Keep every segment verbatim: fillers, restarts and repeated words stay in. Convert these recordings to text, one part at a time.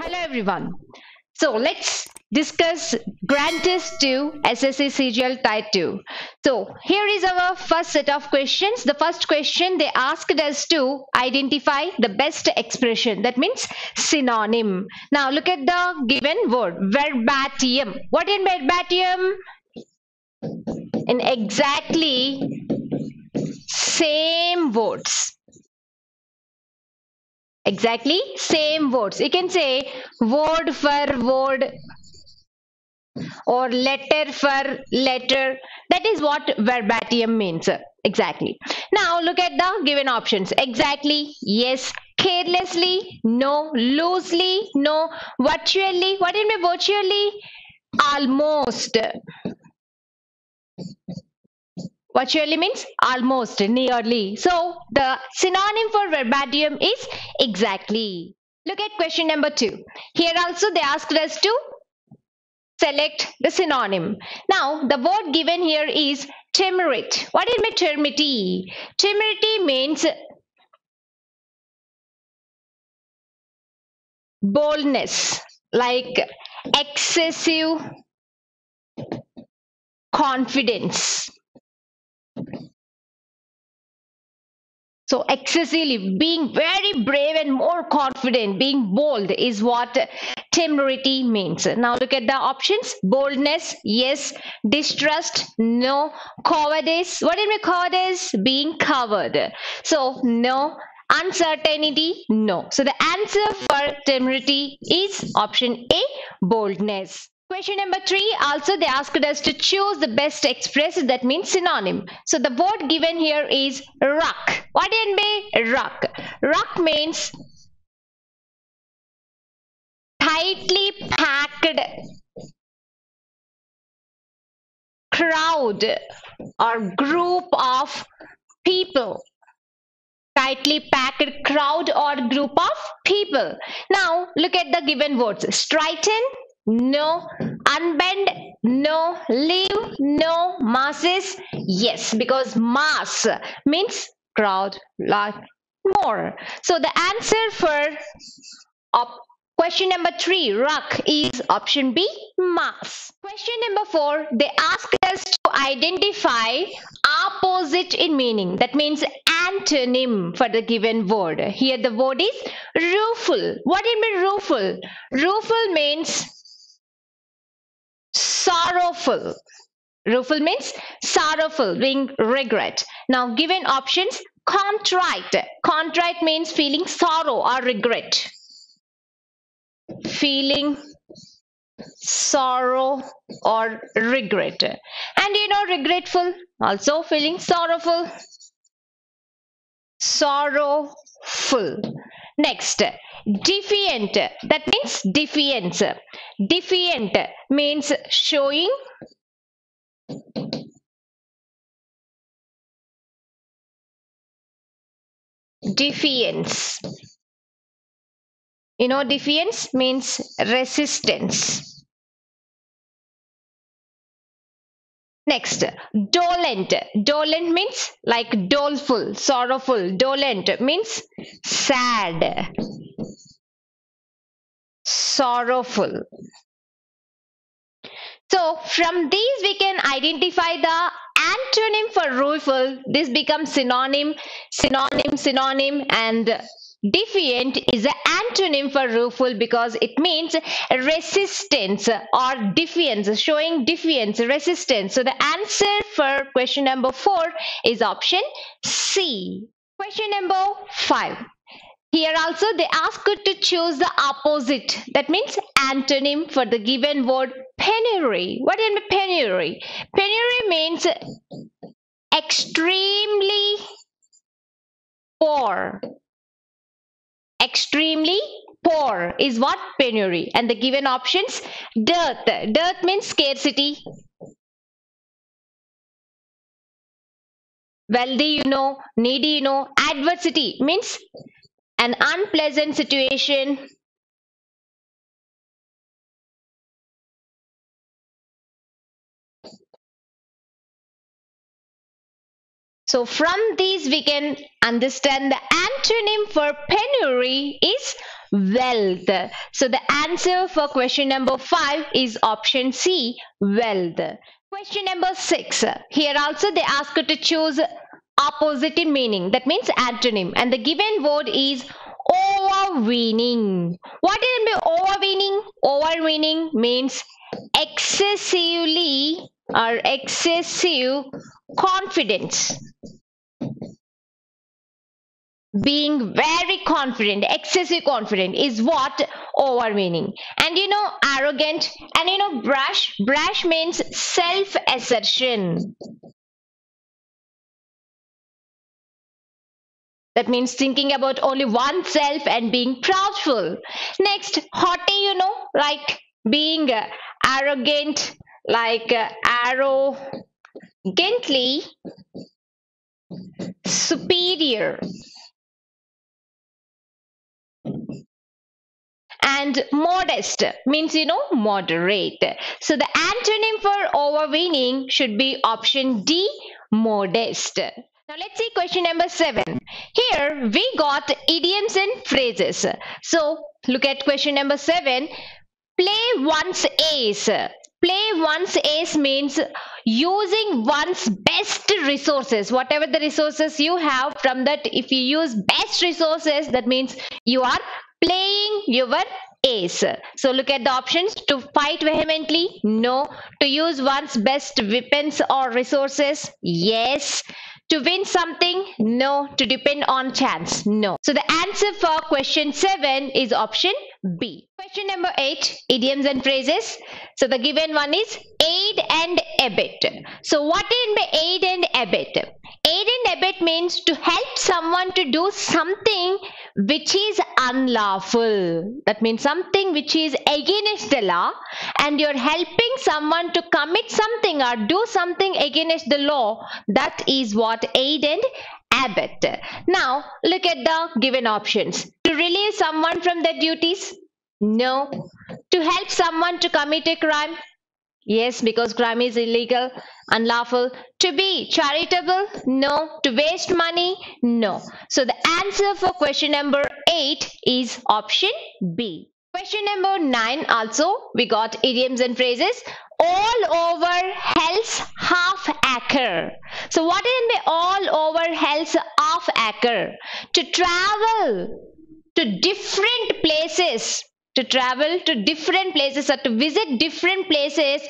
everyone. So let's discuss Grand Test two S S C C G L Type two. So here is our first set of questions. The first question they asked us to identify the best expression, that means synonym. Now look at the given word verbatim. What in verbatim? In exactly same words. Exactly same words. You can say word for word or letter for letter. That is what verbatim means. Exactly. Now look at the given options. Exactly, yes. Carelessly, no. Loosely, no. Virtually, what do you mean virtually? Almost. Virtually means almost, nearly. So the synonym for verbatim is exactly. Look at question number two. Here also they asked us to select the synonym. Now the word given here is temerity. What is mean temerity? Temerity means boldness, like excessive confidence. So excessively, being very brave and more confident, being bold is what temerity means. Now look at the options. Boldness, yes. Distrust, no. Cowardice, what do you mean cowardice? Being coward. So no. Uncertainty, no. So the answer for temerity is option A, boldness. Question number three, also they asked us to choose the best expression, that means synonym. So the word given here is ruck. What do you mean ruck? Ruck means tightly packed crowd or group of people. Tightly packed crowd or group of people. Now look at the given words. Straighten, no. Unbend, no. Leave, no. Masses, yes, because mass means crowd, like more. So the answer for op question number three, ruck, is option B, mass. Question number four, they asked us to identify opposite in meaning, that means antonym for the given word. Here the word is rueful. What do you mean rueful? Rueful means sorrowful. Rueful means sorrowful, being regret. Now given options, contrite. Contrite means feeling sorrow or regret. Feeling sorrow or regret. And you know regretful, also feeling sorrowful. Sorrowful. Next, defiant. That means defiance. Defiant means showing defiance. You know, defiance means resistance. Next, dolent. Dolent means like doleful, sorrowful. Dolent means sad, sorrowful. So from these we can identify the antonym for rueful. This becomes synonym, synonym, synonym, and defiant is an antonym for rueful because it means resistance or defiance, showing defiance, resistance. So the answer for question number four is option C. Question number five. Here also they ask you to choose the opposite, that means antonym for the given word penury. What do you mean penury? Penury means extremely poor. Extremely poor is what penury. And the given options, dearth. Dearth means scarcity. Wealthy, you know. Needy, you know. Adversity means an unpleasant situation. So from these we can understand the antonym for penury is wealth. So the answer for question number five is option C, wealth. Question number six. Here also they ask you to choose opposite in meaning. That means antonym. And the given word is overweening. What is overweening? Overweening means excessively or excessive confidence. Being very confident, excessive confident is what overweening. And you know arrogant, and you know brash. Brash means self assertion. That means thinking about only oneself and being proudful. Next, haughty, you know, like being uh, arrogant, like uh, arrogantly superior. And modest means, you know, moderate. So the antonym for overweening should be option D, modest. Now let's see question number seven. Here we got idioms and phrases. So look at question number seven. Play one's ace. Play one's ace means using one's best resources. Whatever the resources you have, from that if you use best resources, that means you are playing your ace. So look at the options. To fight vehemently? No. To use one's best weapons or resources? Yes. To win something? No. To depend on chance? No. So the answer for question seven is option B. Question number eight, idioms and phrases. So the given one is aid and abet. So what is aid and abet? Aid and abet means to help someone to do something which is unlawful. That means something which is against the law, and you're helping someone to commit something or do something against the law. That is what aid and abet. Now look at the given options. To relieve someone from their duties? No. To help someone to commit a crime? Yes, because crime is illegal, unlawful. To be charitable? No. To waste money? No. So the answer for question number eight is option B. Question number nine also, we got idioms and phrases. All over hell's half acre. So what is all over hell's half acre? To travel to different places. To travel to different places or to visit different places,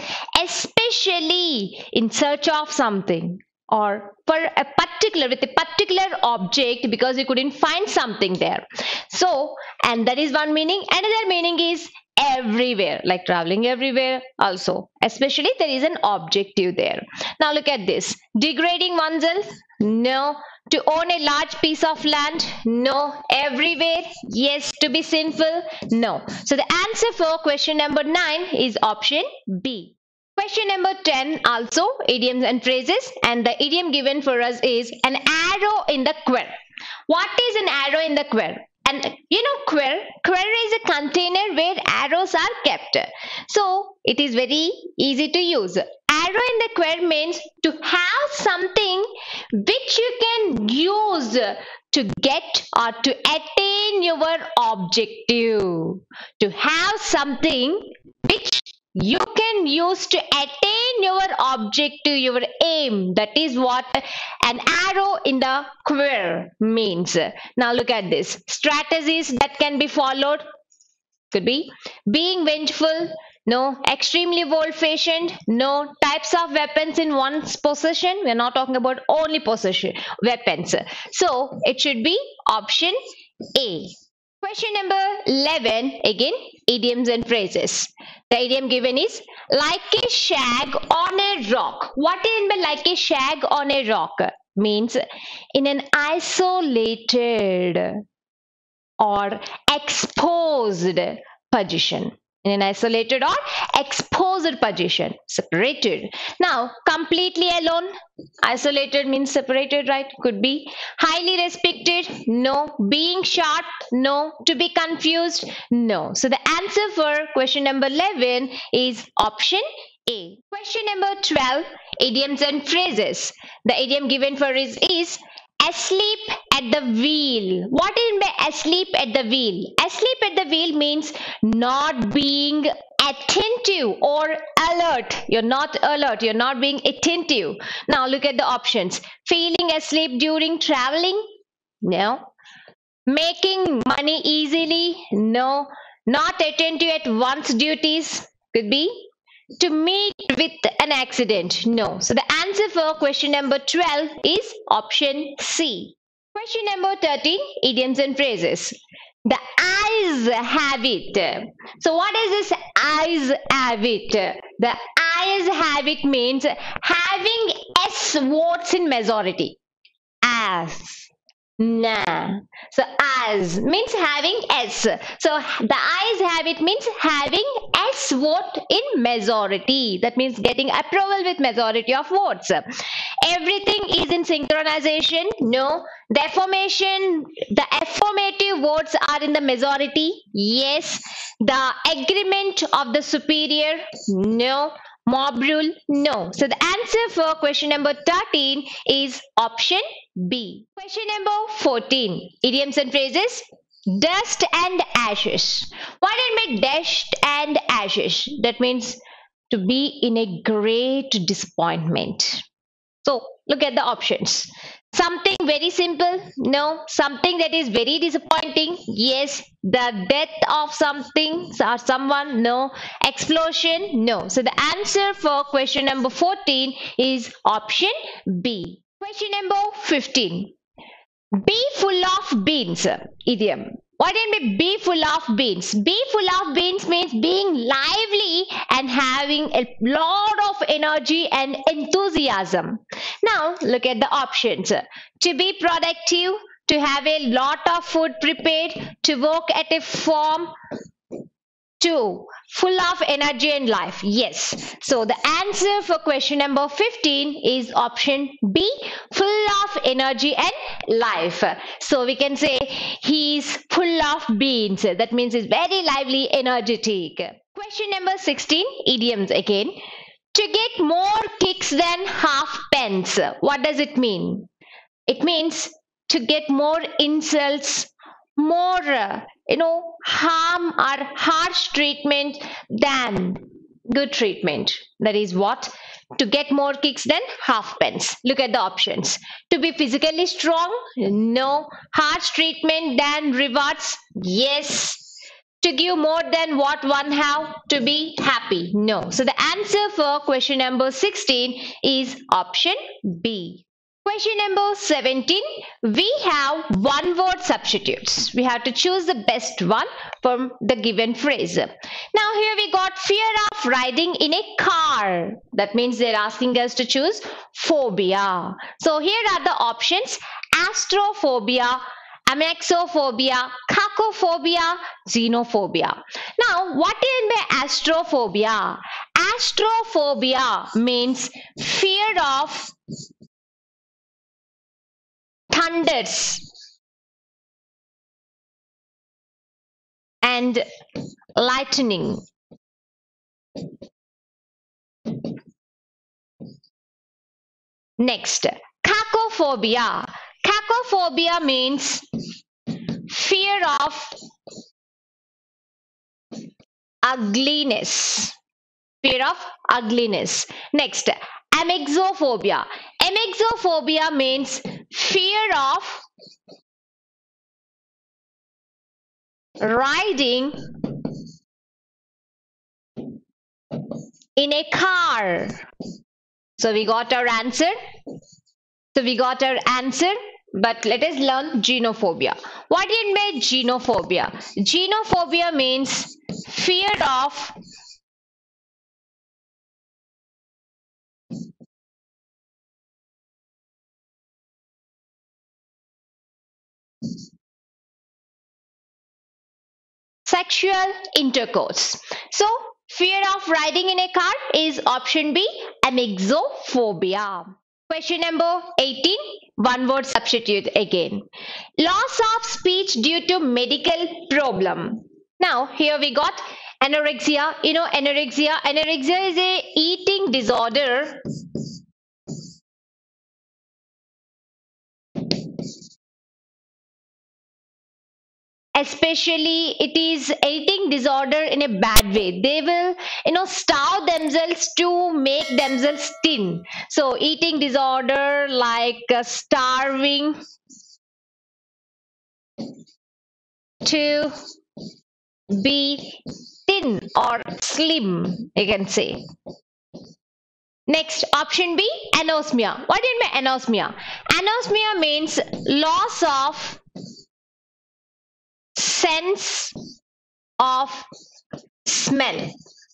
especially in search of something or for a particular, with a particular object, because you couldn't find something there. So, and that is one meaning. Another meaning is everywhere, like traveling everywhere also, especially there is an objective there. Now look at this. Degrading oneself? No. To own a large piece of land? No. Everywhere? Yes. To be sinful? No. So the answer for question number nine is option B. Question number ten also idioms and phrases, and the idiom given for us is an arrow in the quiver. What is an arrow in the quiver? And you know quiver, quiver is a container where arrows are kept. So it is very easy to use. Arrow in the quiver means to have something which you can use to get or to attain your objective. To have something which you can use to attain your objective, your aim. That is what an arrow in the quiver means. Now look at this. Strategies that can be followed could be being vengeful. No. Extremely old-fashioned? No. Types of weapons in one's possession? We are not talking about only possession weapons. So it should be option A. Question number eleven, again idioms and phrases. The idiom given is like a shag on a rock. What is meant by like a shag on a rock? Means in an isolated or exposed position. In an isolated or exposed position, separated. Now completely alone, isolated means separated, right? Could be. Highly respected? No. Being sharp? No. To be confused? No. So the answer for question number eleven is option A. Question number twelve, idioms and phrases. The idiom given for is, is asleep at the wheel. What do you mean by asleep at the wheel? Asleep at the wheel means not being attentive or alert. You're not alert. You're not being attentive. Now look at the options. Feeling asleep during traveling? No. Making money easily? No. Not attentive at one's duties? Could be. To meet with an accident? No. So the answer for question number twelve is option C. Question number thirteen, idioms and phrases. The eyes have it. So what is this eyes have it? The eyes have it means having S words in majority. As. Nah. So as means having S. So the eyes have it means having S vote in majority. That means getting approval with majority of votes. Everything is in synchronization. No. The affirmation, the affirmative votes are in the majority. Yes. The agreement of the superior. No. Mob rule? No. So the answer for question number thirteen is option B. Question number fourteen. Idioms and phrases. Dust and ashes. What do you mean dust and ashes? That means to be in a great disappointment. So look at the options. Something very simple? No. Something that is very disappointing? Yes. The death of something or someone? No. Explosion? No. So the answer for question number fourteen is option B. Question number fifteen. Be full of beans. Idiom. What do you mean be full of beans? Be full of beans means being lively and having a lot of energy and enthusiasm. Now look at the options. To be productive, to have a lot of food prepared, to work at a farm, to full of energy and life. Yes. So the answer for question number fifteen is option B, full of energy and life. So we can say he's full of beans. That means he's very lively, energetic. Question number sixteen, idioms again. To get more kicks than half pence. What does it mean? It means to get more insults, more uh, you know harm or harsh treatment than good treatment. That is what? To get more kicks than halfpence. Look at the options. To be physically strong? No. Harsh treatment than rewards? Yes. To give more than what one have? To be happy? No. So the answer for question number sixteen is option B. Question number seventeen. We have one word substitutes. We have to choose the best one from the given phrase. Now here we got fear of riding in a car. That means they're asking us to choose phobia. So here are the options. Astrophobia, amaxophobia, cacophobia, xenophobia. Now what do you mean by astrophobia? Astrophobia means fear of thunders and lightning. Next, cacophobia. Cacophobia means fear of ugliness. Fear of ugliness. Next, amaxophobia. Amaxophobia means fear of riding in a car. So we got our answer. So we got our answer. But let us learn xenophobia. What do you mean by xenophobia? Xenophobia means fear of sexual intercourse. So fear of riding in a car is option B, amaxophobia. Question number eighteen, one word substitute again. Loss of speech due to medical problem. Now here we got anorexia. You know anorexia. Anorexia is a eating disorder especially it is eating disorder in a bad way. They will, you know, starve themselves to make themselves thin. So eating disorder like uh, starving to be thin or slim, you can say. Next, option B, anosmia. What do you mean by anosmia? Anosmia means loss of sense of smell.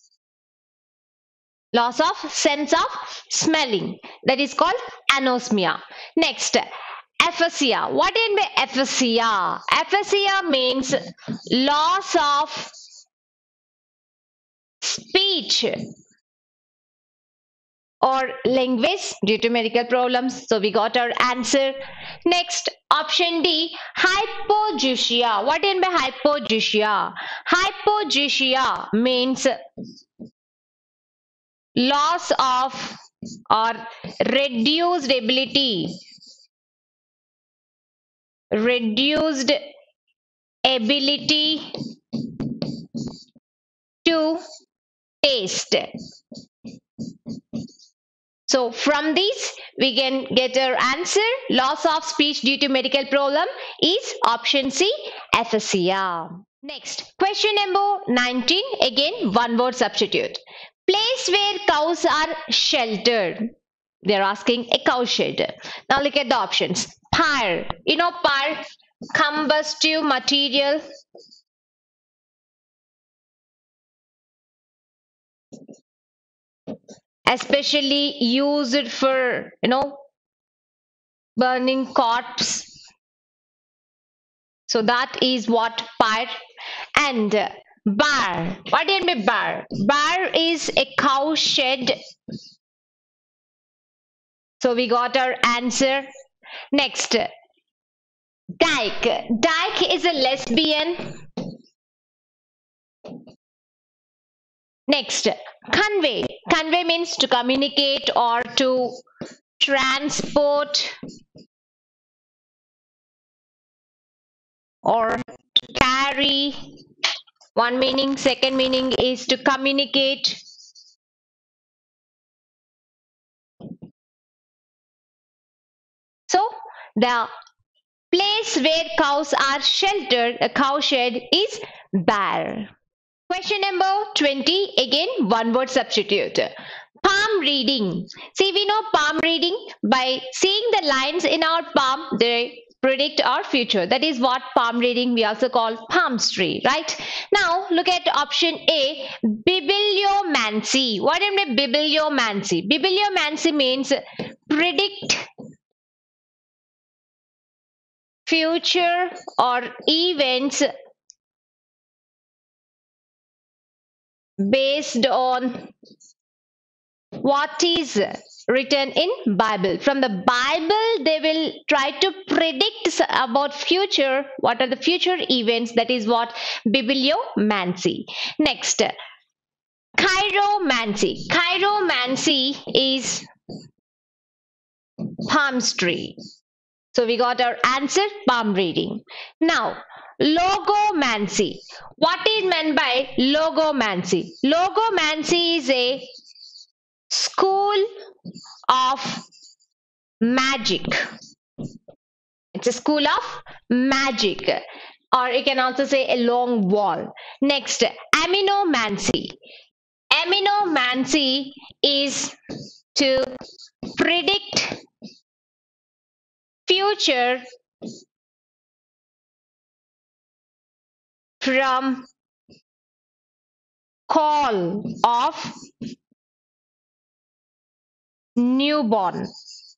Loss of sense of smelling. That is called anosmia. Next, aphasia. What do you mean by aphasia? Aphasia means loss of speech or language due to medical problems. So we got our answer. Next, option D, hypogeusia. What do you mean by hypogeusia? Hypogeusia means loss of or reduced ability, reduced ability to taste. So from this we can get our answer. Loss of speech due to medical problem is option C, aphasia. Next, question number nineteen. Again, one word substitute. Place where cows are sheltered. They're asking a cow shed. Now look at the options. Pyre. You know pyre, combustive material. Especially used for, you know, burning corpse. So that is what pyre. And bar. What do you mean bar? Bar is a cow shed. So we got our answer. Next, dyke. Dyke is a lesbian. Next, convey. Convey means to communicate or to transport or carry. One meaning. Second meaning is to communicate. So the place where cows are sheltered, a cow shed, is bar. Question number twenty, again one word substitute. Palm reading. See, we know palm reading. By seeing the lines in our palm, they predict our future. That is what palm reading we also call palmistry, right? Now look at option A, bibliomancy. What do you mean bibliomancy? Bibliomancy means predict future or events based on what is written in Bible. From the Bible they will try to predict about future, what are the future events. That is what bibliomancy. Next, chiromancy. Chiromancy is palmistry. So we got our answer, palm reading. Now logomancy. What is meant by logomancy? Logomancy is a school of magic. It's a school of magic, or you can also say a long wall. Next, aminomancy. Aminomancy is to predict future from call of newborn.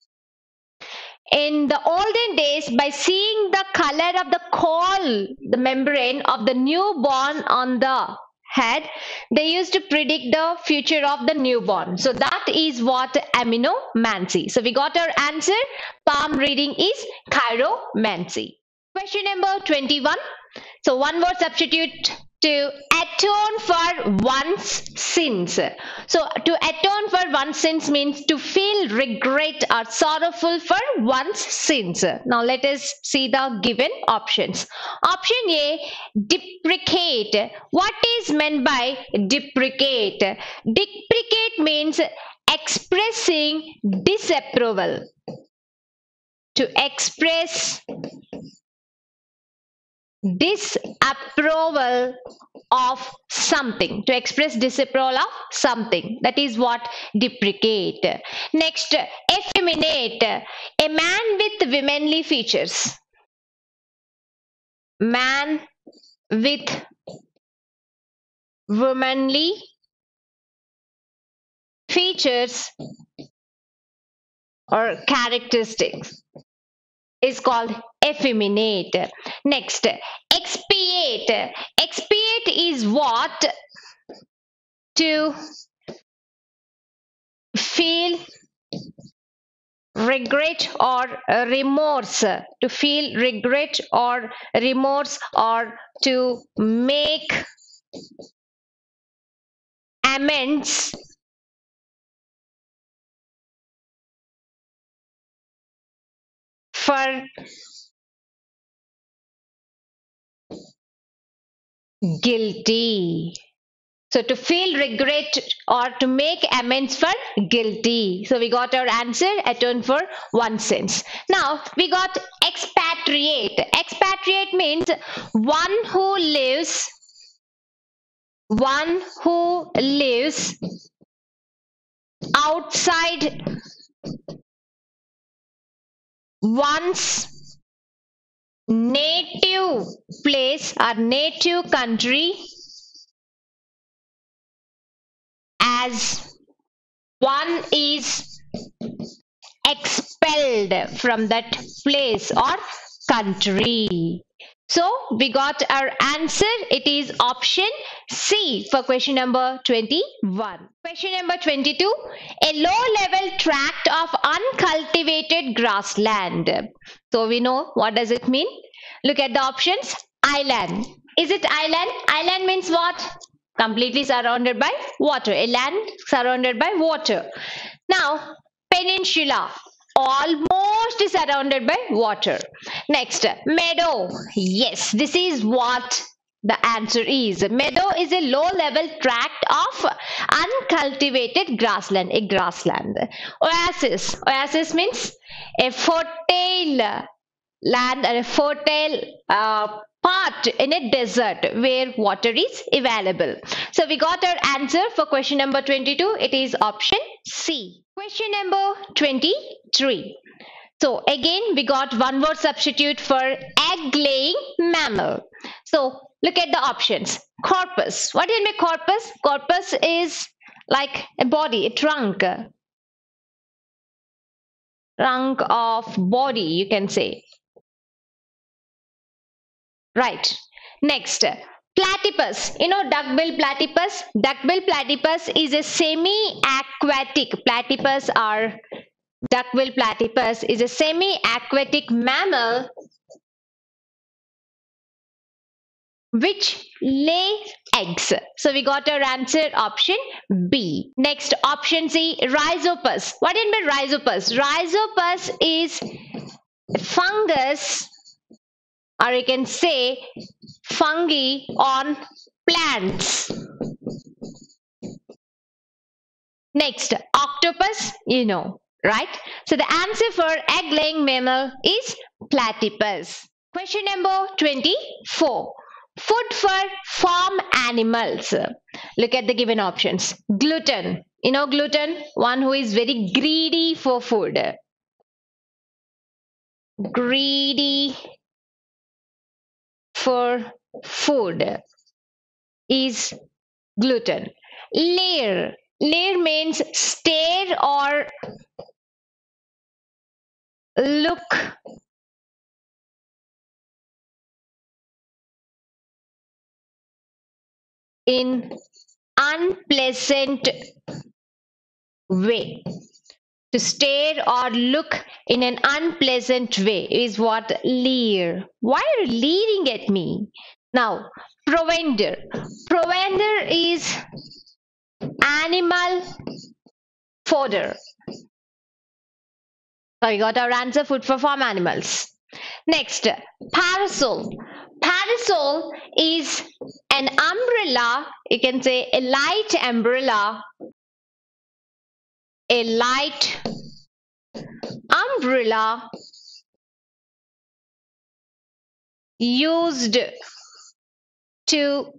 In the olden days, by seeing the color of the call, the membrane of the newborn on the head, they used to predict the future of the newborn. So that is what aminomancy. So we got our answer. Palm reading is chiromancy. Question number twenty-one. So one word substitute to atone for one's sins. So to atone for one's sins means to feel regret or sorrowful for one's sins. Now let us see the given options. Option A, deprecate. What is meant by deprecate? Deprecate means expressing disapproval. To express disapproval of something, to express disapproval of something, that is what deprecate. Next, effeminate, a man with womanly features. Man with womanly features or characteristics is called effeminate. Next, expiate. Expiate is what? To feel regret or remorse. To feel regret or remorse, or to make amends for guilty. So to feel regret or to make amends for guilty. So we got our answer, atone for one sins. Now we got expatriate. Expatriate means one who lives, one who lives outside one's native place or native country as one is expelled from that place or country. So we got our answer. It is option C for question number twenty-one. Question number twenty-two. A low-level tract of uncultivated grassland. So we know what does it mean. Look at the options. Island. Is it island? Island means what? Completely surrounded by water. A land surrounded by water. Now, peninsula. Almost surrounded by water. Next, meadow. Yes, this is what the answer is. Meadow is a low-level tract of uncultivated grassland, a grassland. Oasis. Oasis means a fertile land or a fertile uh, part in a desert where water is available. So we got our answer for question number twenty-two. It is option C. Question number twenty-three. So again we got one word substitute for egg laying mammal. So look at the options. Corpus. What do you mean by corpus? Corpus is like a body, a trunk. Trunk of body, you can say. Right. Next, platypus. You know duckbill platypus? Duckbill platypus is a semi-aquatic. Platypus or duckbill platypus is a semi-aquatic mammal which lay eggs. So we got our answer option B. Next, option C, rhizopus. What do you mean by rhizopus? Rhizopus is fungus, or you can say fungi on plants. Next, octopus, you know, right? So the answer for egg laying mammal is platypus. Question number twenty-four. Food for farm animals. Look at the given options. Glutton. You know glutton? One who is very greedy for food. Greedy for food is glutton. Leer. Leer means stare or look in unpleasant way. To stare or look in an unpleasant way is what leer. Why are you leering at me? Now, Provender. Provender is animal fodder. So we got our answer, food for farm animals. Next, parasol. Parasol is an umbrella. You can say a light umbrella. A light umbrella used to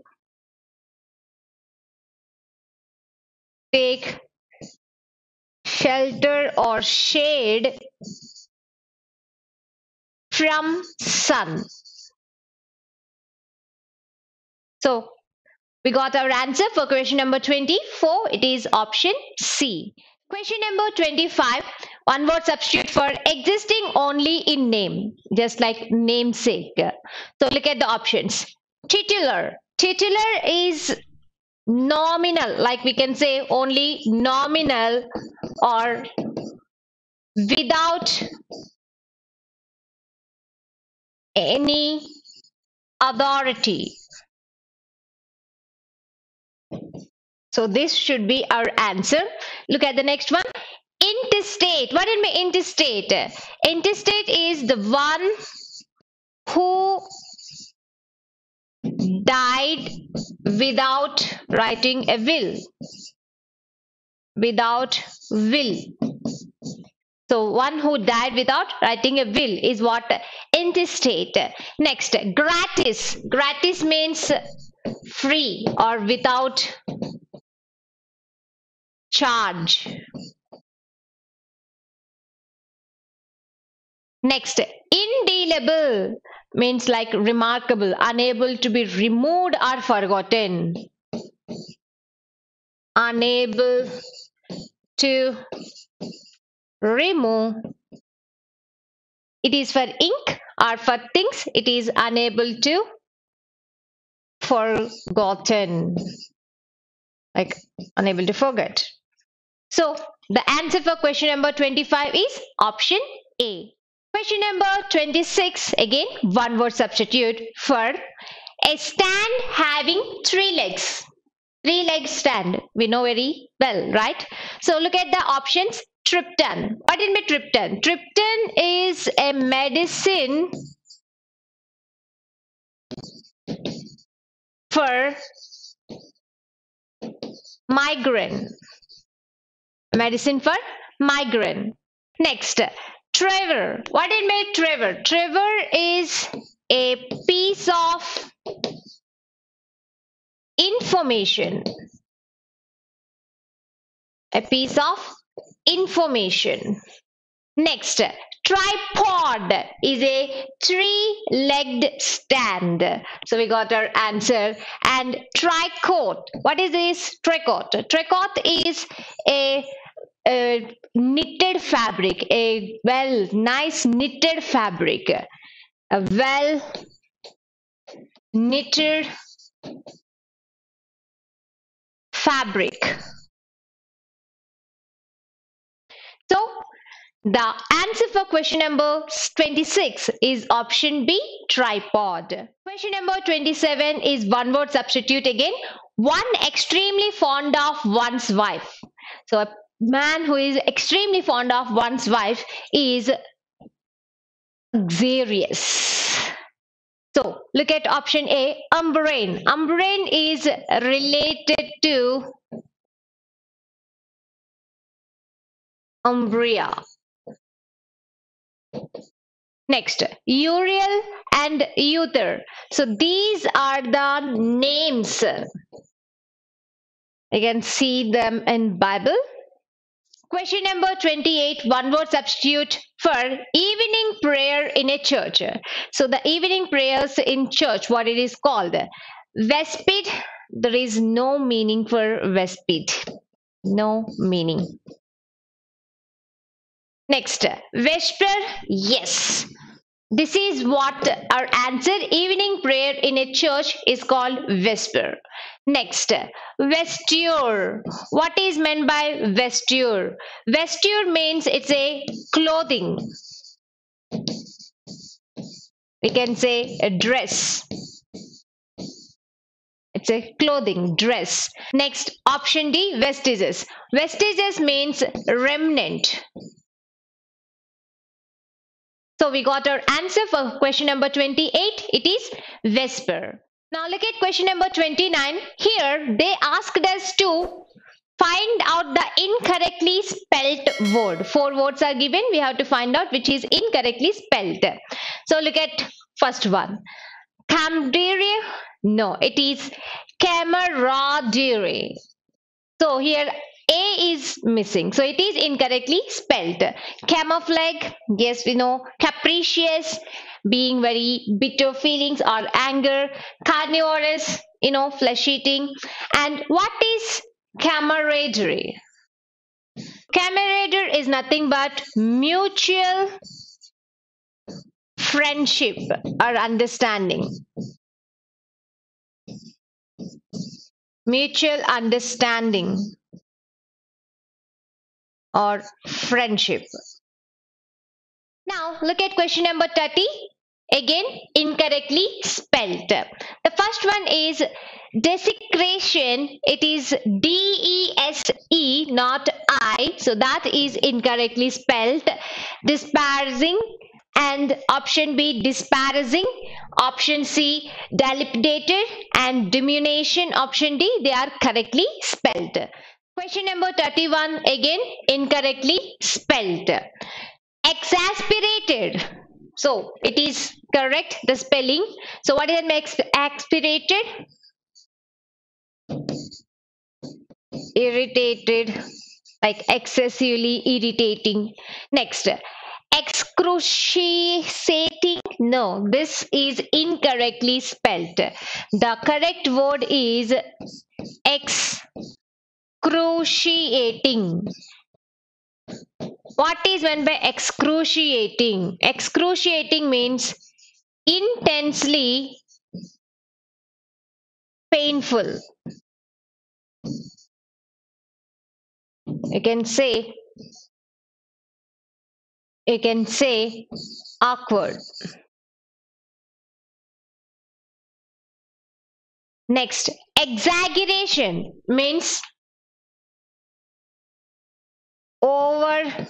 take shelter or shade from sun. So we got our answer for question number twenty-four. It is option C. Question number twenty-five. One word substitute for existing only in name, just like namesake. So look at the options. Titular. Titular is nominal, like we can say only nominal or without any authority. So this should be our answer. Look at the next one. Intestate. What did mean intestate? Intestate is the one who died without writing a will. Without will. So one who died without writing a will is what intestate. Next, gratis. Gratis means free or without charge. Next, indelible means like remarkable, unable to be removed or forgotten. Unable to remove. It is for ink or for things. It is unable to forgotten. Like unable to forget. So the answer for question number twenty-five is option A. Question number twenty-six, again one word substitute for a stand having three legs. Three leg stand, we know very well, right? So look at the options. Triptan. What did mean triptan? Triptan is a medicine for migraine. Medicine for migraine. Next, Trevor. What did mean Trevor? Trevor is a piece of information. A piece of information. Next, tripod is a three-legged stand. So we got our answer. And tricoat. What is this? Tricoat. Tricoat is a, a knitted fabric. A well, nice knitted fabric. A well knitted fabric. So the answer for question number twenty-six is option B, tripod. Question number twenty-seven is one word substitute again. One extremely fond of one's wife. So a man who is extremely fond of one's wife is luxurious. So look at option A, umbrain. Umbrain is related to umbria. Next, Uriel and Uther. So these are the names. You can see them in Bible. Question number twenty-eight, one word substitute for evening prayer in a church. So the evening prayers in church, what it is called? Vespid. There is no meaning for vespid. No meaning. Next, vesper, yes. This is what our answer. Evening prayer in a church is called vesper. Next, vesture. What is meant by vesture? Vesture means it's a clothing. We can say a dress. It's a clothing, dress. Next, option D, vestiges. Vestiges means remnant. So we got our answer for question number twenty-eight. It is vesper. Now look at question number twenty-nine. Here they asked us to find out the incorrectly spelt word. Four words are given. We have to find out which is incorrectly spelled. So look at first one. Camaraderie. No, it is camaraderie. So here A is missing. So it is incorrectly spelled. Camouflage. Yes, we know. Capricious. Being very bitter feelings or anger. Carnivorous. You know, flesh eating. And what is camaraderie? Camaraderie is nothing but mutual friendship or understanding. Mutual understanding or friendship. Now look at question number thirty. Again, incorrectly spelt. The first one is desecration. It is D E S E, not I. So that is incorrectly spelt. Disparaging. And option B, disparaging. Option C, dilapidated. And diminution, option D, they are correctly spelled. Question number thirty-one, again incorrectly spelled. Exasperated. So it is correct, the spelling. So what is exasperated? Irritated, like excessively irritating. Next, excruciating. No, this is incorrectly spelled. The correct word is excruciating. What is meant by excruciating? Excruciating means intensely painful. You can say you can say awkward. Next, exaggeration means over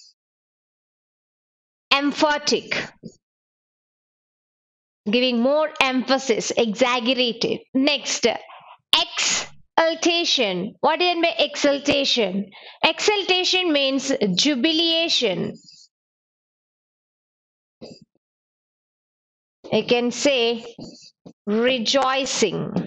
emphatic, giving more emphasis, exaggerated. Next, exaltation. What do you mean by exaltation? Exaltation means jubilation. You can say rejoicing.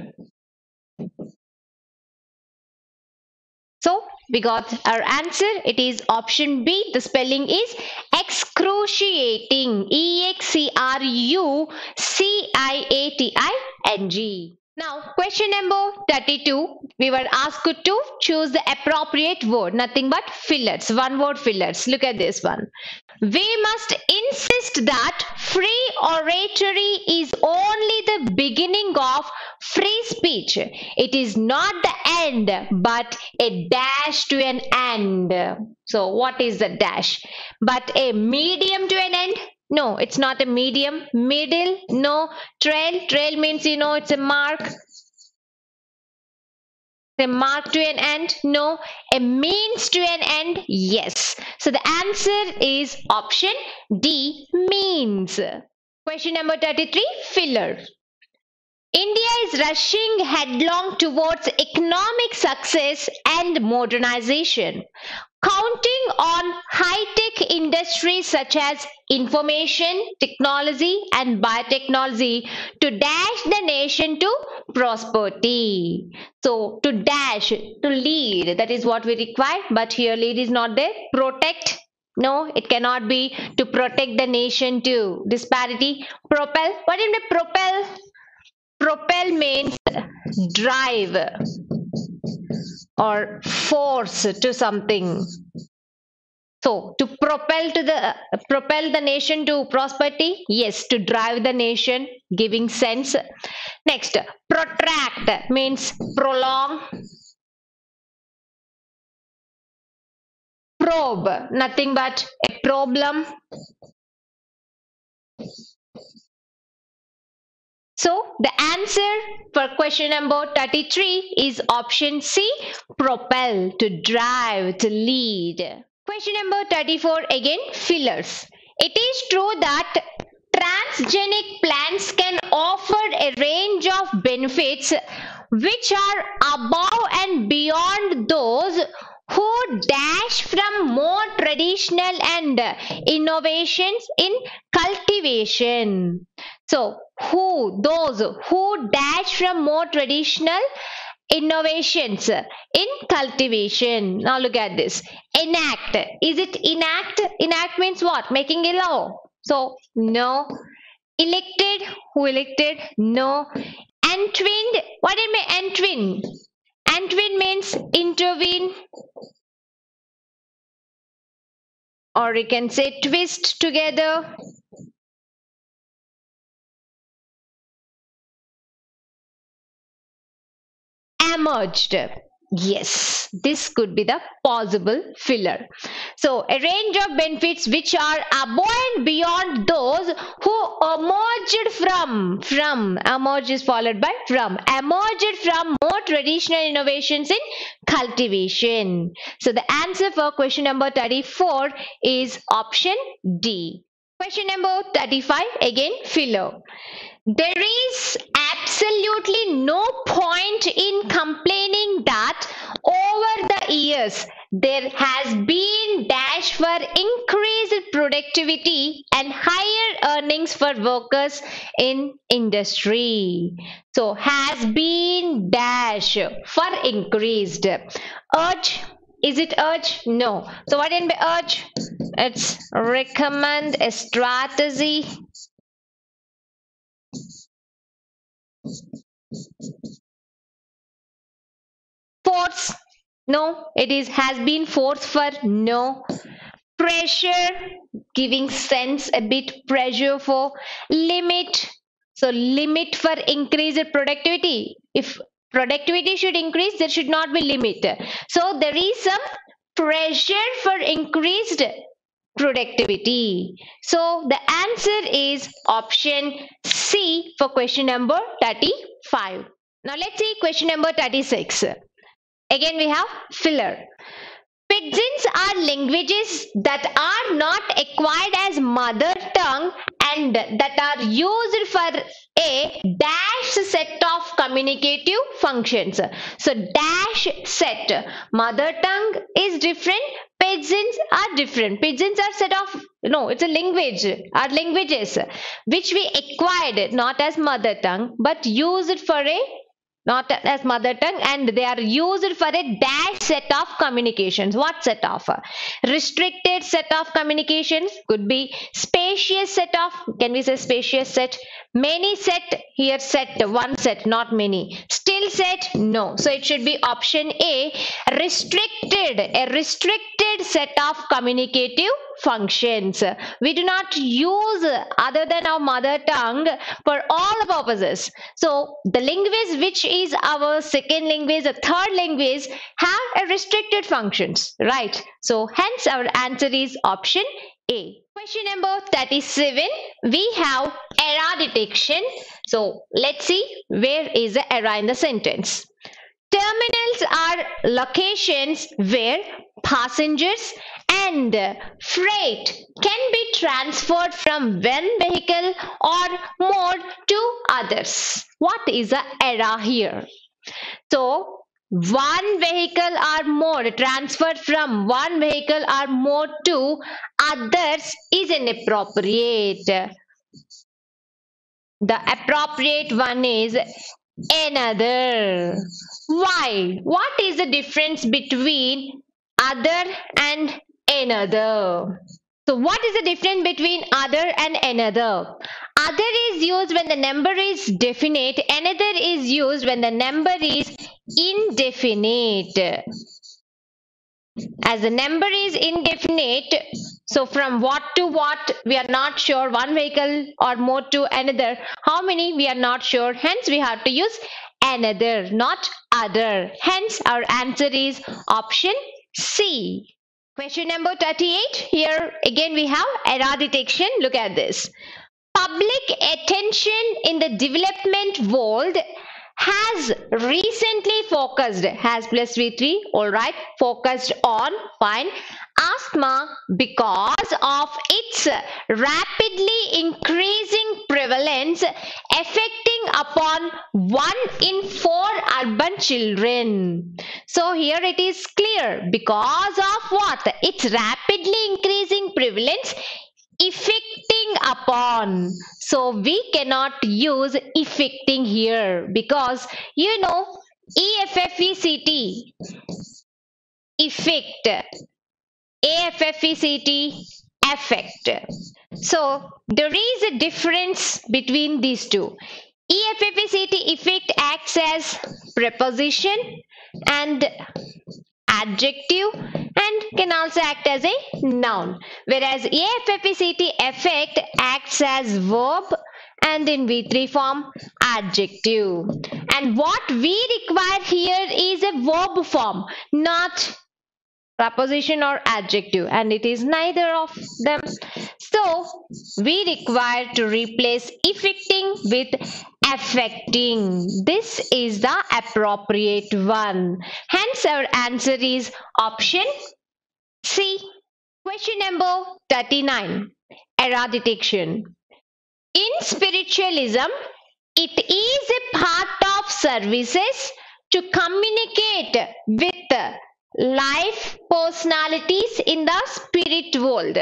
So we got our answer. It is option B. The spelling is excruciating. E X C R U C I A T I N G. Now, question number thirty-two. We were asked to choose the appropriate word. Nothing but fillers. One word fillers. Look at this one. We must insist that free oratory is only the beginning of free speech. It is not the end, but a dash to an end. So what is the dash? But a medium to an end? No, it's not a medium. Middle? No. Trail? Trail means, you know, it's a mark. A mark to an end? No. A means to an end? Yes. So the answer is option D, means. Question number thirty-three, filler. India is rushing headlong towards economic success and modernization, counting on high-tech industries such as information technology and biotechnology to dash the nation to prosperity. So to dash, to lead, that is what we require, but here lead is not there. Protect, no, it cannot be. To protect the nation to disparity. Propel, what do you mean propel? Propel means drive or force to something. So to propel to the propel the nation to prosperity, yes, to drive the nation, giving sense. Next, protract means prolong. Probe, nothing but a problem. So the answer for question number thirty-three is option C, propel, to drive, to lead. Question number thirty-four, again fillers. It is true that transgenic plants can offer a range of benefits which are above and beyond those who dash from more traditional and innovations in cultivation. So, who, those who dash from more traditional innovations in cultivation. Now look at this. Enact. Is it enact? Enact means what? Making a law. So, no. Elected. Who elected? No. Entwined. What do you mean entwine? Entwine means intervene. Or you can say twist together. Emerged. Yes, this could be the possible filler. So, a range of benefits which are above and beyond those who emerged from, from, emerge is followed by from, emerged from more traditional innovations in cultivation. So, the answer for question number thirty-four is option D. Question number thirty-five, again filler. There is absolutely no point in complaining that over the years there has been dash for increased productivity and higher earnings for workers in industry. So has been dash for increased. Urge. Is it urge? No. So what can be urge? It's recommend a strategy. Force. No. It is has been force for. No. Pressure. Giving sense a bit. Pressure for. Limit. So limit for increased productivity. If productivity should increase, there should not be limit. So there is some pressure for increased productivity. So the answer is option C for question number thirty-five. Now let's see question number thirty-six. Again we have filler. Pidgins are languages that are not acquired as mother tongue and that are used for a dash set of communicative functions. So dash set. Mother tongue is different. Pidgins are different. Pidgins are set of, no, it's a language, are languages which we acquired not as mother tongue but used for a not as mother tongue, and they are used for a dash set of communications. What set of? Restricted set of communications, could be spacious set of, can we say spacious set? Many set, here set, one set, not many. Still set, no. So it should be option A, restricted, a restricted set of communicative functions. We do not use other than our mother tongue for all the purposes. So the language which is our second language, the third language, have a restricted functions, right? So hence our answer is option A. Question number thirty-seven, we have error detection. So let's see where is the error in the sentence. Terminals are locations where passengers and freight can be transferred from one vehicle or mode to others. What is the error here? So one vehicle or mode transferred from one vehicle or mode to others is inappropriate. The appropriate one is another. Why? What is the difference between other and another? So what is the difference between other and another? Other is used when the number is definite. Another is used when the number is indefinite. As the number is indefinite, so from what to what we are not sure, one vehicle or mode to another, how many we are not sure, hence we have to use another, not other. Hence our answer is option C. Question number thirty-eight, here again we have error detection. Look at this. Public attention in the development world has recently focused, has plus V three, alright, focused on, fine, asthma because of its rapidly increasing prevalence affecting upon one in four urban children. So here it is clear, because of what? Its rapidly increasing prevalence affecting upon. So we cannot use affecting here, because you know E F F E C T, effect, A F F E C T, affect. So there is a difference between these two. E F F E C T, effect, acts as preposition and adjective and can also act as a noun, whereas A F F E C T, affect, acts as verb and in V three form adjective. And what we require here is a verb form, not preposition or adjective, and it is neither of them. So we require to replace affecting with affecting. This is the appropriate one. Hence our answer is option C. Question number thirty-nine. Error detection. In spiritualism, it is a part of services to communicate with life personalities in the spirit world.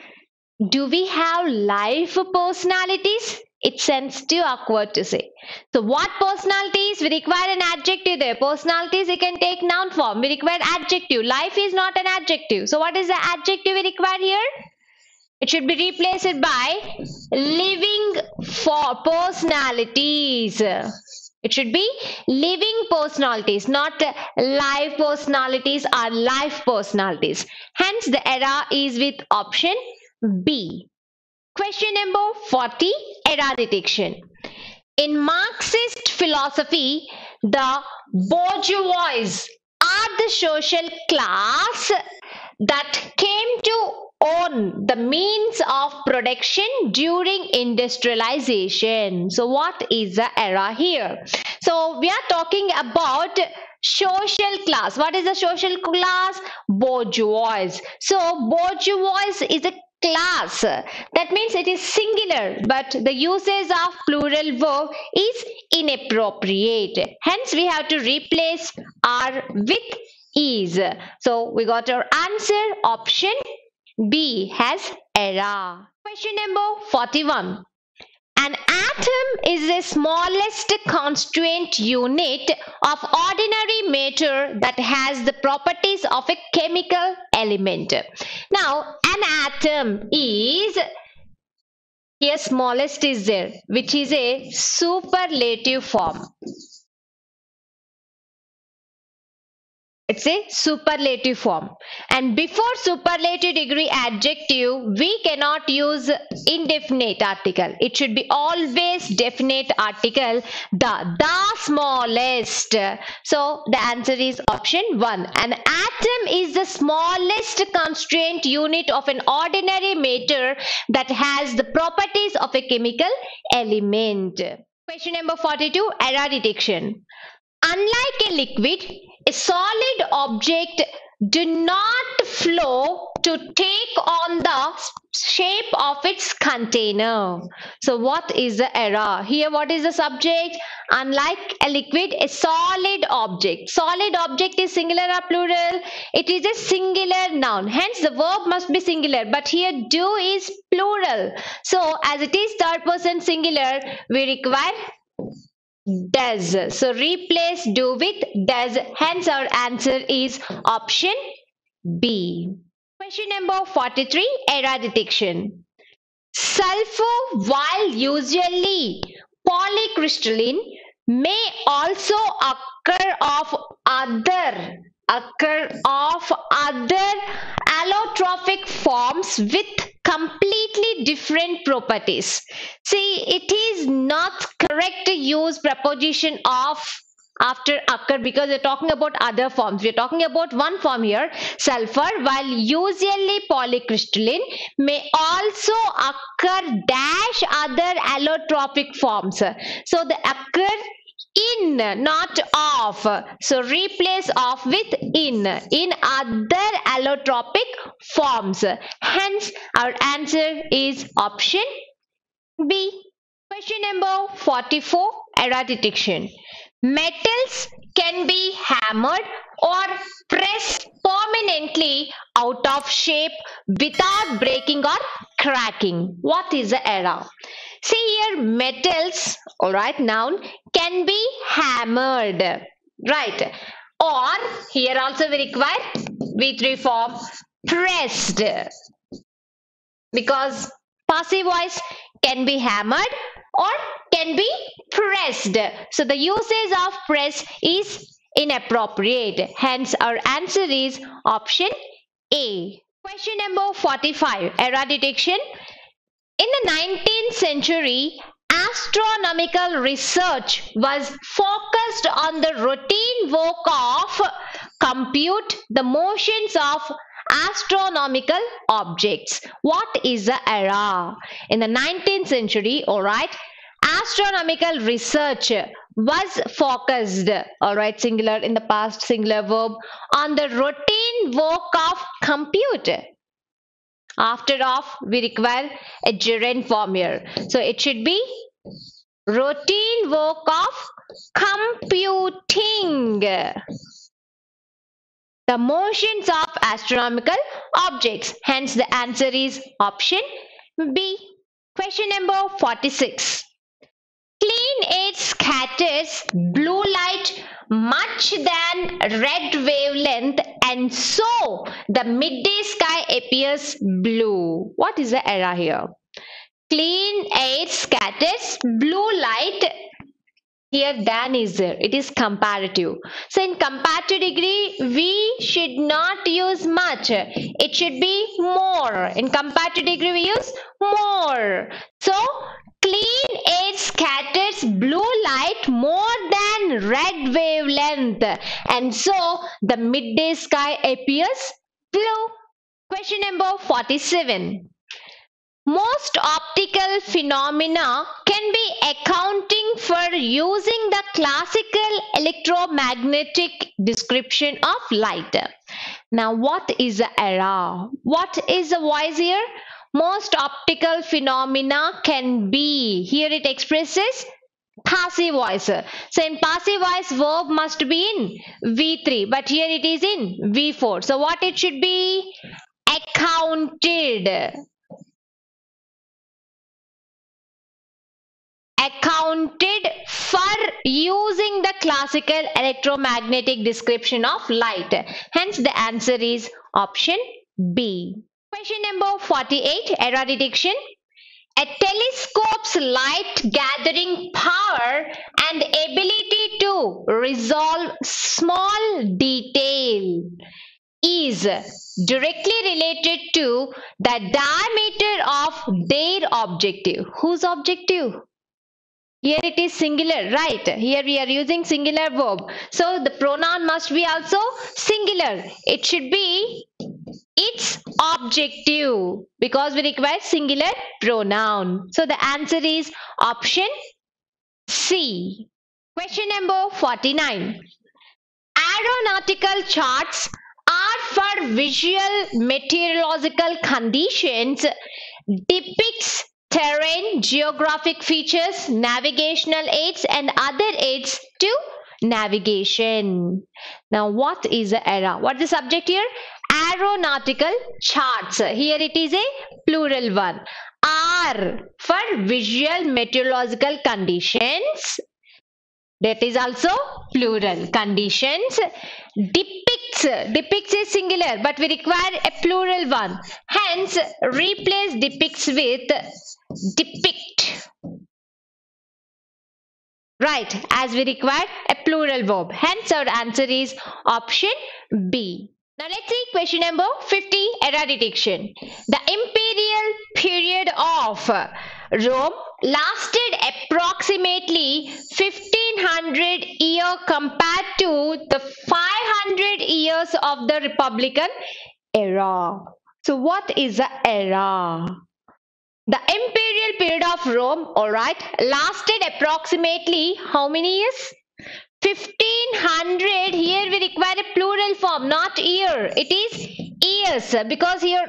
Do we have life personalities? It sounds too awkward to say. So what personalities? We require an adjective there. Personalities, we can take noun form. We require adjective. Life is not an adjective. So what is the adjective we require here? It should be replaced by living for personalities. It should be living personalities, not live personalities or life personalities. Hence the error is with option B. Question number forty, error detection. In Marxist philosophy, the bourgeois are the social class that came to own the means of production during industrialization. So what is the error here? So we are talking about social class. What is the social class? Bourgeois. So bourgeois is a class. That means it is singular, but the usage of plural verb is inappropriate. Hence we have to replace are with is. So we got our answer option B has error. Question number forty-one. An atom is the smallest constituent unit of ordinary matter that has the properties of a chemical element. Now, an atom is, here smallest is there, which is a superlative form. It's a superlative form, and before superlative degree adjective we cannot use indefinite article. It should be always definite article, the the smallest. So the answer is option one. An atom is the smallest constituent unit of an ordinary matter that has the properties of a chemical element. Question number forty-two, error detection. Unlike a liquid, a solid object do not flow to take on the shape of its container. So what is the error? Here what is the subject? Unlike a liquid, a solid object. Solid object is singular or plural? It is a singular noun. Hence the verb must be singular. But here do is plural. So as it is third person singular, we require does. So replace do with does. Hence our answer is option B. Question number forty-three, error detection. Sulfur, while usually polycrystalline, may also occur of other occur of other allotropic forms with completely different properties. See, it is not correct to use preposition of after occur, because we're talking about other forms. We're talking about one form here, sulfur, while usually polycrystalline, may also occur dash other allotropic forms. So they occur in, not of. So replace of with in, in other allotropic forms. Hence our answer is option B. Question number forty-four, error detection. Metals can be hammered or pressed permanently out of shape without breaking or cracking. What is the error? See here, metals, alright, noun, can be hammered, right? Or here also we require V three form, pressed, because passive voice can be hammered or can be pressed. So the usage of press is inappropriate. Hence our answer is option A. Question number forty-five, error detection. In the nineteenth century, astronomical research was focused on the routine work of compute the motions of astronomical objects. What is the error? In the nineteenth century, all right, astronomical research was focused, all right, singular in the past, singular verb, on the routine work of compute. After of, we require a gerund form here. So it should be routine work of computing the motions of astronomical objects. Hence the answer is option B. Question number forty-six. Clean air scatters blue light much than red wavelength, and so the midday sky appears blue. What is the error here? Clean air scatters blue light. Here than is there. It is comparative. So in comparative degree, we should not use much. It should be more. In comparative degree, we use more. So clean air scatters blue light more than red wavelength, and so the midday sky appears blue. Question number forty-seven. Most optical phenomena can be accounting for using the classical electromagnetic description of light. Now what is the error? What is the voice here? Most optical phenomena can be. Here it expresses passive voice. So in passive voice, verb must be in V three, but here it is in V four. So what it should be? Accounted. Accounted for using the classical electromagnetic description of light. Hence the answer is option B. Question number forty-eight, error detection. A telescope's light gathering power and ability to resolve small detail is directly related to the diameter of their objective. Whose objective? Here it is singular, right? Here we are using singular verb. So the pronoun must be also singular. It should be its objective, because we require singular pronoun. So the answer is option C. Question number forty-nine. Aeronautical charts are for visual meteorological conditions, depicts terrain, geographic features, navigational aids, and other aids to navigation. Now what is the error? What is the subject here? Aeronautical charts. Here it is a plural one. Are for visual meteorological conditions. That is also plural. Conditions. Depicts. Depicts is singular, but we require a plural one. Hence replace depicts with depict. Right, as we require a plural verb. Hence our answer is option B. Now let's see question number fifty, error detection. The imperial period of Rome lasted approximately fifteen hundred years compared to the five hundred years of the Republican era. So what is the era? The imperial period of Rome, alright, lasted approximately how many years? fifteen hundred. Here we require a plural form, not year. It is years because here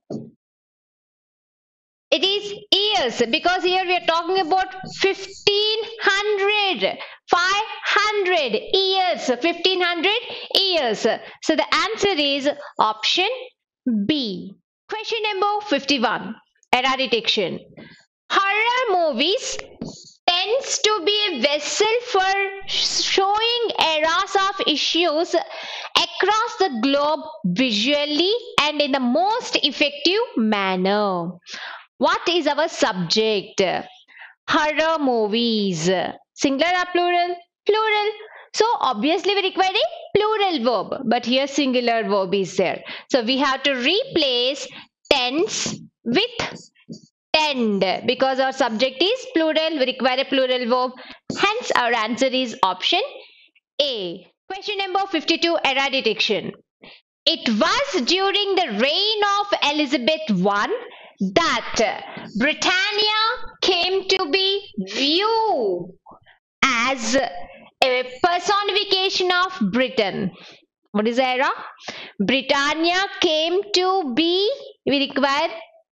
it is years because here we are talking about fifteen hundred. five hundred years. fifteen hundred years. So the answer is option B. Question number fifty-one. Error detection. Horror movies tends to be a vessel for showing eras of issues across the globe visually and in the most effective manner. What is our subject? Horror movies. Singular or plural? Plural. So obviously we require a plural verb, but here singular verb is there. So we have to replace tense with tend because our subject is plural. We require a plural verb. Hence our answer is option A. Question number fifty-two. Error detection. It was during the reign of Elizabeth the First that Britannia came to be viewed as a personification of Britain. What is the era? Britannia came to be, we require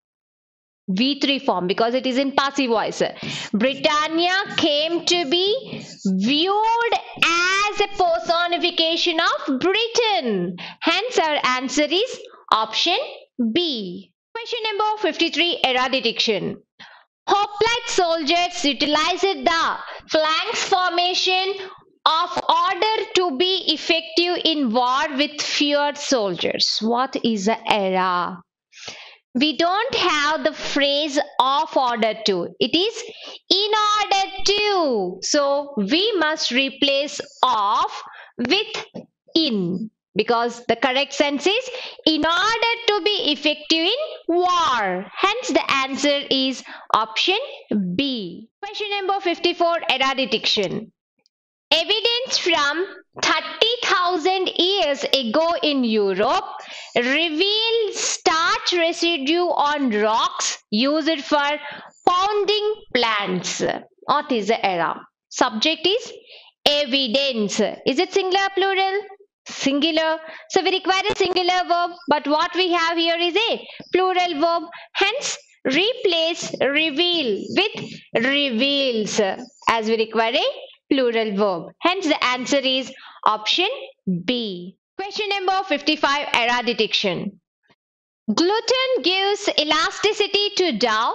V three form because it is in passive voice. Britannia came to be viewed as a personification of Britain. Hence our answer is option B. Question number fifty-three. Error detection. Hoplite soldiers utilized the phalanx formation of order to be effective in war with fewer soldiers. What is the error? We don't have the phrase of order to. It is in order to. So we must replace of with in because the correct sense is in order to be effective in war. Hence the answer is option B. Question number fifty-four. Error detection. Evidence from thirty thousand years ago in Europe revealed starch residue on rocks used for pounding plants. What is the error? Subject is evidence. Is it singular or plural? Singular. So we require a singular verb, but what we have here is a plural verb. Hence replace reveal with reveals as we require a plural verb. Hence the answer is option B. Question number fifty-five. Error detection. Gluten gives elasticity to dough,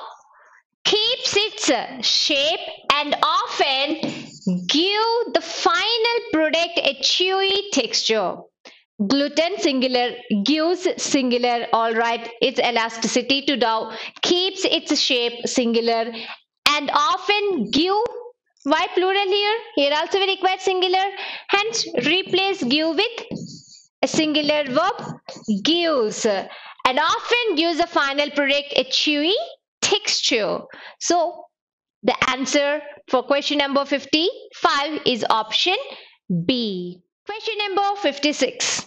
keeps its shape and often give the final product a chewy texture. Gluten singular, gives singular, alright, its elasticity to dough, keeps its shape singular and often give. Why plural here? Here also we require singular. Hence replace give with a singular verb gives and often gives the final product a chewy texture. So the answer for question number fifty-five is option B. Question number fifty-six.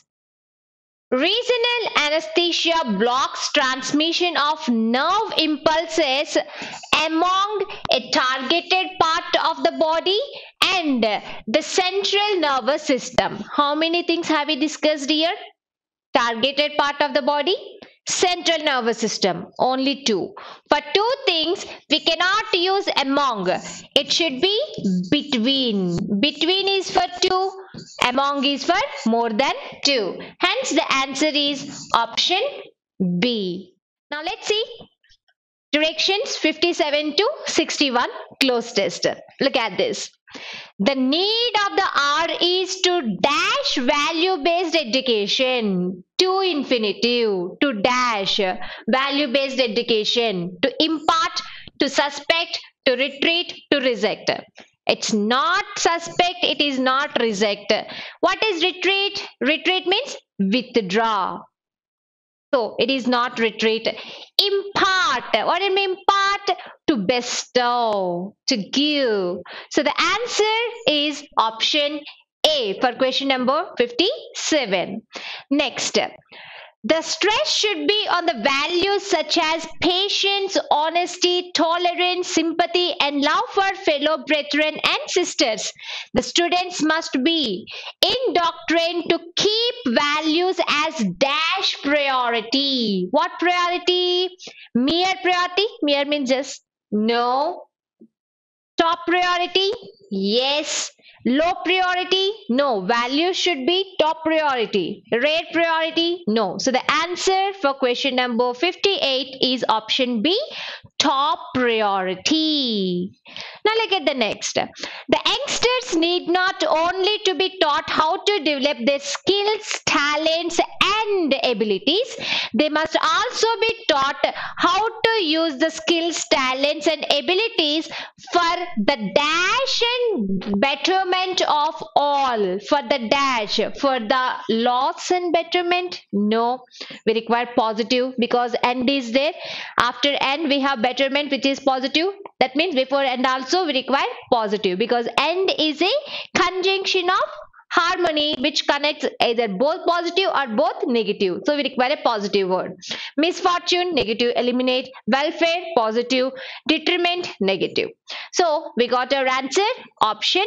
Regional anesthesia blocks transmission of nerve impulses among a targeted part of the body and the central nervous system. How many things have we discussed here? Targeted part of the body, central nervous system, only two. For two things we cannot use among. It should be between. Between is for two, among is for more than two. Hence the answer is option B. Now let's see directions fifty-seven to sixty-one close test. Look at this. The need of the hour is to dash value based education, to infinitive, to dash value based education, to impart, to suspect, to retreat, to reject. It's not suspect, it is not reject. What is retreat? Retreat means withdraw. So it is not retreat. Impart. What do you mean impart? To bestow, to give. So the answer is option A for question number fifty-seven. Next. The stress should be on the values such as patience, honesty, tolerance, sympathy, and love for fellow brethren and sisters. The students must be indoctrinated to keep values as dash priority. What priority? Mere priority? Mere means just no. Top priority? Yes. Low priority? No. Value should be top priority. Rare priority? No. So the answer for question number fifty-eight is option B, top priority. Now look at the next. The youngsters need not only to be taught how to develop their skills, talents, and abilities, they must also be taught how to use the skills, talents, and abilities for the dash and betterment of all. For the dash, for the loss and betterment, no. We require positive because and is there. After and we have betterment, which is positive. That means before and also we require positive because and is a conjunction of harmony which connects either both positive or both negative. So we require a positive word. Misfortune, negative, eliminate. Welfare, positive. Detriment, negative. So we got our answer, option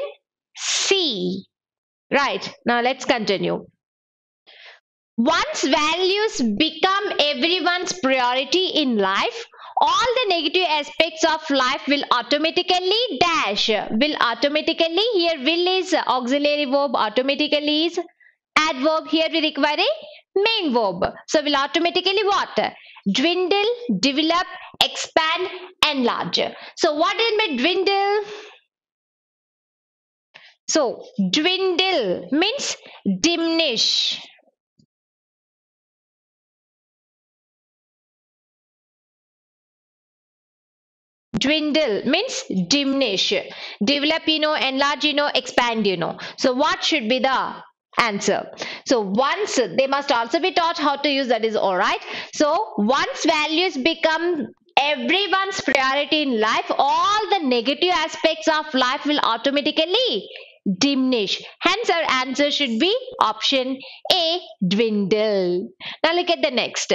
C. Right, now let's continue. Once values become everyone's priority in life, all the negative aspects of life will automatically dash. Will automatically, here will is auxiliary verb, automatically is adverb. Here we require a main verb. So will automatically what? Dwindle, develop, expand, enlarge. So what is mean dwindle? So dwindle means diminish. Dwindle means diminish. Develop, you know, enlarge, you know, expand, you know. So what should be the answer? So once they must also be taught how to use, that is all right. So once values become everyone's priority in life, all the negative aspects of life will automatically diminish. Hence our answer should be option A, dwindle. Now look at the next.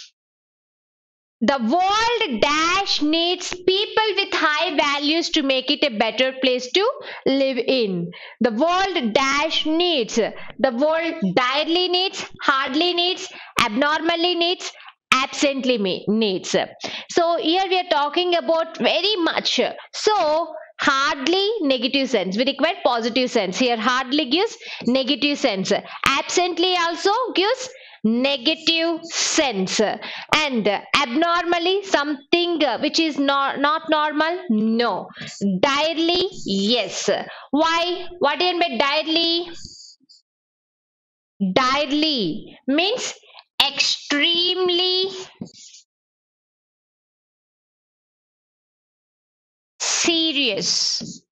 The world dash needs people with high values to make it a better place to live in. The world dash needs. The world direly needs, hardly needs, abnormally needs, absently needs. So here we are talking about very much. So hardly negative sense. We require positive sense. Here hardly gives negative sense. Absently also gives negative sense. And abnormally something which is not not normal, no. Direly, yes. Why? What do you mean by direly? Direly means extremely serious.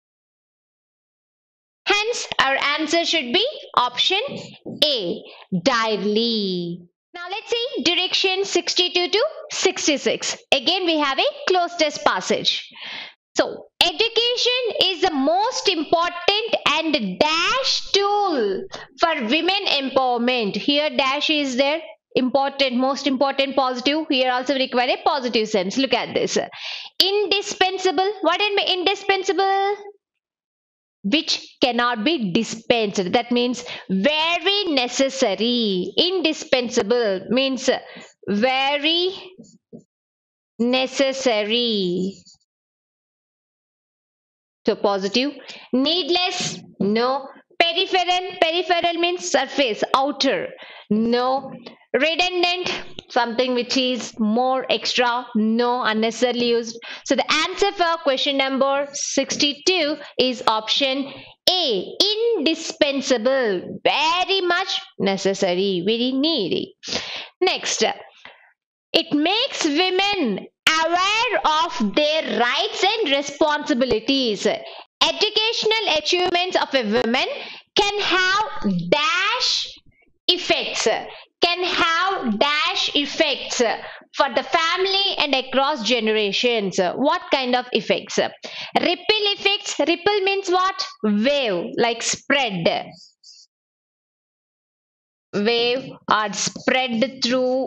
Hence, our answer should be option A, direly. Now let's see direction sixty-two to sixty-six. Again, we have a closed test passage. So, education is the most important and dash tool for women empowerment. Here, dash is there. Important, most important, positive. Here also require a positive sense. Look at this. Indispensable. What is indispensable? Which cannot be dispensed. That means very necessary. Indispensable means very necessary. So positive. Needless, no. Peripheral, peripheral means surface, outer, no. Redundant, something which is more extra, no, unnecessarily used. So the answer for question number sixty-two is option A, indispensable, very much necessary, very needy. Next, it makes women aware of their rights and responsibilities. Educational achievements of a woman can have dash effects, can have dash effects for the family and across generations. What kind of effects? Ripple effects. Ripple means what? Wave, like spread. Wave are spread through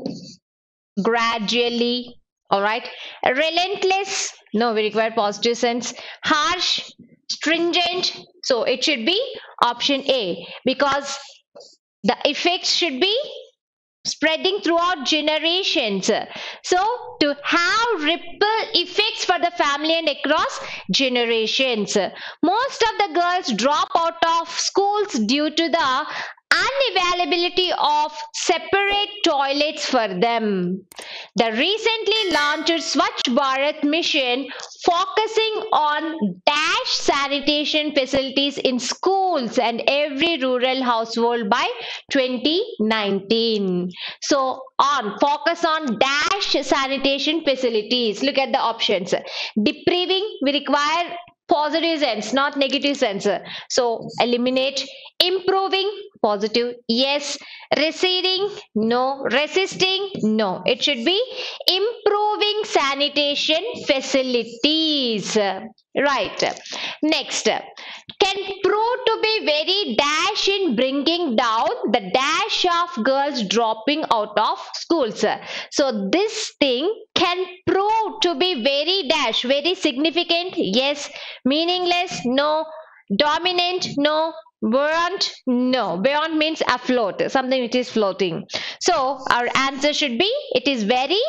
gradually. All right. Relentless. No, we require positive sense. Harsh, stringent. So it should be option A, because the effects should be spreading throughout generations. So to have ripple effects for the family and across generations. Most of the girls drop out of schools due to the unavailability of separate toilets for them. The recently launched Swachh Bharat mission focusing on dash sanitation facilities in schools and every rural household by twenty nineteen. So on focus on dash sanitation facilities. Look at the options. Depriving, we require positive sense, not negative sense. So eliminate. Improving, positive, yes. Receding, no. Resisting, no. It should be improving sanitation facilities. Right. Next, can prove to be very dash in bringing down the dash of girls dropping out of schools. So this thing can prove to be very dash, very significant, yes. Meaningless, no. Dominant, no. Buoyant, no. Buoyant means afloat, something which is floating. So our answer should be, it is very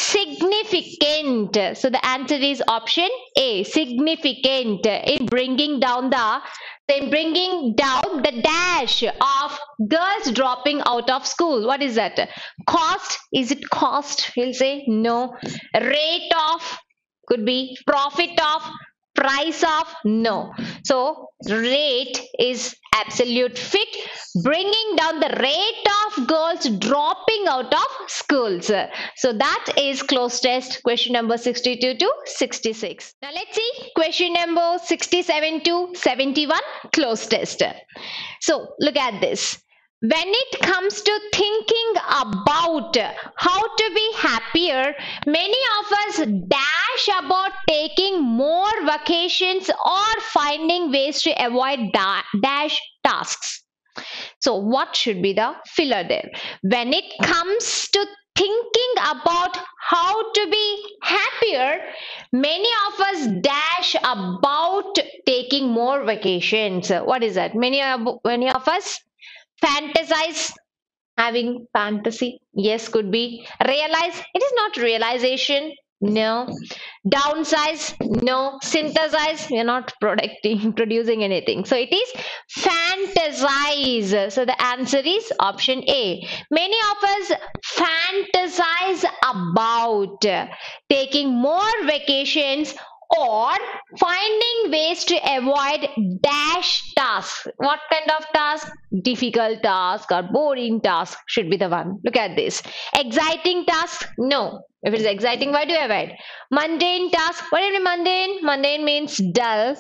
significant. So the answer is option A, significant in bringing down the then bringing down the dash of girls dropping out of school. What is that? Cost, is it cost? We'll say no. Rate of, could be profit of, price of, no. So rate is absolute fit, bringing down the rate of girls dropping out of schools. So that is close test question number sixty-two to sixty-six. Now let's see question number sixty-seven to seventy-one, close test. So look at this. When it comes to thinking about how to be happier, many of us dash about taking more vacations or finding ways to avoid da dash tasks. So what should be the filler there? When it comes to thinking about how to be happier, many of us dash about taking more vacations. What is that? Many of, many of us fantasize, having fantasy, yes, could be. Realize, it is not realization, no. Downsize, no. Synthesize, we are not producing, producing anything. So it is fantasize. So the answer is option A. Many of us fantasize about taking more vacations or finding ways to avoid dash tasks. What kind of task? Difficult task or boring task should be the one. Look at this. Exciting task? No. If it is exciting, why do you avoid? Mundane task? What is mundane? Mundane means dull.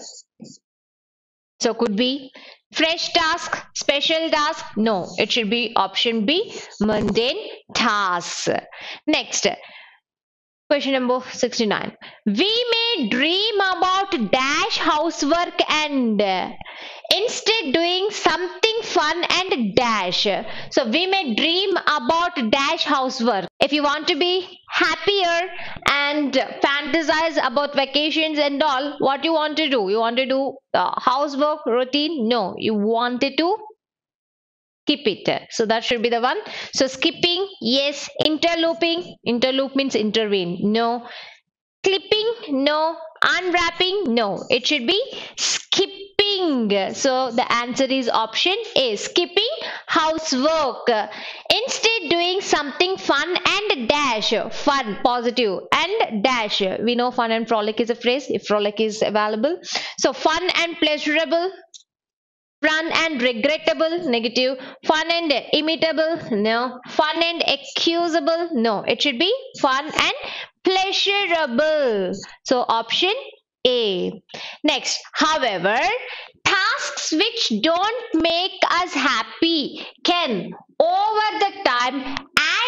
So could be. Fresh task? Special task? No. It should be option B. Mundane tasks. Next. Question number sixty-nine. We may dream about dash housework and instead doing something fun and dash. So we may dream about dash housework. If you want to be happier and fantasize about vacations and all, what you want to do? You want to do the housework routine? No, you wanted to skip it. So that should be the one. So skipping, yes. Interlooping, interloop means intervene, no. Clipping, no. Unwrapping, no. It should be skipping. So the answer is option A, skipping housework. Instead doing something fun and dash. Fun, positive, and dash. We know fun and frolic is a phrase if frolic is available. So fun and pleasurable. Fun and regrettable, negative. Fun and imitable, no. Fun and excusable, no. It should be fun and pleasurable. So option A. Next, however, tasks which don't make us happy can over the time add up to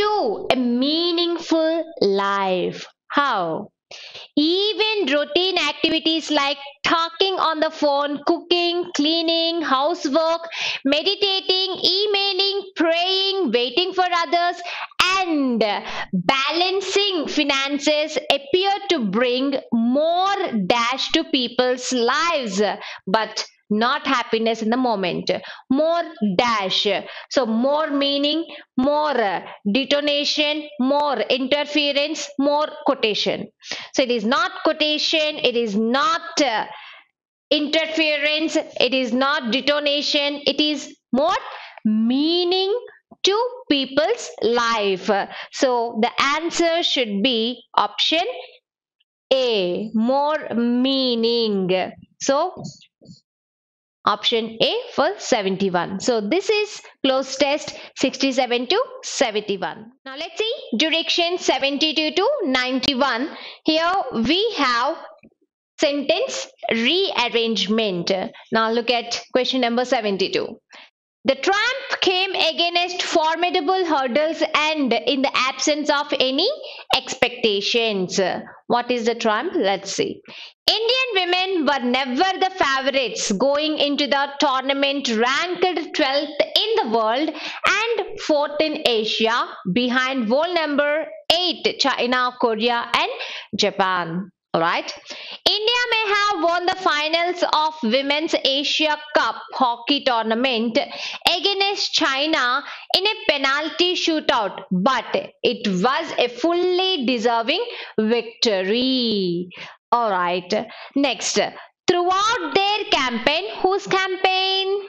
to a meaningful life. How? Even routine activities like talking on the phone, cooking, cleaning, housework, meditating, emailing, praying, waiting for others, and balancing finances appear to bring more dash to people's lives, but not happiness in the moment. More dash. So, more meaning, more uh, detonation, more interference, more quotation. So, it is not quotation, it is not uh, interference, it is not detonation, it is more meaning to people's life. So, the answer should be option A, more meaning. So, option A for seventy-one. So this is close test sixty-seven to seventy-one. Now let's see direction seventy-two to ninety-one. Here we have sentence rearrangement. Now look at question number seventy-two. The tramp came against formidable hurdles and in the absence of any expectations. What is the tramp? Let's see. Indian women were never the favorites going into the tournament, ranked twelfth in the world and fourth in Asia, behind world number eight China, Korea and Japan. Alright. India may have won the finals of Women's Asia Cup hockey tournament against China in a penalty shootout, but it was a fully deserving victory. Alright. Next. Throughout their campaign, whose campaign?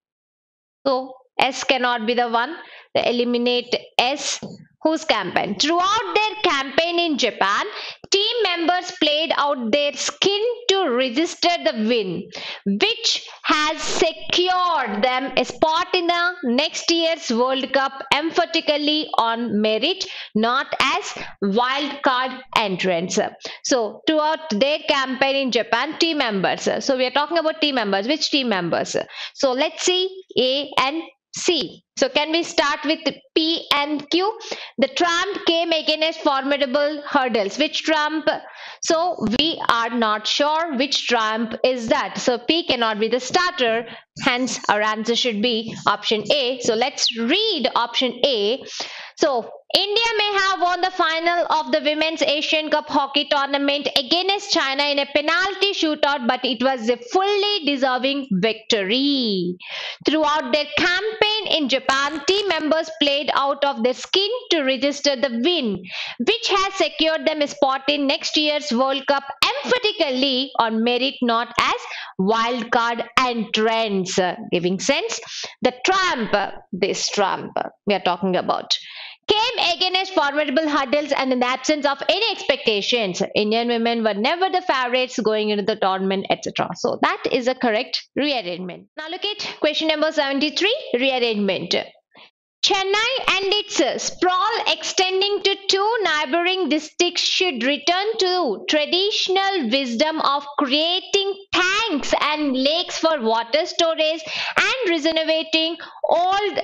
So, S cannot be the one. Eliminate S. Whose campaign? Throughout their campaign in Japan, team members played out their skin to register the win, which has secured them a spot in the next year's World Cup emphatically on merit, not as wild card entrants. So, throughout their campaign in Japan, team members. So, we are talking about team members. Which team members? So, let's see A and C. So can we start with P and Q? The tramp came against formidable hurdles. Which tramp? So we are not sure which tramp is that. So P cannot be the starter. Hence our answer should be option A. So let's read option A. So India may have won the final of the Women's Asian Cup hockey tournament against China in a penalty shootout, but it was a fully deserving victory. Throughout their campaign in Japan, team members played out of their skin to register the win, which has secured them a spot in next year's World Cup emphatically on merit, not as wild card entrants. Giving sense? The tramp, this tramp we are talking about, came against formidable hurdles and in the absence of any expectations. Indian women were never the favorites going into the tournament, et cetera. So that is a correct rearrangement. Now look at question number seventy-three, rearrangement. Chennai and its sprawl extending to two neighboring districts should return to traditional wisdom of creating tanks and lakes for water storage and regenerating old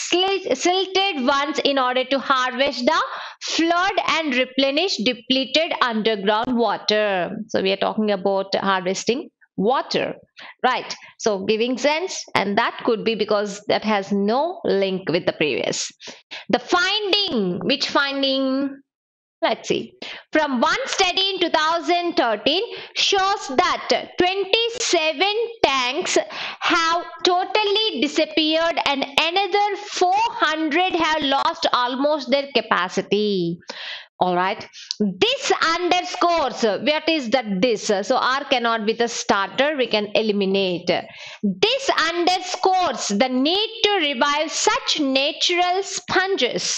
silted ones in order to harvest the flood and replenish depleted underground water. So we are talking about harvesting water, right? So giving sense, and that could be because that has no link with the previous. The finding, which finding? Let's see. From one study in two thousand thirteen shows that twenty-seven tanks have totally disappeared and another four hundred have lost almost their capacity. All right, this underscores what is that this, so R cannot be the starter, we can eliminate. This underscores the need to revive such natural sponges.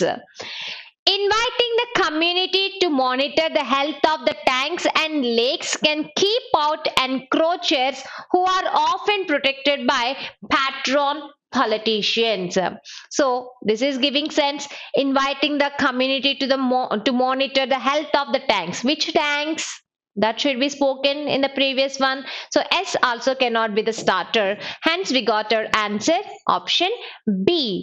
Inviting the community to monitor the health of the tanks and lakes can keep out encroachers who are often protected by patron politicians. So this is giving sense. Inviting the community to the mo to monitor the health of the tanks. Which tanks? That should be spoken in the previous one. So S also cannot be the starter. Hence we got our answer option B.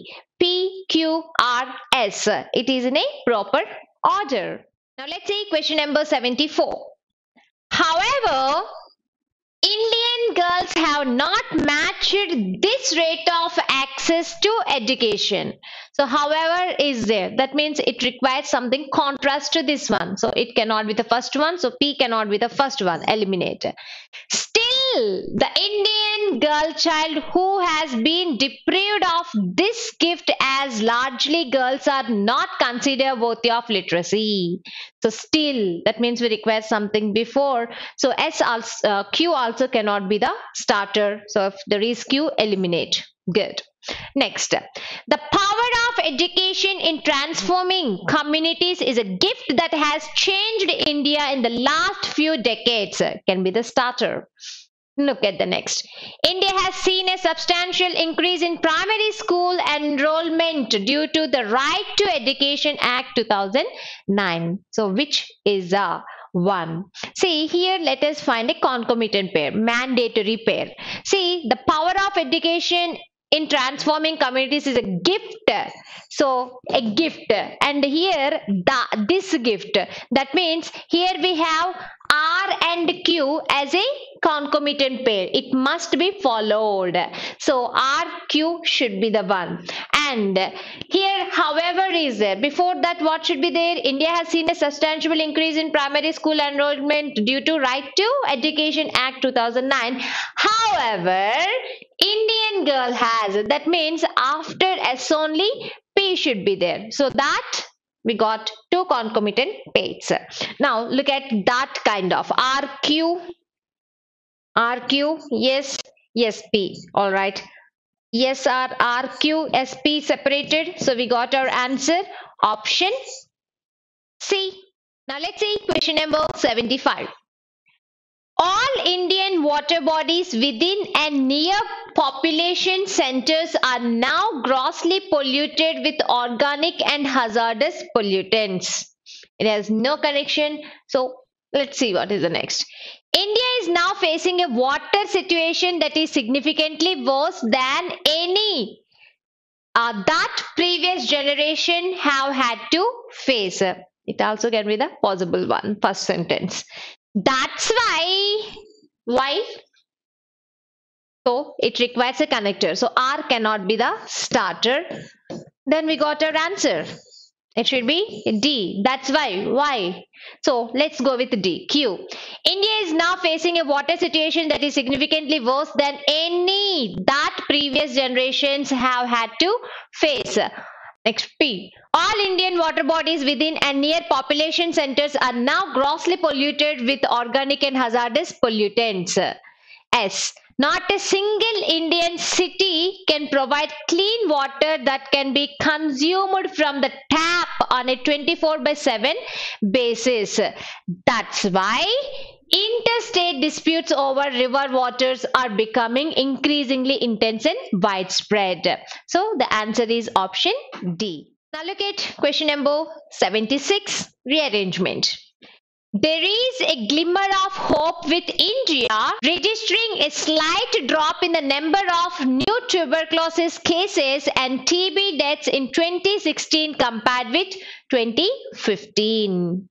P, Q, R, S. It is in a proper order. Now let's see question number seventy-four. However, Indian girls have not matched this rate of access to education. So, however, is there. That means it requires something contrast to this one. So, it cannot be the first one. So, P cannot be the first one. Eliminate. Still, the Indian girl child who has been deprived of this gift, as largely girls are not considered worthy of literacy. So, still, that means we require something before. So, S also, uh, Q also cannot be the starter. So, if there is Q, eliminate. Good. Next, the power of education in transforming communities is a gift that has changed India in the last few decades. Can be the starter. Look at the next. India has seen a substantial increase in primary school enrollment due to the Right to Education Act two thousand nine. So, which is a one? See, here let us find a concomitant pair, mandatory pair. See, the power of education in transforming communities is a gift. So, a gift. And here, the, this gift. That means here we have R and Q as a concomitant pair. It must be followed. So, R, Q should be the one. And here, however, is there. Before that, what should be there? India has seen a substantial increase in primary school enrollment due to Right to Education Act two thousand nine. However, Indian girl has. That means after S only, P should be there. So that we got two concomitant pairs. Now look at that kind of R Q. R Q, yes, yes, P. All right. Yes, R, R, Q, S, P separated. So we got our answer. Option C. Now let's see question number seventy-five. All Indian water bodies within and near population centers are now grossly polluted with organic and hazardous pollutants. It has no connection. So let's see what is the next. India is now facing a water situation that is significantly worse than any uh, that previous generation have had to face. It also can be the possible one, first sentence. That's why, why? So it requires a connector. So R cannot be the starter. Then we got our answer. It should be D. That's why. Why? So let's go with D. Q. India is now facing a water situation that is significantly worse than any that previous generations have had to face. Next, P. All Indian water bodies within and near population centers are now grossly polluted with organic and hazardous pollutants. S. Not a single Indian city can provide clean water that can be consumed from the tap on a twenty-four by seven basis. That's why interstate disputes over river waters are becoming increasingly intense and widespread. So the answer is option D. Now look at question number seventy-six, rearrangement. There is a glimmer of hope with India registering a slight drop in the number of new tuberculosis cases and T B deaths in twenty sixteen compared with twenty fifteen.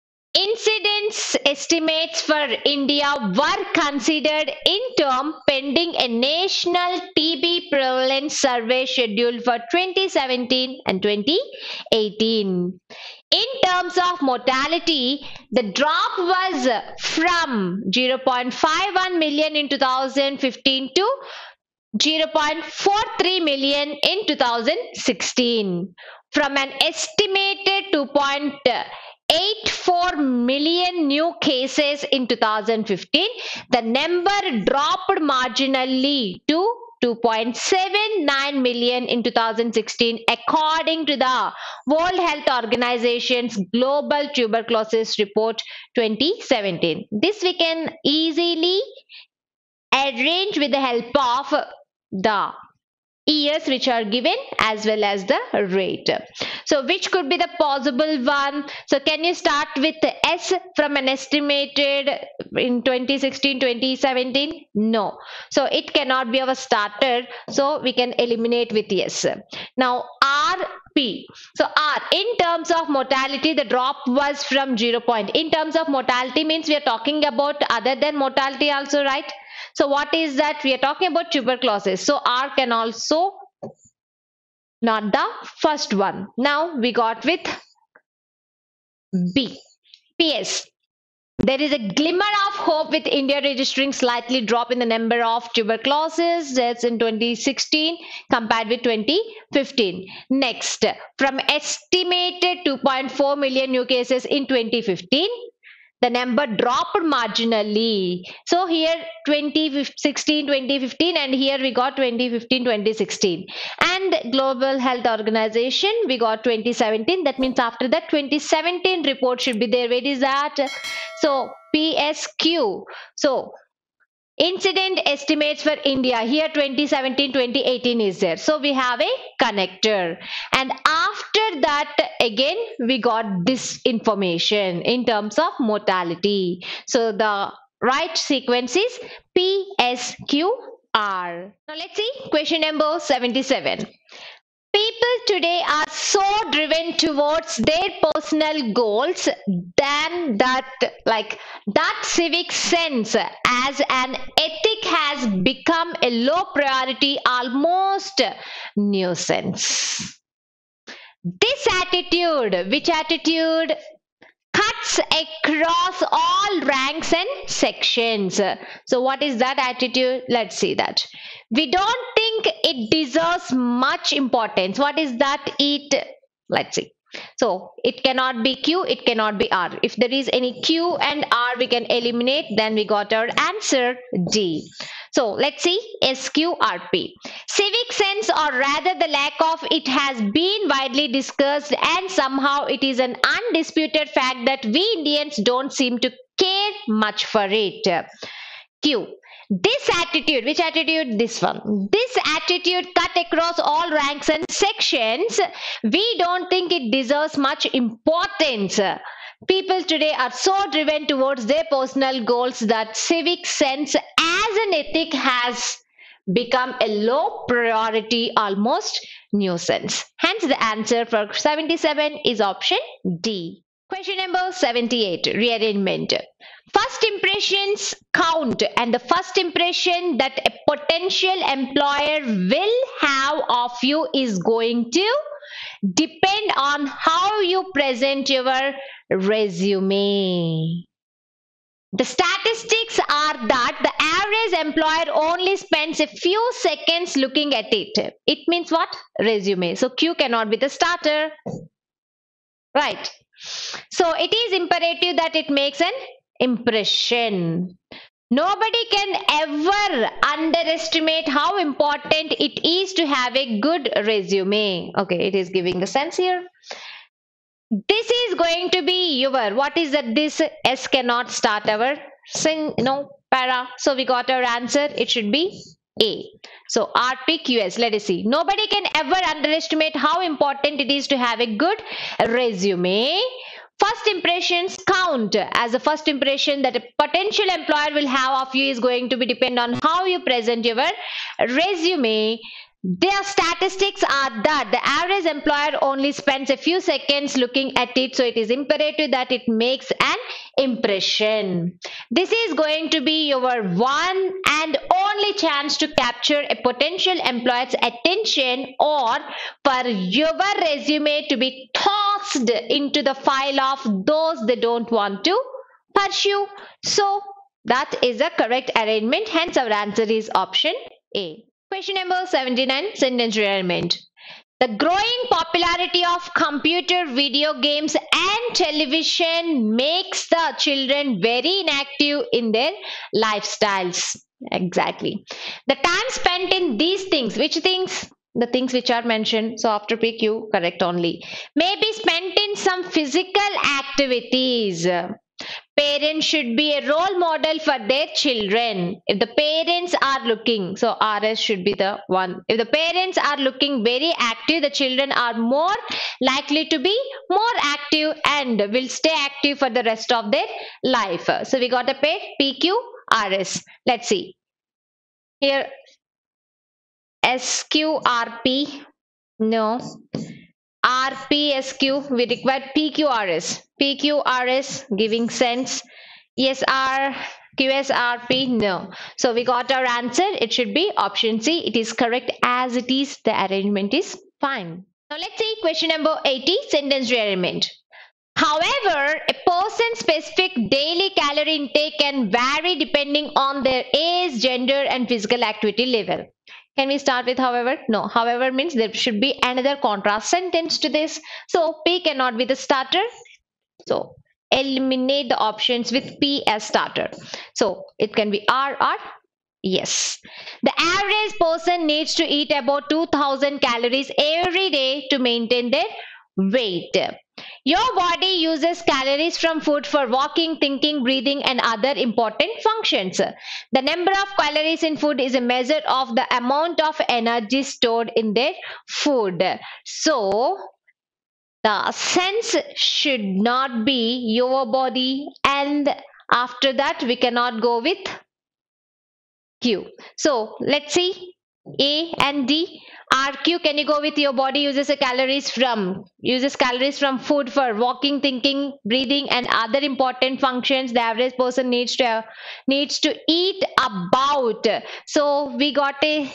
Incidence estimates for India were considered interim pending a national T B prevalence survey scheduled for twenty seventeen and twenty eighteen. In terms of mortality, the drop was from zero point five one million in two thousand fifteen to zero point four three million in two thousand sixteen. From an estimated two point eight four million new cases in two thousand fifteen, the number dropped marginally to two point seven nine million in two thousand sixteen according to the World Health Organization's Global Tuberculosis Report twenty seventeen. This we can easily arrange with the help of the years which are given as well as the rate. So which could be the possible one? So can you start with S from an estimated in twenty sixteen twenty seventeen? No. So it cannot be our starter. So we can eliminate with yes. Now R P. So R, in terms of mortality, the drop was from zero point. In terms of mortality means we are talking about other than mortality also, right? So what is that? We are talking about tuberculosis. So R can also not the first one. Now we got with B. P S. There is a glimmer of hope with India registering slightly drop in the number of tuberculosis deaths in twenty sixteen compared with twenty fifteen. Next, from estimated two point four million new cases in twenty fifteen, the number dropped marginally. So here twenty sixteen twenty fifteen, and here we got twenty fifteen twenty sixteen. And Global Health Organization we got twenty seventeen. That means after that twenty seventeen report should be there. Where is that? So P S Q. So incident estimates for India, here twenty seventeen twenty eighteen is there. So we have a connector, and after that again we got this information in terms of mortality. So the right sequence is P S Q R. Now let's see question number seventy-seven. People today are so driven towards their personal goals than that, like that civic sense as an ethic has become a low priority, almost nuisance. This attitude, which attitude? Cuts across all ranks and sections. So what is that attitude? Let's see that. We don't think it deserves much importance. What is that? It, let's see. So it cannot be Q, it cannot be R. If there is any Q and R, we can eliminate. Then we got our answer D. So let's see S Q R P. Civic sense, or rather the lack of it, has been widely discussed, and somehow it is an undisputed fact that we Indians don't seem to care much for it. Q. This attitude, which attitude? This one. This attitude cut across all ranks and sections. We don't think it deserves much importance. People today are so driven towards their personal goals that civic sense as an ethic has become a low priority, almost nuisance. Hence the answer for seventy-seven is option D. Question number seventy-eight, rearrangement. First impressions count, and the first impression that a potential employer will have of you is going to depend on how you present your resume. The statistics are that the average employer only spends a few seconds looking at it. It means what? Resume. So Q cannot be the starter. Right. So it is imperative that it makes an impression. Nobody can ever underestimate how important it is to have a good resume. Okay, it is giving a sense here. This is going to be your, what is that? This S cannot start our sing, no, para. So we got our answer. It should be A. So R P Q S, let us see. Nobody can ever underestimate how important it is to have a good resume. First impressions count, as a first impression that a potential employer will have of you is going to be depend on how you present your resume. Their statistics are that the average employer only spends a few seconds looking at it, so it is imperative that it makes an impression. This is going to be your one and only chance to capture a potential employer's attention, or for your resume to be tossed into the file of those they don't want to pursue. So that is the correct arrangement. Hence our answer is option A. Question number seventy-nine, sentence rearrangement. The growing popularity of computer, video games and television makes the children very inactive in their lifestyles. Exactly. The time spent in these things, which things? The things which are mentioned. So after P Q, correct only. May be spent in some physical activities. Parents should be a role model for their children. If the parents are looking, so R S should be the one. If the parents are looking very active, the children are more likely to be more active and will stay active for the rest of their life. So we got a pair P Q R S. Let's see. Here S Q R P. No. R P S Q, we require P Q R S. P Q R S giving sense. Yes, R Q S R P, no. So we got our answer. It should be option C. It is correct as it is. The arrangement is fine. Now let's see question number eighty, sentence rearrangement. However, a person's specific daily calorie intake can vary depending on their age, gender, and physical activity level. Can we start with however? No. However means there should be another contrast sentence to this. So P cannot be the starter. So eliminate the options with P as starter. So it can be R or yes. The average person needs to eat about two thousand calories every day to maintain their weight. Your body uses calories from food for walking, thinking, breathing, and other important functions. The number of calories in food is a measure of the amount of energy stored in their food. So, the sense should not be your body, and after that, we cannot go with Q. So, let's see A and D. R Q, can you go with your body uses a calories from uses calories from food for walking, thinking, breathing, and other important functions. The average person needs to needs to eat about. So we got a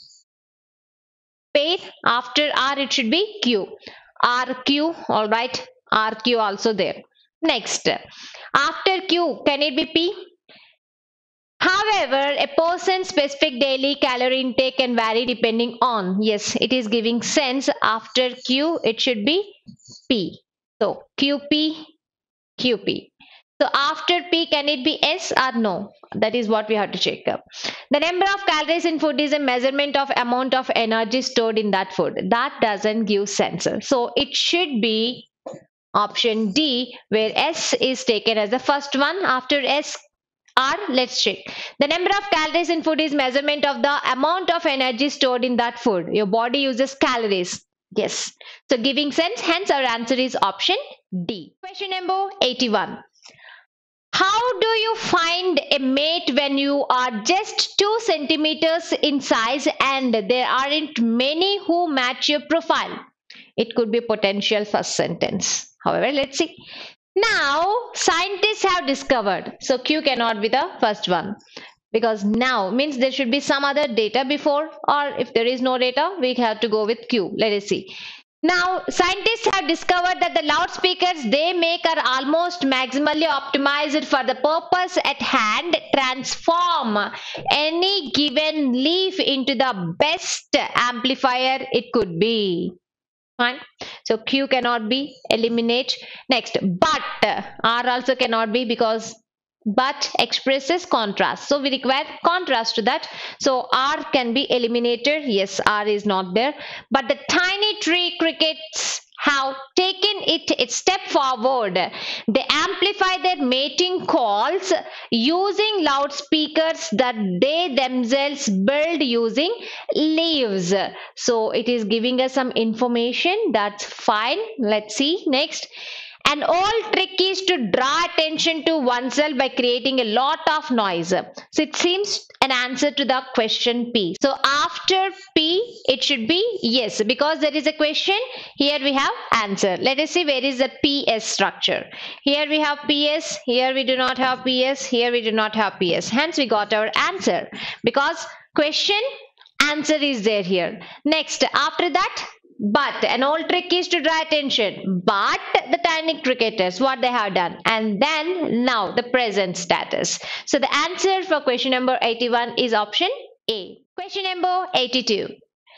pair. After R it should be Q. R Q, all right. R Q also there. Next, after Q, can it be P? However, a person's specific daily calorie intake can vary depending on. Yes, it is giving sense. After Q, it should be P. So Q P, Q P. So after P, can it be S or no? That is what we have to check up. The number of calories in food is a measurement of amount of energy stored in that food. That doesn't give sense. So it should be option D, where S is taken as the first one. After S, R, let's check. The number of calories in food is measurement of the amount of energy stored in that food. Your body uses calories. Yes. So giving sense, hence our answer is option D. Question number eighty-one. How do you find a mate when you are just two centimeters in size and there aren't many who match your profile? It could be potential first sentence. However, let's see. Now, scientists have discovered, so Q cannot be the first one because now means there should be some other data before, or if there is no data, we have to go with Q. Let us see. Now, scientists have discovered that the loudspeakers they make are almost maximally optimized for the purpose at hand, transform any given leaf into the best amplifier it could be. Fine. So Q cannot be, eliminate. Next, but R also cannot be because but expresses contrast. So we require contrast to that. So R can be eliminated. Yes, R is not there. But the tiny tree crickets have taken it a step forward. They amplify their mating calls using loudspeakers that they themselves build using leaves. So it is giving us some information. That's fine. Let's see next. An old trick is to draw attention to oneself by creating a lot of noise. So it seems an answer to the question P. So after P, it should be yes, because there is a question. Here we have answer. Let us see where is the P S structure. Here we have P S. Here we do not have P S. Here we do not have P S. Hence we got our answer because question answer is there here. Next, after that, but an old trick is to draw attention. But the tiny cricketers, what they have done. And then now the present status. So the answer for question number eighty-one is option A. Question number eighty-two.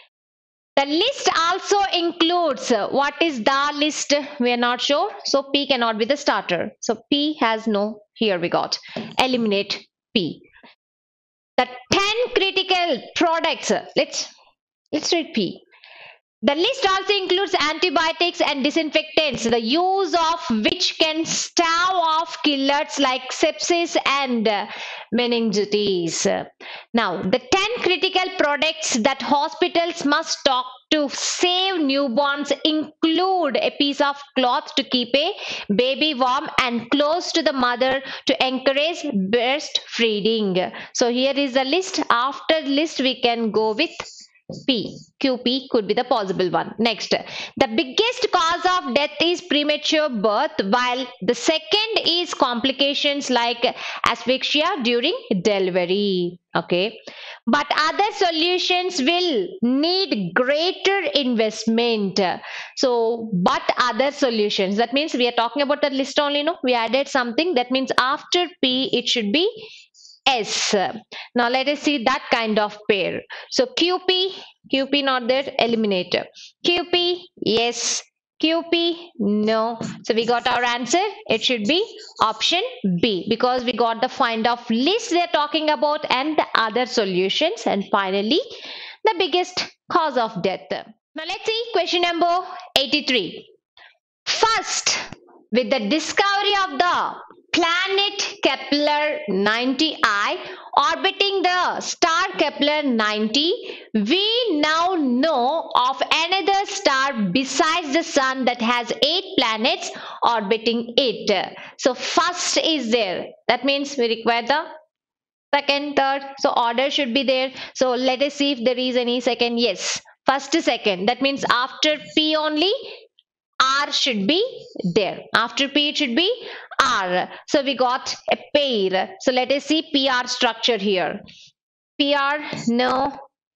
The list also includes, what is the list? We are not sure. So P cannot be the starter. So P has no, here we got. Eliminate P. The ten critical products. Let's, let's read P. The list also includes antibiotics and disinfectants, the use of which can stave off killers like sepsis and uh, meningitis. Now, the ten critical products that hospitals must stock to save newborns include a piece of cloth to keep a baby warm and close to the mother to encourage breastfeeding. So here is the list. After list we can go with P. Q P could be the possible one. Next, the biggest cause of death is premature birth, while the second is complications like asphyxia during delivery. Okay, but other solutions will need greater investment. So, but other solutions, that means we are talking about the list only, no? We added something, that means after P it should be S. Now let us see that kind of pair. So Q P, Q P not there, eliminate. Q P, yes. Q P, no. So we got our answer. It should be option B because we got the find of list they're talking about and the other solutions. And finally, the biggest cause of death. Now let's see question number eighty-three. First, with the discovery of the planet Kepler ninety I orbiting the star Kepler ninety, we now know of another star besides the sun that has eight planets orbiting it. So first is there. That means we require the second, third. So order should be there. So let us see if there is any second. Yes. First, second. That means after P only R should be there. After P it should be R. So we got a pair. So let us see P R structure here. P R, no.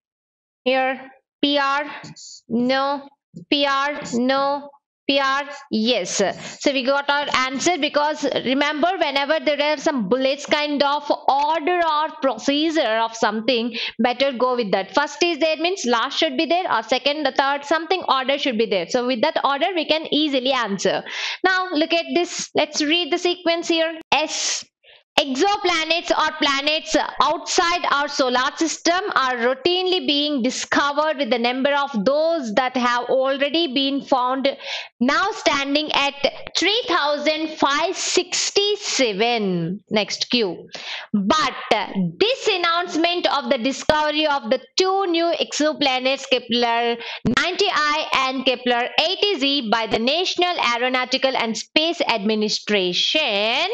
Here, P R, no. P R, no. P R, yes. So we got our answer because remember whenever there are some bullets kind of order or procedure of something, better go with that. First is there means last should be there or second, the third, something order should be there. So with that order we can easily answer. Now look at this. Let's read the sequence here. S. Exoplanets or planets outside our solar system are routinely being discovered with the number of those that have already been found now standing at three thousand five hundred sixty-seven. Next Q. But this announcement of the discovery of the two new exoplanets Kepler ninety I and Kepler eighty Z by the National Aeronautical and Space Administration.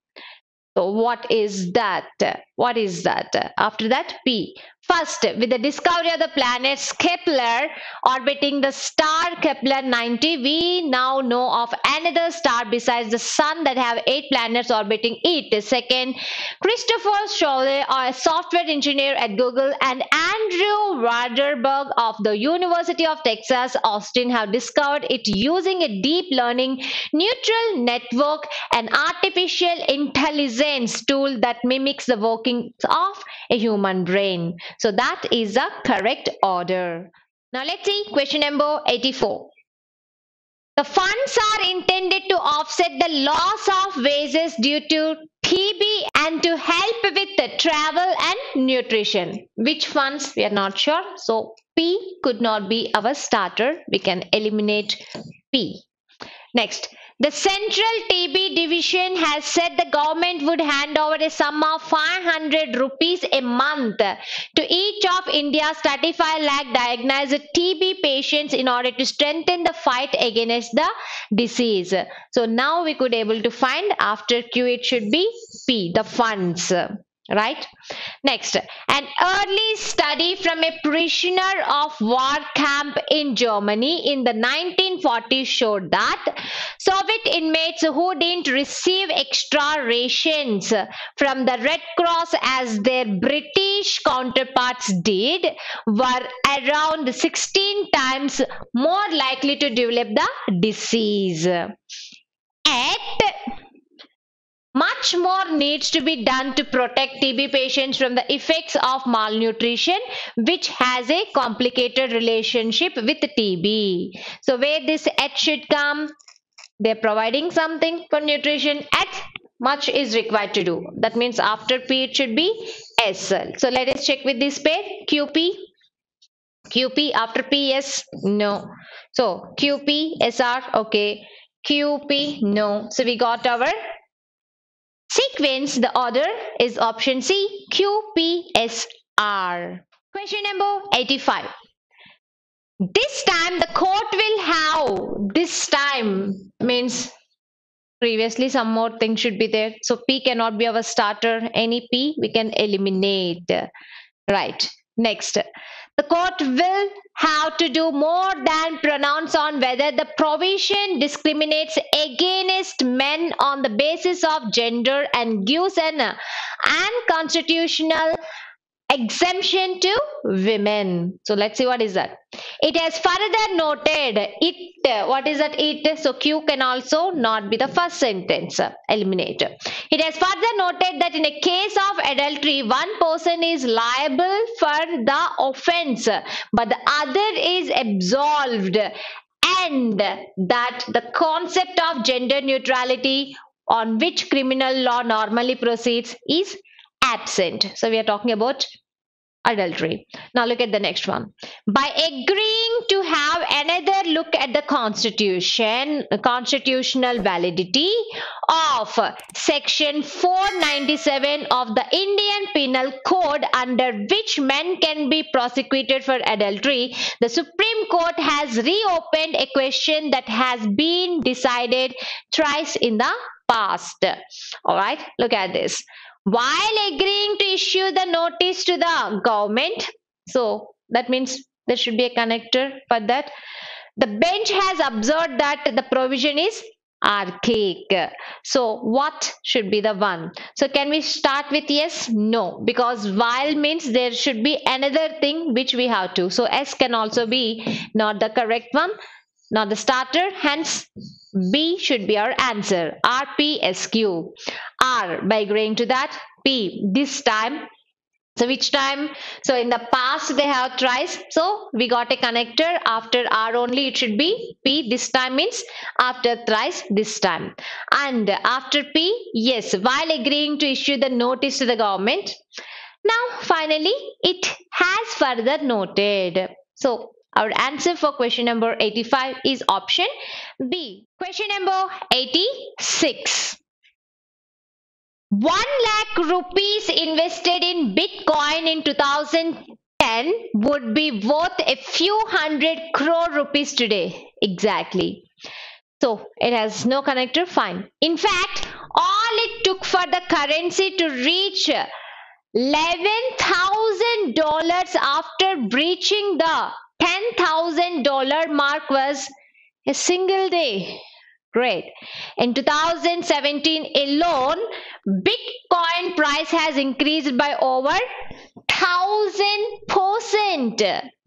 So what is that? What is that? After that, P. First, with the discovery of the planets Kepler orbiting the star Kepler ninety, we now know of another star besides the sun that have eight planets orbiting it. Second, Christopher Scholle, a software engineer at Google, and Andrew Waderberg of the University of Texas, Austin, have discovered it using a deep learning neural network, an artificial intelligence tool that mimics the workings of a human brain. So that is the correct order. Now let's see question number eighty-four. The funds are intended to offset the loss of wages due to T B and to help with the travel and nutrition. Which funds? We are not sure. So P could not be our starter. We can eliminate P. Next. The Central T B Division has said the government would hand over a sum of five hundred rupees a month to each of India's thirty-five lakh diagnosed T B patients in order to strengthen the fight against the disease. So now we could able to find after Q it should be P, the funds. Right. Next, an early study from a prisoner of war camp in Germany in the nineteen forties showed that Soviet inmates who didn't receive extra rations from the Red Cross as their British counterparts did were around sixteen times more likely to develop the disease. At much more needs to be done to protect T B patients from the effects of malnutrition, which has a complicated relationship with T B. So where this H should come, they're providing something for nutrition. At much is required to do. That means after P it should be S. So let us check with this pair, Q P. Q P after P S, no. So Q P S R, okay. Q P, no. So we got our sequence. The order is option C, Q P S R. Question number eighty-five. This time the court will have, this time means previously some more things should be there. So P cannot be our starter. Any P we can eliminate. Right. Next. The court will have to do more than pronounce on whether the provision discriminates against men on the basis of gender and gives an unconstitutional exemption to women. So let's see what is that. It has further noted it, what is that it? So Q can also not be the first sentence. Eliminate. It has further noted that in a case of adultery, one person is liable for the offense, but the other is absolved, and that the concept of gender neutrality on which criminal law normally proceeds is absent. So we are talking about adultery. Now look at the next one. By agreeing to have another look at the constitution, constitutional validity of section four ninety-seven of the Indian Penal Code, under which men can be prosecuted for adultery, the Supreme Court has reopened a question that has been decided thrice in the past. All right, look at this. While agreeing to issue the notice to the government, so that means there should be a connector for that. The bench has observed that the provision is archaic. So what should be the one? So can we start with yes? No, because while means there should be another thing which we have to. So S can also be not the correct one, not the starter, hence B should be our answer. R P S Q. R by agreeing to that. P this time. So which time? So in the past they have thrice. So we got a connector. After R only it should be P. This time means after thrice this time. And after P, yes, while agreeing to issue the notice to the government. Now finally it has further noted. So our answer for question number eighty-five is option B. Question number eighty-six. one lakh rupees invested in Bitcoin in two thousand ten would be worth a few hundred crore rupees today. Exactly. So it has no connector, fine. In fact, all it took for the currency to reach eleven thousand dollars after breaching the ten thousand dollars mark was a single day. Great. In two thousand seventeen alone, Bitcoin price has increased by over one thousand percent.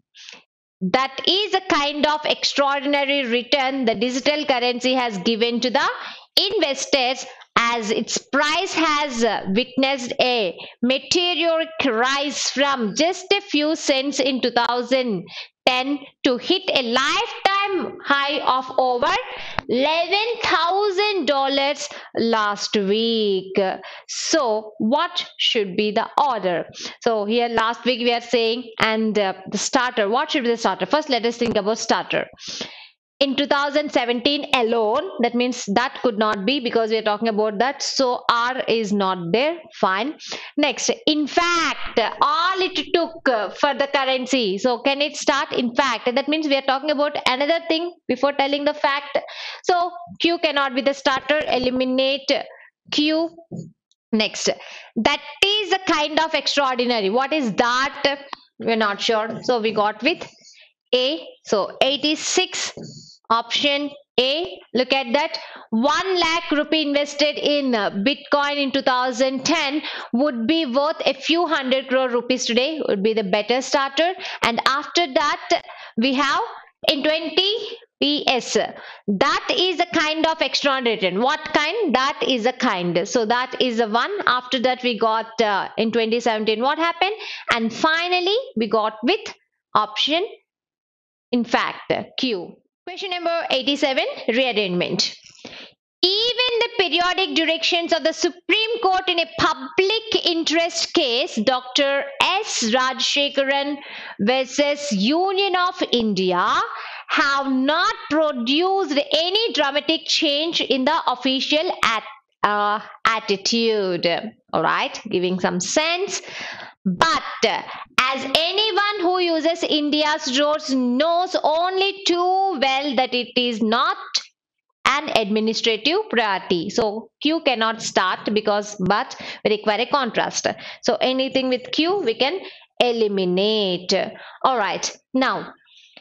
That is a kind of extraordinary return the digital currency has given to the investors, as its price has witnessed a meteoric rise from just a few cents in two thousand ten to hit a lifetime high of over eleven thousand dollars last week. So what should be the order? So here last week we are saying, and uh, the starter, what should be the starter? First let us think about starter. In two thousand seventeen alone, that means that could not be because we are talking about that. So R is not there. Fine. Next, in fact, all it took for the currency. So can it start? In fact, that means we are talking about another thing before telling the fact. So Q cannot be the starter. Eliminate Q. Next, that is a kind of extraordinary. What is that? We're not sure. So we got with A. So eighty-six. Option A. Look at that. one lakh rupee invested in Bitcoin in two thousand ten would be worth a few hundred crore rupees today. Would be the better starter. And after that we have in twenty P S. That is a kind of extraordinary. What kind? That is a kind. So that is the one. After that we got uh, in twenty seventeen what happened? And finally we got with option in fact Q. Question number eighty-seven, rearrangement. Even the periodic directions of the Supreme Court in a public interest case, Doctor S. Rajshekaran versus Union of India have not produced any dramatic change in the official at, uh, attitude. All right, giving some sense. But as anyone who uses India's roads knows only too well that it is not an administrative priority. So Q cannot start because but we require a contrast. So anything with Q we can eliminate. All right. Now,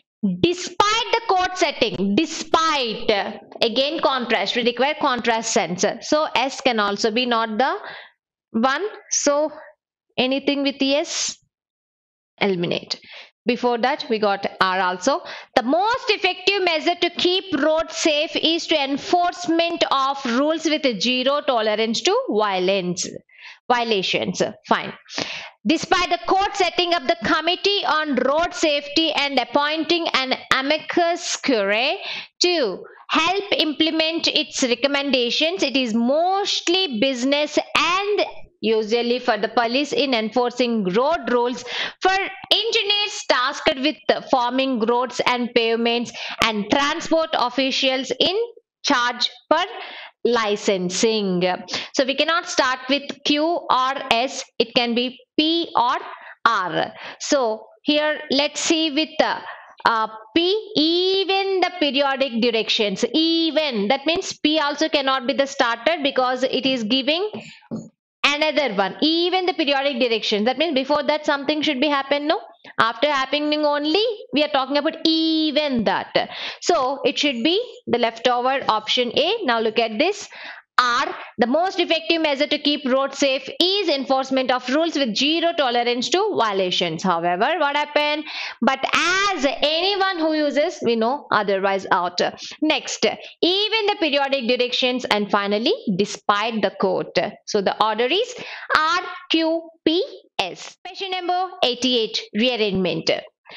despite the code setting, despite, again contrast, we require contrast sense. So S can also be not the one. So anything with S, eliminate. Before that, we got R also. The most effective measure to keep roads safe is to enforcement of rules with zero tolerance to violence. Violations. Fine. Despite the court setting up the Committee on Road Safety and appointing an amicus curiae to help implement its recommendations, it is mostly business and usually for the police in enforcing road rules, for engineers tasked with forming roads and pavements, and transport officials in charge for licensing. So we cannot start with Q or S, it can be P or R. So here let's see with the uh, P, even the periodic directions, even, that means P also cannot be the starter because it is giving another one, even the periodic directions. That means before that something should be happen, no? After happening only we are talking about even that. So it should be the leftover option A. Now look at this. R, the most effective measure to keep roads safe is enforcement of rules with zero tolerance to violations. However, what happened? But as anyone who uses, we know otherwise out. Next, even the periodic directions, and finally, despite the quote. So the order is R, Q, P, S. Question number eighty-eight, rearrangement.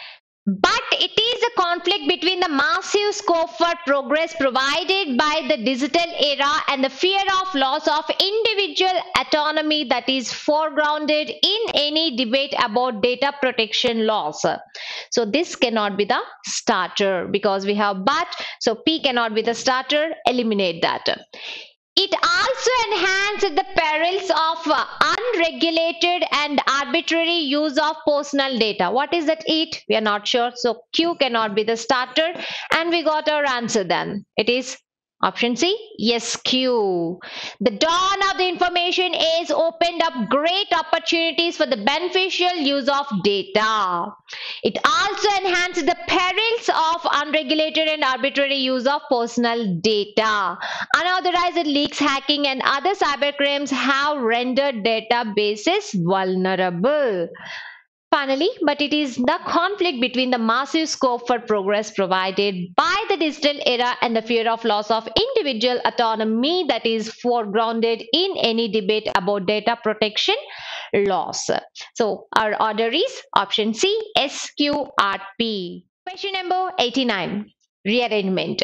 But it is a conflict between the massive scope for progress provided by the digital era and the fear of loss of individual autonomy that is foregrounded in any debate about data protection laws. So this cannot be the starter because we have but, so P cannot be the starter, eliminate that. It also enhances the perils of uh, unregulated and arbitrary use of personal data. What is that it? We are not sure. So Q cannot be the starter and we got our answer then. It is option C, yes, Q. The dawn of the information age opened up great opportunities for the beneficial use of data. It also enhanced the perils of unregulated and arbitrary use of personal data. Unauthorized leaks, hacking, and other cybercrimes have rendered databases vulnerable. Finally, but it is the conflict between the massive scope for progress provided by the digital era and the fear of loss of individual autonomy that is foregrounded in any debate about data protection laws. So our order is option C, S Q R P. Question number eighty-nine, rearrangement.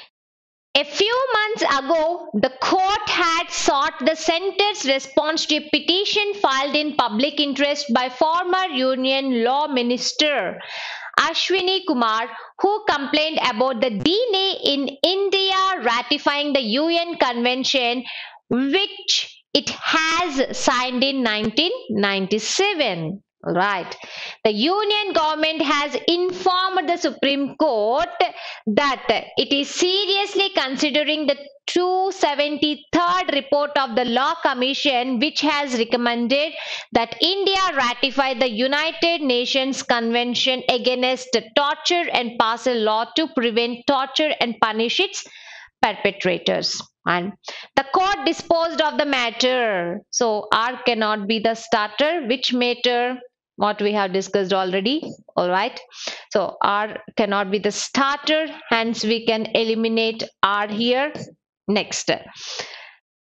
A few months ago, the court had sought the center's response to a petition filed in public interest by former Union Law Minister Ashwini Kumar, who complained about the delay in India ratifying the U N Convention, which it has signed in nineteen ninety-seven. Right. The Union government has informed the Supreme Court that it is seriously considering the two hundred seventy-third report of the Law Commission, which has recommended that India ratify the United Nations Convention Against Torture and pass a law to prevent torture and punish its perpetrators. And the court disposed of the matter. So R cannot be the starter. Which matter? What we have discussed already. All right. So R cannot be the starter. Hence we can eliminate R here. Next.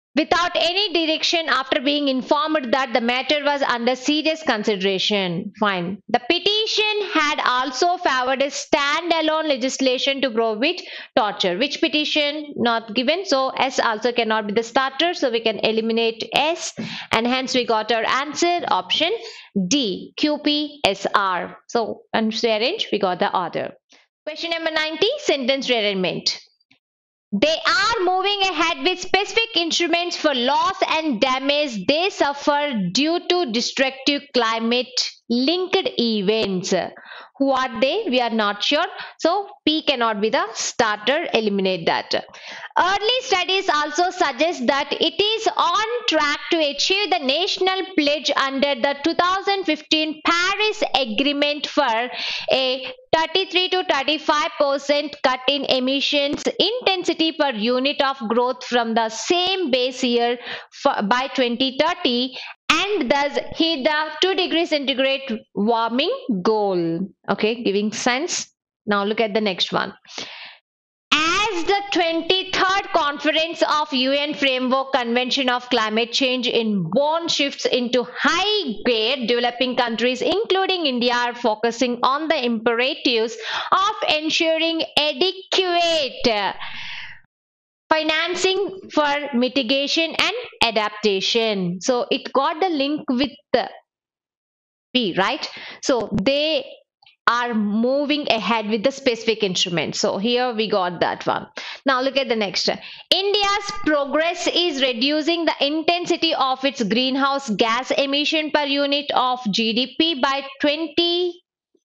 without any direction after being informed that the matter was under serious consideration. Fine. The petition had also favored a standalone legislation to prohibit torture. Which petition? Not given. So S also cannot be the starter. So we can eliminate S, and hence we got our answer option D, Q P S R. So once we arrange, we got the order. Question number ninety, sentence rearrangement. They are moving ahead with specific instruments for loss and damage they suffer due to destructive climate linked events. Who are they? We are not sure. So P cannot be the starter. Eliminate that. Early studies also suggest that it is on track to achieve the national pledge under the two thousand fifteen Paris Agreement for a thirty-three to thirty-five percent cut in emissions intensity per unit of growth from the same base year for, by twenty thirty, and thus hit the two degrees centigrade warming goal. Okay, giving sense. Now look at the next one. As the twenty-third conference of U N Framework Convention of Climate Change in Bonn shifts into high gear, developing countries including India are focusing on the imperatives of ensuring adequate financing for mitigation and adaptation. So it got the link with the P, right? So they are moving ahead with the specific instrument. So here we got that one. Now look at the next. India's progress is reducing the intensity of its greenhouse gas emission per unit of G D P by twenty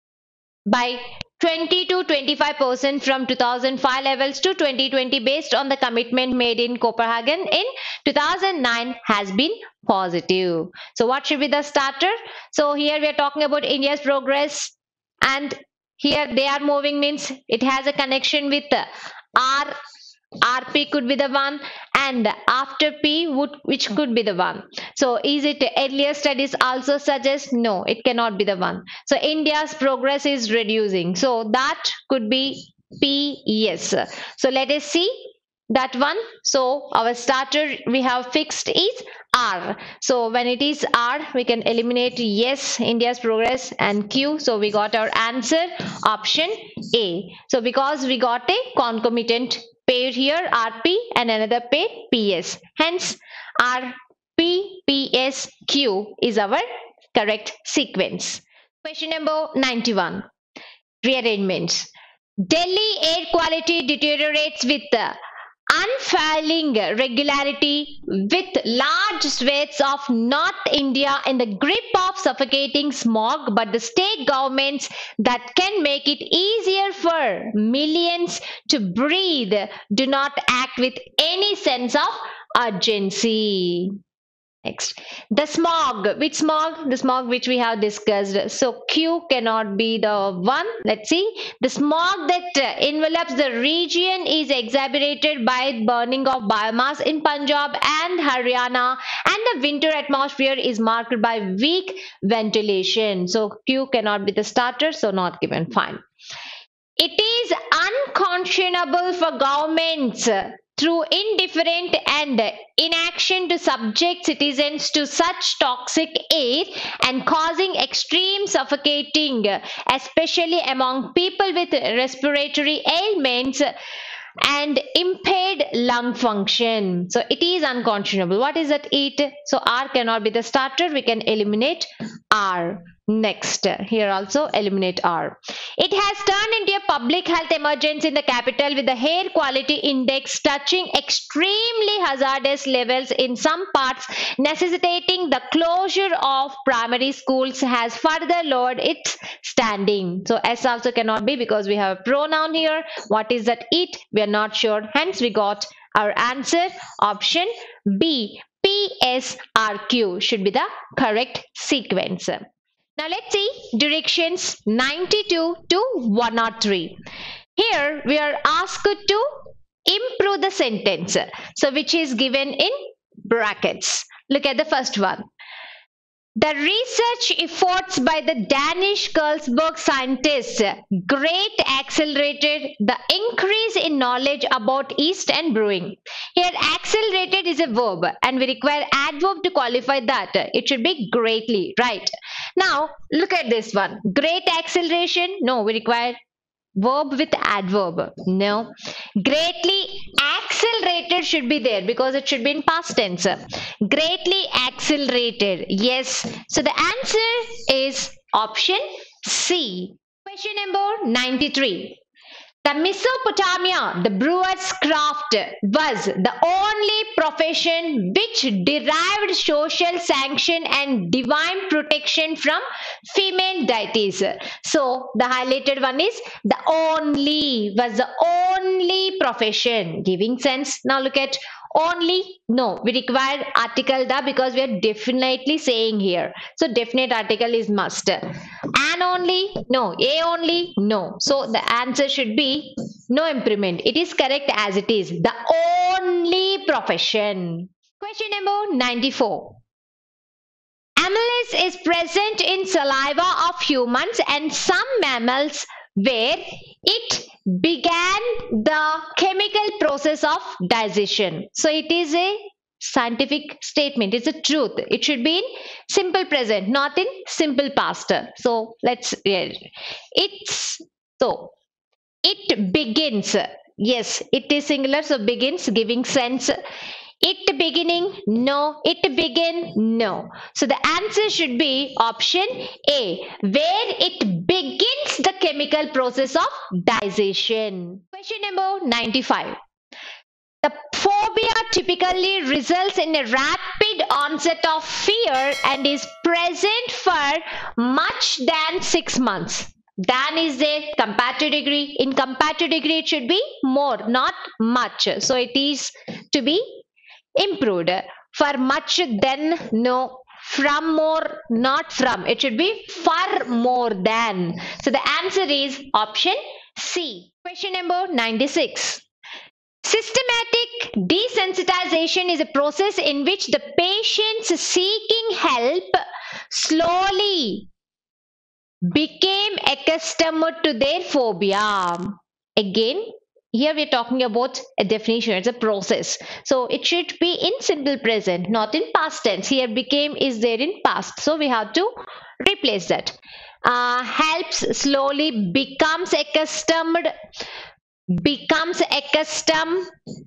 by twenty to twenty-five percent from two thousand five levels to twenty twenty based on the commitment made in Copenhagen in two thousand nine has been positive. So what should be the starter? So here we are talking about India's progress, and here they are moving means it has a connection with R. R P could be the one, and after P would which could be the one. So is it earlier studies also suggest? No, it cannot be the one. So India's progress is reducing. So that could be P, yes. So let us see that one. So our starter we have fixed is R. So when it is R, we can eliminate yes, India's progress, and Q. So we got our answer option A. So because we got a concomitant pair here, R P, and another pair P S. Hence R P P S Q is our correct sequence. Question number ninety-one. Rearrangements. Delhi air quality deteriorates with unfailing regularity, with large swathes of North India in the grip of suffocating smog, but the state governments that can make it easier for millions to breathe do not act with any sense of urgency. Next, the smog. Which smog? The smog which we have discussed. So Q cannot be the one. Let's see. The smog that envelops the region is exacerbated by burning of biomass in Punjab and Haryana, and the winter atmosphere is marked by weak ventilation. So Q cannot be the starter, so not given. Fine. It is unconscionable for governments through indifferent and inaction to subject citizens to such toxic air and causing extreme suffocating, especially among people with respiratory ailments and impaired lung function. So it is unconscionable. What is that? It. So R cannot be the starter. We can eliminate R. Next, here also eliminate R. It has turned into a public health emergency in the capital, with the air quality index touching extremely hazardous levels in some parts, necessitating the closure of primary schools has further lowered its standing. So S also cannot be because we have a pronoun here. What is that? It. We are not sure. Hence we got our answer option B. P S R Q should be the correct sequence. Now let's see directions ninety-two to one oh three. Here we are asked to improve the sentence, so which is given in brackets. Look at the first one. The research efforts by the Danish Carlsberg scientists great accelerated the increase in knowledge about yeast and brewing. Here accelerated is a verb and we require adverb to qualify that. It should be greatly, right? Now look at this one. Great acceleration? No, we require verb with adverb. No. Greatly accelerated should be there because it should be in past tense. Greatly accelerated. Yes. So the answer is option C. Question number ninety-three. The Mesopotamia, the brewer's craft, was the only profession which derived social sanction and divine protection from female deities. So the highlighted one is the only, was the only profession, giving sense. Now look at only. No, we require article da because we are definitely saying here. So definite article is must. And only? No. A only? No. So the answer should be no improvement. It is correct as it is. The only profession. Question number ninety-four. Amylase is present in saliva of humans and some mammals where it began the chemical process of digestion. So it is a scientific statement. It's a truth. It should be in simple present, not in simple past. So let's yeah. It's so it begins. Yes, it is singular, so begins, giving sense. It beginning? No. It begin? No. So the answer should be option A, where it begins the chemical process of digestion. Question number ninety-five. The phobia typically results in a rapid onset of fear and is present for much than six months. Than is there, comparative degree. In comparative degree, it should be more, not much. So it is to be improved. For much, then no. From more, not from. It should be far more than. So the answer is option C. Question number ninety-six. Systematic desensitization is a process in which the patients seeking help slowly became accustomed to their phobia. Again, here we are talking about a definition. It's a process. So it should be in simple present, not in past tense. Here became is there in past. So we have to replace that. Uh, helps slowly becomes accustomed. Becomes accustomed.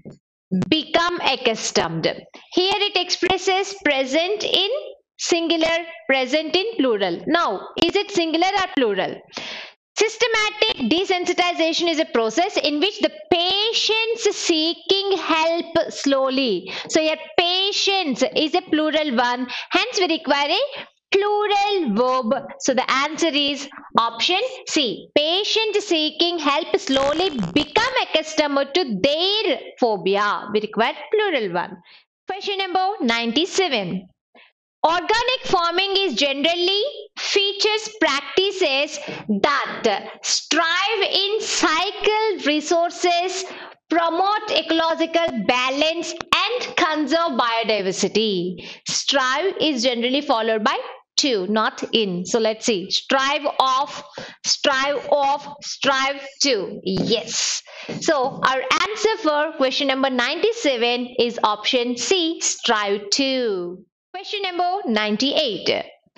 Become accustomed. Here it expresses present in singular, present in plural. Now, is it singular or plural? Systematic desensitization is a process in which the patients seeking help slowly. So here patients is a plural one. Hence we require a plural verb. So the answer is option C. Patient seeking help slowly become accustomed to their phobia. We require plural one. Question number ninety-seven. Organic farming is generally features practices that strive in cycle resources, promote ecological balance and conserve biodiversity. Strive is generally followed by to, not in. So let's see. Strive of, strive of, strive to. Yes. So our answer for question number ninety-seven is option C, strive to. Question number ninety-eight.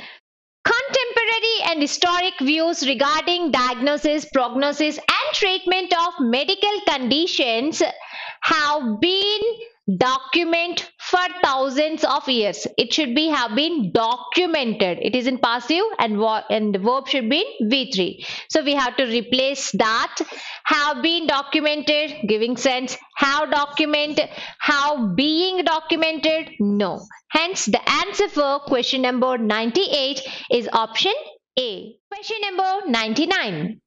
Contemporary and historic views regarding diagnosis, prognosis and treatment of medical conditions have been documented for thousands of years. It should be have been documented. It is in passive and, and the verb should be in V three. So we have to replace that. Have been documented, giving sense. Have documented, have being documented, no. Hence the answer for question number ninety-eight is option A. Question number ninety-nine.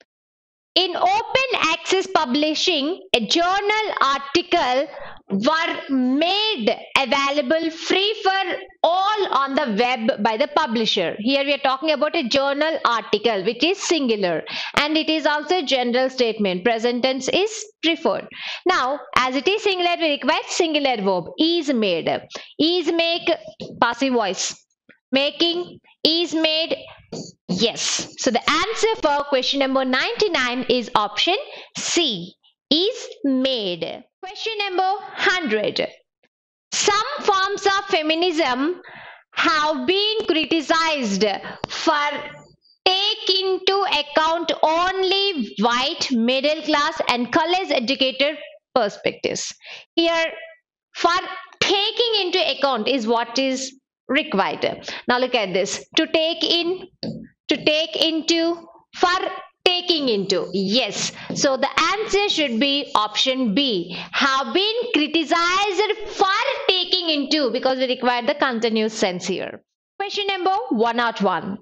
In open access publishing, a journal article were made available free for all on the web by the publisher. Here we are talking about a journal article which is singular and it is also a general statement. Present tense is preferred. Now as it is singular, we require singular verb. Is made. Is make passive voice. Making, is made. Yes. So the answer for question number ninety-nine is option C, is made. Question number one hundred. Some forms of feminism have been criticized for take into account only white, middle class and college educated perspectives. Here, for taking into account is what is required. Now look at this. To take in, to take into, for taking into. Yes. So the answer should be option B. Have been criticized for taking into, because we require the continuous sense here. Question number one oh one.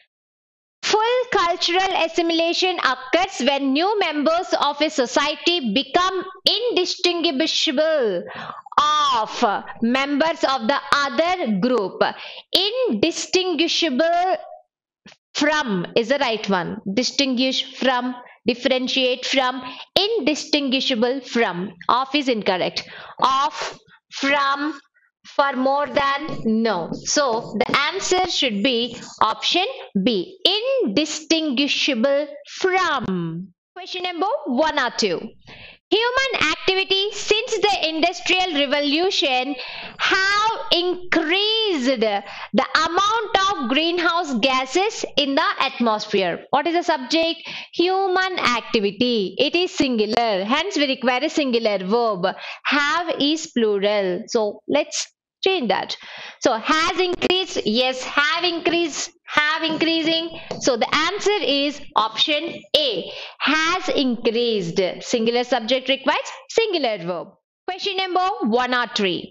Full cultural assimilation occurs when new members of a society become indistinguishable of members of the other group. Indistinguishable from is the right one. Distinguish from, differentiate from, indistinguishable from. Of is incorrect. Of, from, for, more than, no. So the answer should be option B, indistinguishable from. Question number one oh two. Human activity since the Industrial Revolution have increased the amount of greenhouse gases in the atmosphere. What is the subject? Human activity. It is singular. Hence, we require a singular verb. Have is plural. So, let's change that. So, has increased. Yes, have increased. Have increasing. So the answer is option A, has increased. Singular subject requires singular verb. Question number one oh three.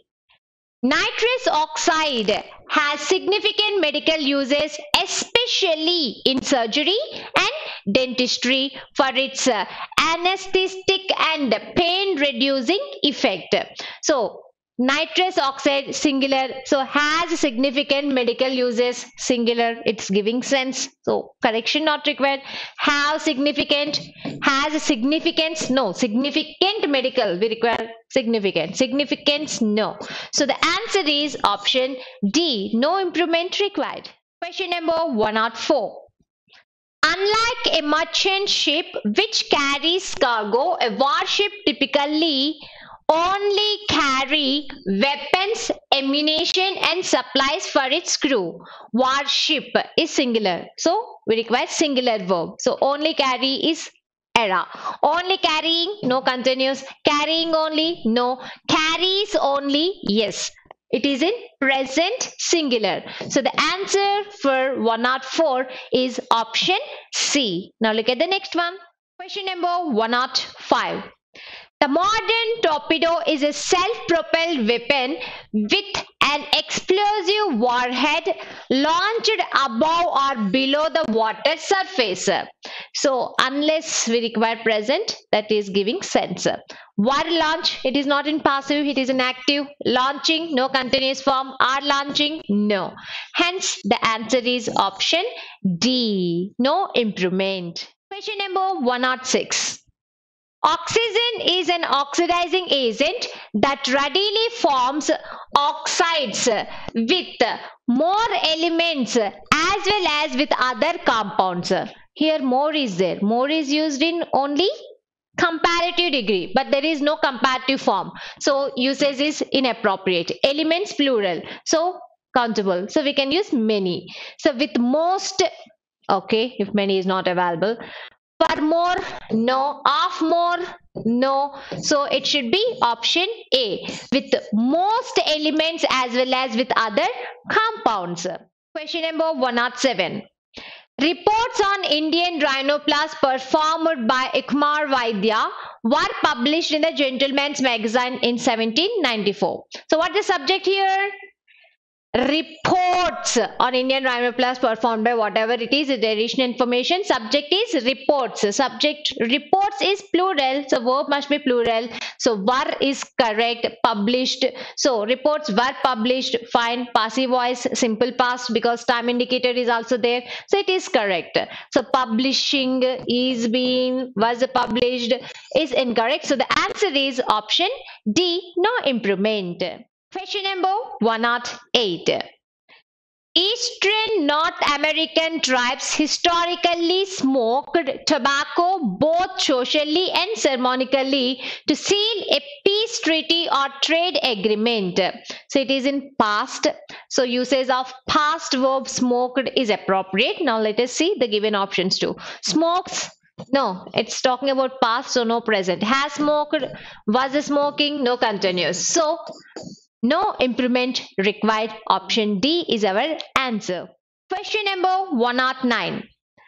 Nitrous oxide has significant medical uses, especially in surgery and dentistry, for its anesthetic and pain reducing effect. So nitrous oxide, singular, so has significant medical uses, singular, it's giving sense. So correction not required. Have significant, has significance, no. Significant medical, we require significant. Significance, no. So the answer is option D, no improvement required. Question number one oh four. Unlike a merchant ship which carries cargo, a warship typically only carry weapons, ammunition and supplies for its crew. Warship is singular. So we require singular verb. So only carry is error. Only carrying, no. Continuous. Carrying only, no. Carries only, yes. It is in present singular. So the answer for one oh four is option C. Now look at the next one. Question number one oh five. The modern torpedo is a self-propelled weapon with an explosive warhead launched above or below the water surface. So, unless we require present, that is giving sense. War launch, it is not in passive, it is in active. Launching, no. Continuous form. Are launching, no. Hence, the answer is option D, no improvement. Question number one oh six. Oxygen is an oxidizing agent that readily forms oxides with more elements as well as with other compounds. Here more is there. More is used in only comparative degree, but there is no comparative form. So usage is inappropriate. Elements plural. So countable. So we can use many. So with most, okay, if many is not available. For more, no. Of more, no. So it should be option A, with most elements as well as with other compounds. Question number one oh seven. Reports on Indian rhinoplast performed by Ikmar Vaidya were published in the Gentleman's Magazine in seventeen ninety-four. So what is the subject here? Reports on Indian rhinoplast performed by whatever it is, the additional information. Subject is reports. Subject reports is plural, so verb must be plural. So were is correct. Published. So reports were published. Fine. Passive voice, simple past, because time indicator is also there. So it is correct. So publishing is being, was published is incorrect. So the answer is option D, no improvement. Question number one oh eight. Eastern North American tribes historically smoked tobacco both socially and ceremonially to seal a peace treaty or trade agreement. So it is in past. So usage of past verb smoked is appropriate. Now let us see the given options too. Smokes. No, it's talking about past, so no present. Has smoked, was smoking, no continuous. So no improvement required. Option D is our answer. Question number one oh nine.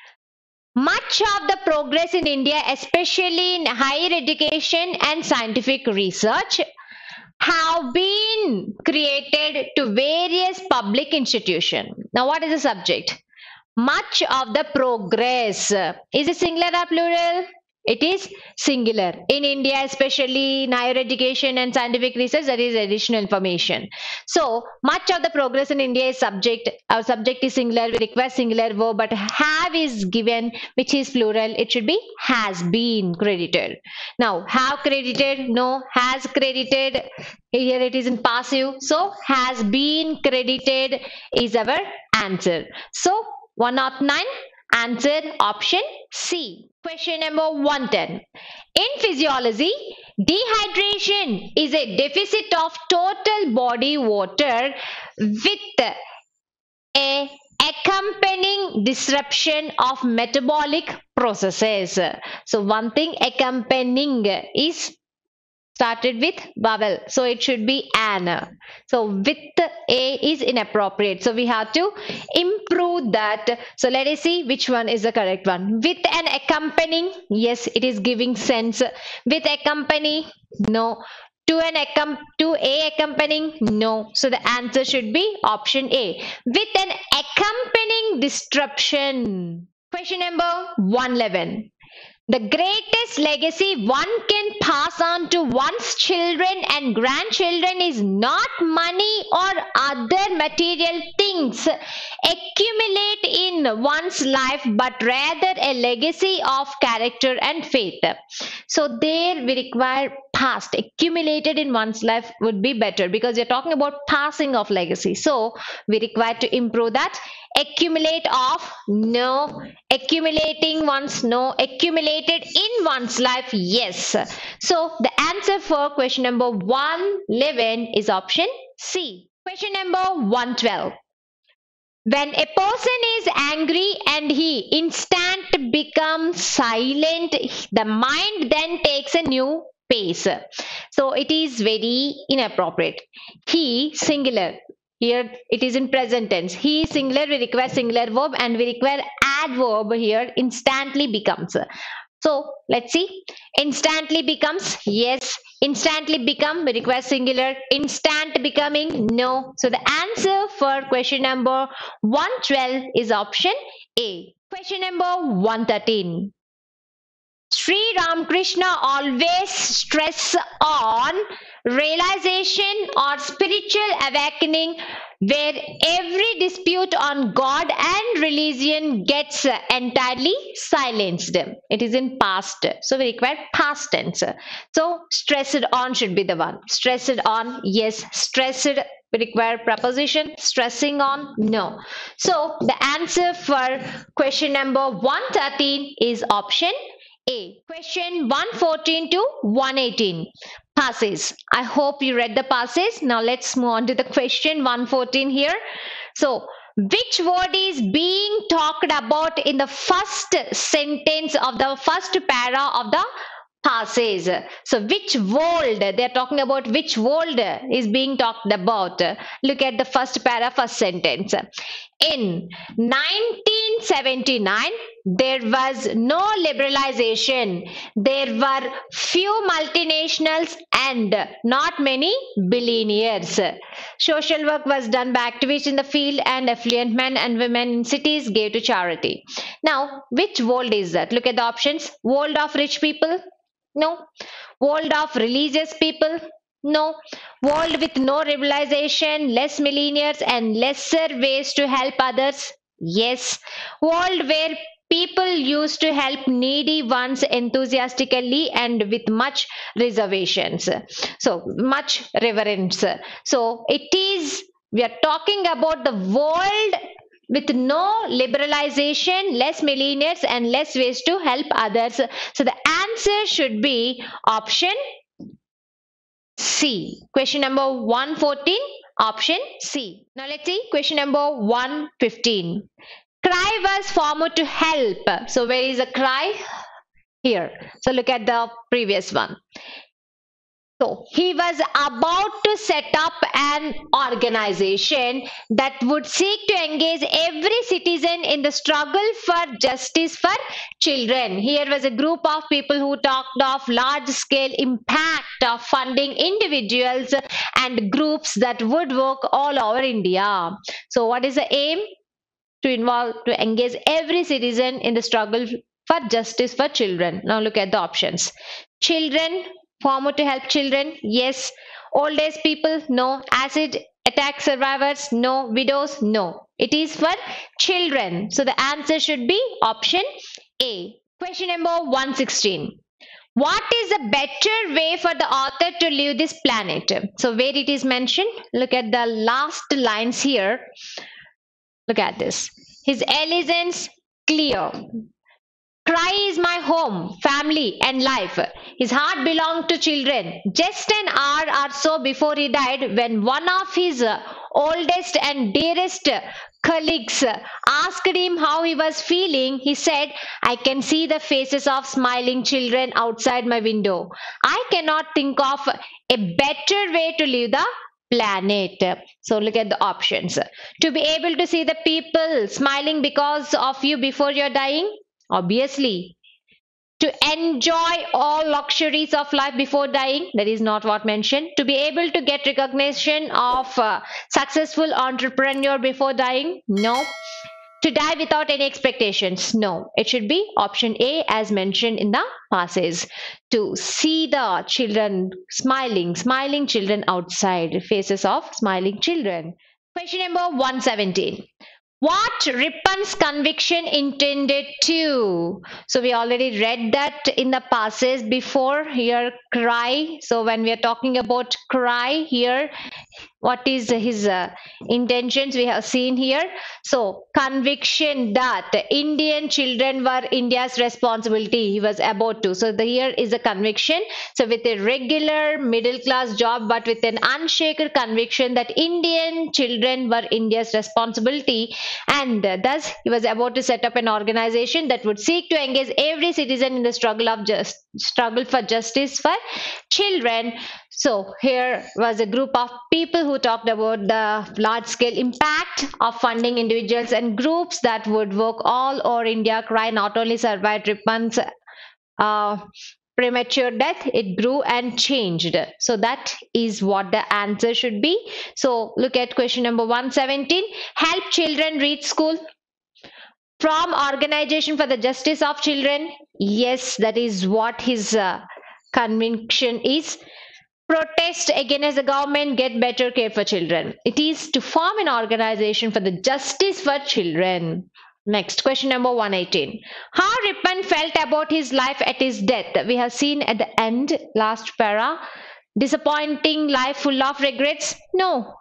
Much of the progress in India, especially in higher education and scientific research, have been created to various public institutions. Now, what is the subject? Much of the progress. Is it singular or plural? It is singular. In India, especially in higher education and scientific research, there is additional information. So, much of the progress in India is subject. Our subject is singular. We require singular verb, but have is given, which is plural. It should be has been credited. Now, have credited? No. Has credited? Here it is in passive. So, has been credited is our answer. So, one oh nine. Answer option C. Question number one ten. In physiology, dehydration is a deficit of total body water with a accompanying disruption of metabolic processes. So one thing accompanying is started with vowel, so it should be an. So with a is inappropriate, so we have to improve that. So let us see which one is the correct one. With an accompanying, yes, it is giving sense. With accompany, no. To an accom to a accompanying, no. So the answer should be option A. With an accompanying disruption. Question number one eleven. The greatest legacy one can pass on to one's children and grandchildren is not money or other material things accumulate in one's life, but rather a legacy of character and faith. So there we require past. Accumulated in one's life would be better because you're talking about passing of legacy. So we require to improve that. Accumulate of, no. Accumulating one's, no. Accumulated in one's life, yes. So the answer for question number one eleven is option C. Question number one twelve. When a person is angry and he instant becomes silent, the mind then takes a new pace. So it is very inappropriate. He, singular. Here it is in present tense. He is singular, we require singular verb, and we require adverb here, instantly becomes. So let's see. Instantly becomes, yes. Instantly become, we require singular. Instant becoming, no. So the answer for question number one twelve is option A. Question number one thirteen. Sri Ramakrishna always stress on realization or spiritual awakening, where every dispute on God and religion gets entirely silenced. It is in past, so we require past tense. So stressed on should be the one. Stressed on, yes. Stressed, we require preposition. Stressing on, no. So the answer for question number one thirteen is option A. Question one fourteen to one eighteen. Passes. I hope you read the passes. Now let's move on to the question one fourteen here. So, which word is being talked about in the first sentence of the first para of the passes? So, which world? They are talking about which world is being talked about. Look at the first para, first sentence. In nineteen seventy-nine, there was no liberalization. There were few multinationals and not many billionaires. Social work was done by activists in the field, and affluent men and women in cities gave to charity. Now, which world is that? Look at the options. World of rich people? No. World of religious people? No. World with no liberalization, less millionaires and lesser ways to help others? Yes. World where people used to help needy ones enthusiastically and with much reservations. So, much reverence. So, it is We are talking about the world with no liberalization, less millionaires, and less ways to help others. So the answer should be option C. Question number one fourteen, option C. Now let's see question number one fifteen. Cry was formed to help. So where is the cry? Here. So look at the previous one. So he was about to set up an organization that would seek to engage every citizen in the struggle for justice for children. Here was a group of people who talked of large scale impact of funding individuals and groups that would work all over India. So what is the aim? To involve, to engage every citizen in the struggle for justice for children. Now look at the options. Children, formed to help children, yes. Old age people, no. Acid attack survivors, no. Widows, no. It is for children. So the answer should be option A. Question number one sixteen. What is a better way for the author to leave this planet? So where it is mentioned, look at the last lines here. Look at this. His allegiance clear. Cry is my home, family, and life. His heart belonged to children. Just an hour or so before he died, when one of his oldest and dearest colleagues asked him how he was feeling, he said, I can see the faces of smiling children outside my window. I cannot think of a better way to live the planet. So look at the options. To be able to see the people smiling because of you before you're dying, obviously. To enjoy all luxuries of life before dying, that is not what mentioned. To be able to get recognition of uh, successful entrepreneur before dying, no. To die without any expectations, no. It should be option A as mentioned in the passage. To see the children smiling, smiling children outside, faces of smiling children. Question number one seventeen. What Rippon's conviction intended to? So we already read that in the passage before. Here, cry. So when we are talking about cry here, what is his uh, intentions we have seen here. So conviction that Indian children were India's responsibility, he was about to. So the, here is a conviction. So with a regular middle class job, but with an unshaken conviction that Indian children were India's responsibility, and uh, thus he was about to set up an organization that would seek to engage every citizen in the struggle of just struggle for justice for children. So here was a group of people who talked about the large scale impact of funding individuals and groups that would work all over India. Cry not only survived Rippon's uh, premature death, it grew and changed. So that is what the answer should be. So look at question number one seventeen. Help children reach school. From Organization for the Justice of Children. Yes, that is what his uh, conviction is. Protest against the government, get better care for children. It is to form an organization for the justice for children. Next, question number one eighteen. How Rippon felt about his life at his death. We have seen at the end, last para. Disappointing life full of regrets? No.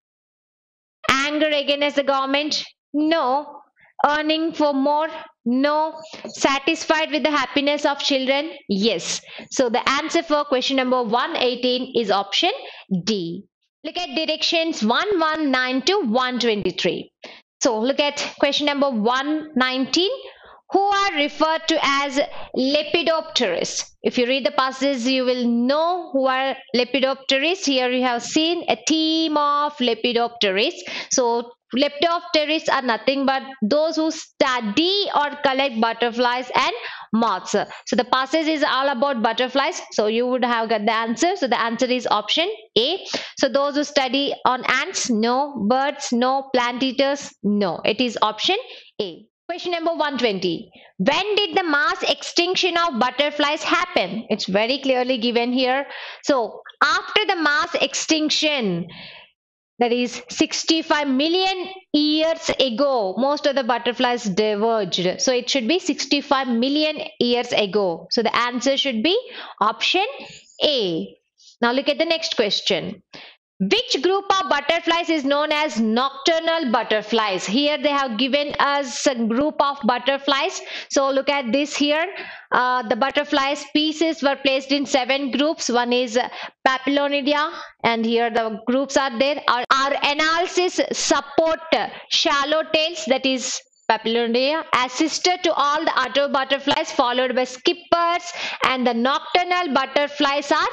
Anger against the government? No. Earning for more? No. Satisfied with the happiness of children? Yes. So the answer for question number one eighteen is option D. Look at directions one nineteen to one twenty-three. So look at question number one nineteen. Who are referred to as Lepidopterists. If you read the passage, you will know who are Lepidopterists. Here you have seen a team of Lepidopterists. So Lepidopterists are nothing but those who study or collect butterflies and moths. So the passage is all about butterflies. So you would have got the answer. So the answer is option A. So those who study on ants, no. Birds, no. Plant eaters, no. It is option A. Question number one twenty. When did the mass extinction of butterflies happen? It's very clearly given here. So after the mass extinction, that is sixty-five million years ago, most of the butterflies diverged. So it should be sixty-five million years ago. So the answer should be option A. Now look at the next question. Which group of butterflies is known as nocturnal butterflies? Here they have given us a group of butterflies. So look at this here. Uh, the butterfly species were placed in seven groups. One is Papilonidia, and here the groups are there. Our, our analysis support shallow tails, that is Papilonidia, as sister to all the other butterflies, followed by skippers, and the nocturnal butterflies are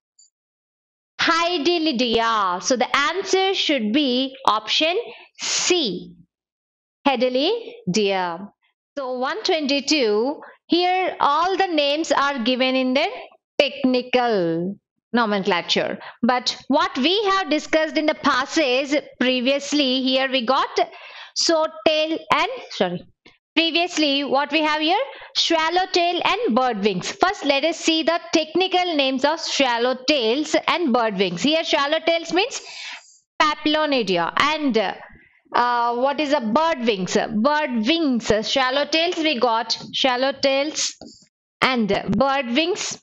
Hydelidia. So the answer should be option C, Hydelidia. So one twenty-two, here all the names are given in their technical nomenclature. But what we have discussed in the passage previously, here we got swordtail and, sorry, previously what we have here, swallowtail and bird wings. First let us see the technical names of swallowtails and bird wings. Here swallowtails means Papilonidia, and uh, what is a bird wings? Bird wings, swallowtails we got swallowtails and bird wings.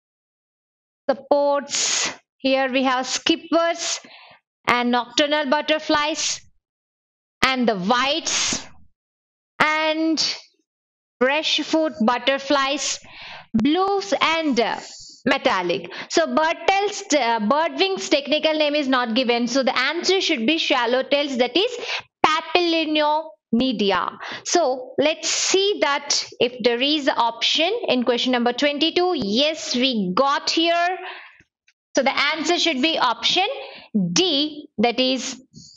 Supports, here we have skippers and nocturnal butterflies, and the whites and brushfoot butterflies, blues and uh, metallic. So birdtails, uh, bird wings technical name is not given. So the answer should be swallowtails, that is Papilonidia. So let's see that if there is an option in question number twenty-two. Yes, we got here. So the answer should be option D, that is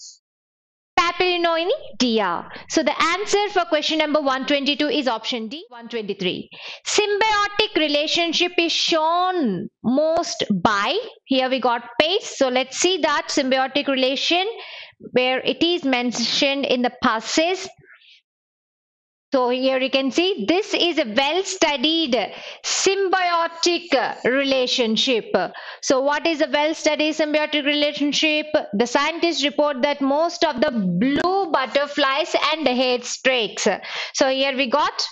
Papilonidia. So the answer for question number one twenty-two is option D. one twenty-three. Symbiotic relationship is shown most by, here we got pairs. So let's see that symbiotic relation where it is mentioned in the passage. So here you can see this is a well-studied symbiotic relationship. So what is a well-studied symbiotic relationship? The scientists report that most of the blue butterflies and head streaks. So here we got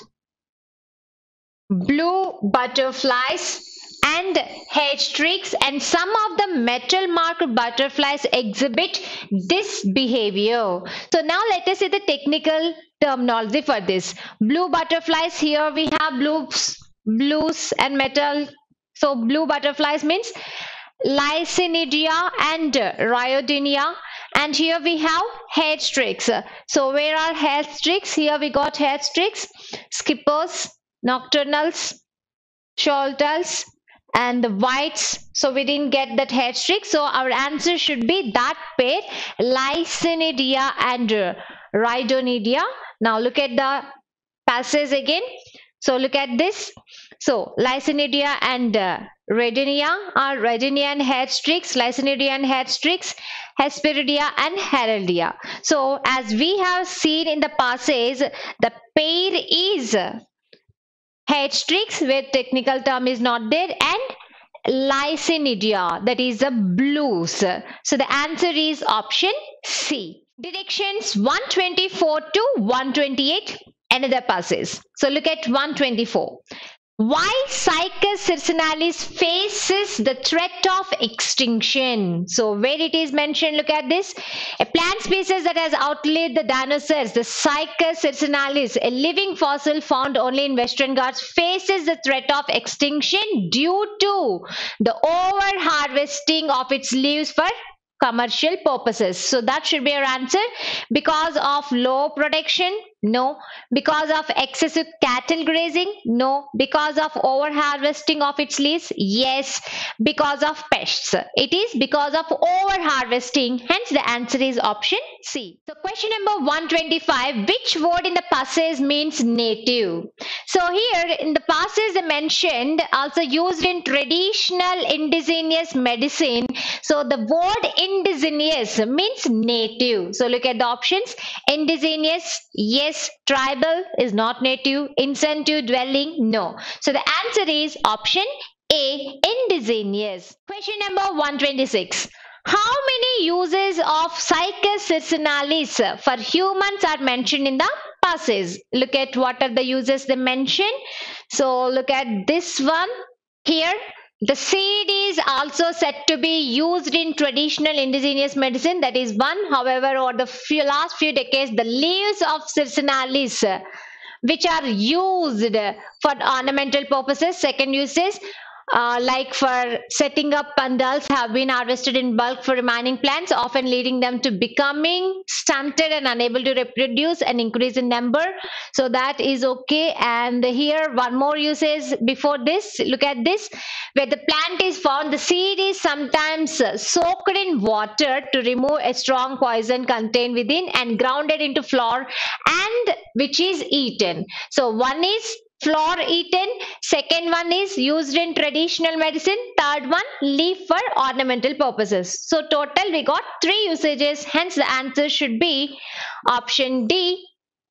blue butterflies and head streaks, and some of the metal marked butterflies exhibit this behavior. So now let us see the technical terminology for this. Blue butterflies, here we have blues, blues and metal. So blue butterflies means Lycinidia and Rhyodinia, and here we have head streaks. So where are head streaks? Here we got head streaks, skippers, nocturnals, swallowtails, and the whites. So we didn't get that head streak. So our answer should be that pair, Lycinidia and Rhyodinia. Now look at the passage again. So look at this. So Lycinidia and uh, Rhyodinia are Rhyodinia and head streaks, Lycinidia and head streaks, Hesperidia and Heraldia. So as we have seen in the passage, the pair is head streaks, where technical term is not there, and Lycinidia, that is the blues. So the answer is option C. Directions one twenty-four to one twenty-eight, another passage. So look at one twenty-four. Why Cycas circinalis faces the threat of extinction? So where it is mentioned, look at this. A plant species that has outlived the dinosaurs, the Cycas circinalis, a living fossil found only in Western Ghats, faces the threat of extinction due to the over harvesting of its leaves for commercial purposes. So that should be our answer. Because of low production? No. Because of excessive cattle grazing? No. Because of over harvesting of its leaves? Yes. Because of pests? It is because of over harvesting. Hence the answer is option C. So question number one twenty-five. Which word in the passage means native? So here in the passage they mentioned also used in traditional indigenous medicine. So the word indigenous means native. So look at the options. Indigenous, yes. Tribal is not native. Incentive dwelling, no. So the answer is option A, indigenous. Question number one twenty-six. How many uses of Cycas circinalis for humans are mentioned in the passage? Look at what are the uses they mention. So look at this one here. The seed is also said to be used in traditional indigenous medicine. That is one. However, over the few, last few decades, the leaves of Circinalis, uh, which are used for ornamental purposes, second uses, uh, like for setting up pandals, have been harvested in bulk for remaining plants, often leading them to becoming stunted and unable to reproduce and increase in number. So that is okay. And here one more usage before this. Look at this. Where the plant is found, the seed is sometimes soaked in water to remove a strong poison contained within and grounded into flour, and which is eaten. So one is flour eaten, second one is used in traditional medicine, third one leaf for ornamental purposes. So total we got three usages, hence the answer should be option D,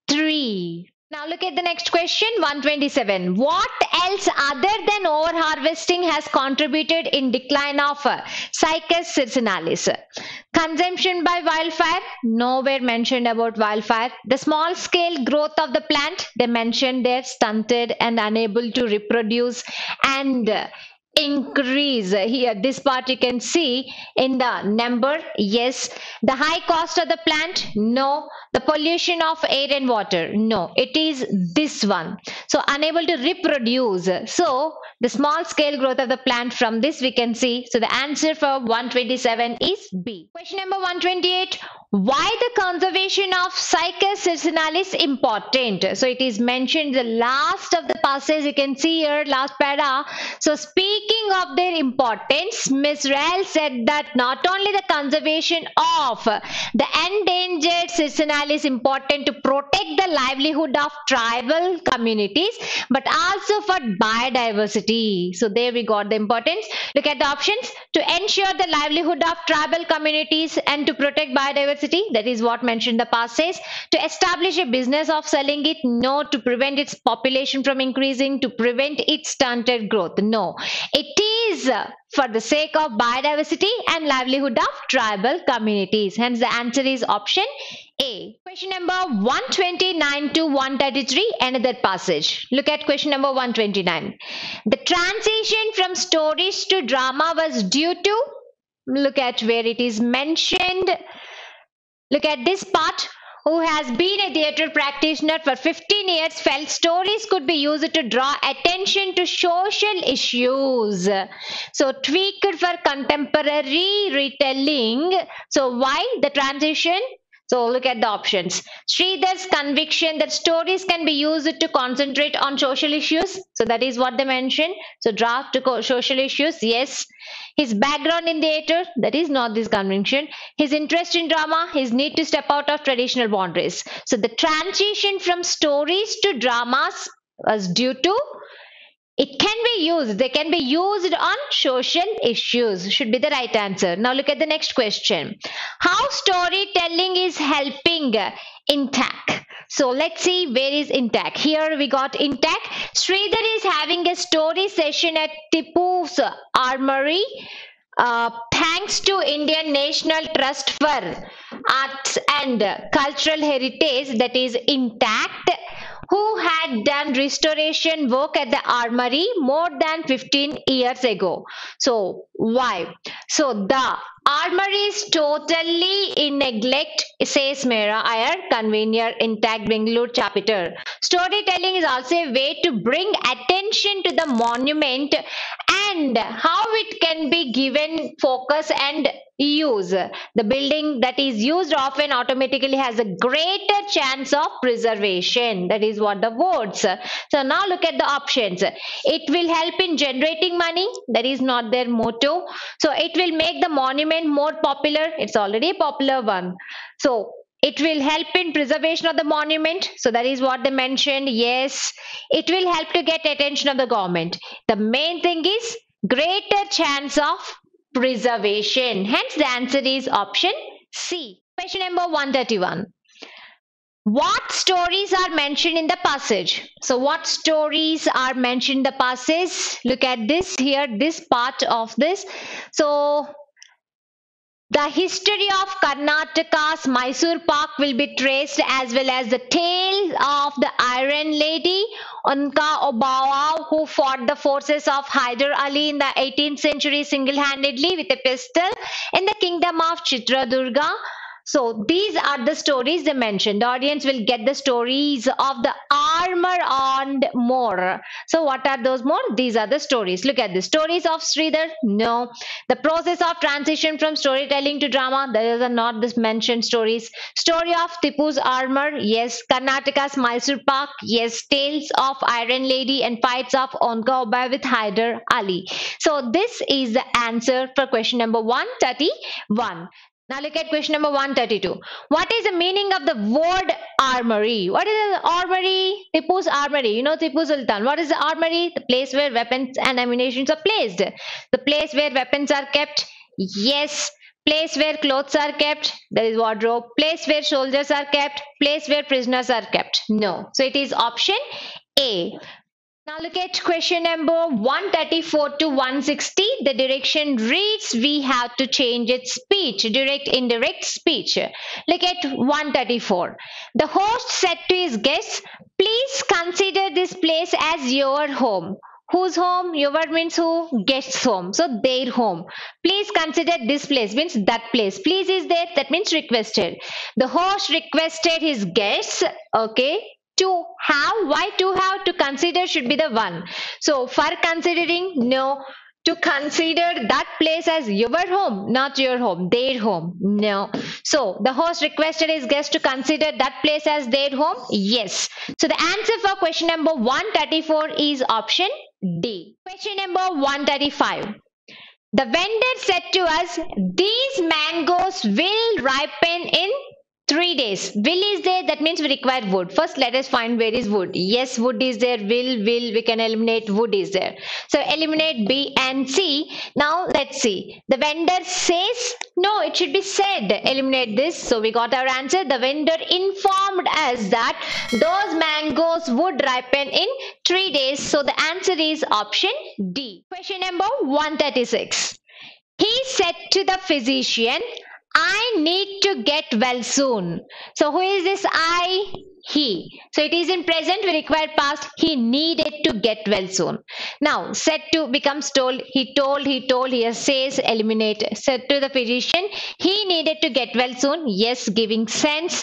three. Now look at the next question, one twenty-seven. What else other than over harvesting has contributed in decline of uh, Cycas circinalis? Consumption by wildfire, nowhere mentioned about wildfire. The small scale growth of the plant, they mentioned they're stunted and unable to reproduce and uh, increase. Here this part you can see in the number, yes. The high cost of the plant, no. The pollution of air and water, no. It is this one. So unable to reproduce. So the small scale growth of the plant, from this we can see. So the answer for one twenty-seven is B. Question number one twenty-eight. Why the conservation of Cycas circinalis important? So it is mentioned the last of the passage, you can see here, last para. So speaking of their importance, Miss Rael said that not only the conservation of the endangered circinalis is important to protect the livelihood of tribal communities, but also for biodiversity. So there we got the importance. Look at the options. To ensure the livelihood of tribal communities and to protect biodiversity, that is what mentioned the passage. To establish a business of selling it, no. To prevent its population from increasing, to prevent its stunted growth, no. It is for the sake of biodiversity and livelihood of tribal communities. Hence the answer is option A. Question number one twenty-nine to one thirty-three, another passage. Look at question number one twenty-nine. The transition from stories to drama was due to, look at where it is mentioned. Look at this part. Who has been a theatre practitioner for fifteen years, felt stories could be used to draw attention to social issues. So tweaked for contemporary retelling. So why the transition? So look at the options. Sridhar's conviction that stories can be used to concentrate on social issues. So that is what they mentioned. So draft to social issues, yes. His background in theatre, that is not this conviction. His interest in drama, his need to step out of traditional boundaries. So the transition from stories to dramas was due to, it can be used, they can be used on social issues, should be the right answer. Now look at the next question. How storytelling is helping intact? So let's see where is intact. Here we got intact. Sridhar is having a story session at Tipu's Armory. Uh, thanks to Indian National Trust for Arts and Cultural Heritage, that is intact, who had done restoration work at the armory more than fifteen years ago. So why? So the armory is totally in neglect, says Mera Iyer, convener intact Bangalore chapter. Storytelling is also a way to bring attention to the monument and how it can be given focus and use. The building that is used often automatically has a greater chance of preservation. That is what the words. So now look at the options. It will help in generating money. That is not their motto. So it will make the monument more popular. It's already a popular one. So it will help in preservation of the monument. So that is what they mentioned. Yes, it will help to get attention of the government. The main thing is greater chance of preservation. Hence the answer is option C. Question number one thirty-one. What stories are mentioned in the passage? So what stories are mentioned in the passage? Look at this here, this part of this. So The history of Karnataka's Mysore Pak will be traced, as well as the tale of the Iron Lady Onka Obawa, who fought the forces of Hyder Ali in the eighteenth century single-handedly with a pistol in the kingdom of Chitradurga. So these are the stories they mentioned. The audience will get the stories of the armor and more. So what are those more? These are the stories. Look at the stories of Sridhar. No. The process of transition from storytelling to drama. Those are not the mentioned stories. Story of Tipu's armor. Yes. Karnataka's Mysore Pak. Yes. Tales of Iron Lady and fights of Onka Obai with Hyder Ali. So this is the answer for question number one thirty-one. Now look at question number one thirty-two. What is the meaning of the word armory? What is the armory? Tipu's armory. You know Tipu Sultan. What is the armory? The place where weapons and ammunition are placed. The place where weapons are kept. Yes. Place where clothes are kept. That is wardrobe. Place where soldiers are kept. Place where prisoners are kept. No. So it is option A. Now look at question number one thirty-four to one sixty. The direction reads we have to change its speech. Direct, indirect speech. Look at one thirty-four. The host said to his guests, please consider this place as your home. Whose home? Your means who? Guest's home. So their home. Please consider this place means that place. Please is there. That means requested. The host requested his guests. Okay. To have, why to have? To consider should be the one. So for considering, no. To consider that place as your home, not your home, their home. No. So the host requested his guest to consider that place as their home. Yes. So the answer for question number one thirty-four is option D. Question number one thirty-five. The vendor said to us, these mangoes will ripen in three days. Will is there, that means we require wood. First let us find where is wood. Yes, wood is there. Will, will, we can eliminate wood is there. So eliminate B and C. Now let's see. The vendor says, no, it should be said. Eliminate this. So we got our answer. The vendor informed us that those mangoes would ripen in three days. So the answer is option D. Question number one thirty-six. He said to the physician, I need to get well soon. So who is this I? He. So it is in present, we require past. He needed to get well soon. Now said to becomes told. He told, he told, here says, eliminate. Said to the physician, he needed to get well soon. Yes, giving sense.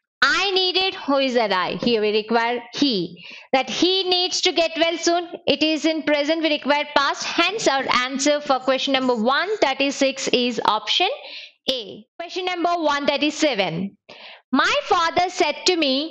I needed, who is that I? Here we require he. That he needs to get well soon. It is in present, we require past. Hence our answer for question number one thirty-six is option A. Question number one thirty-seven. My father said to me,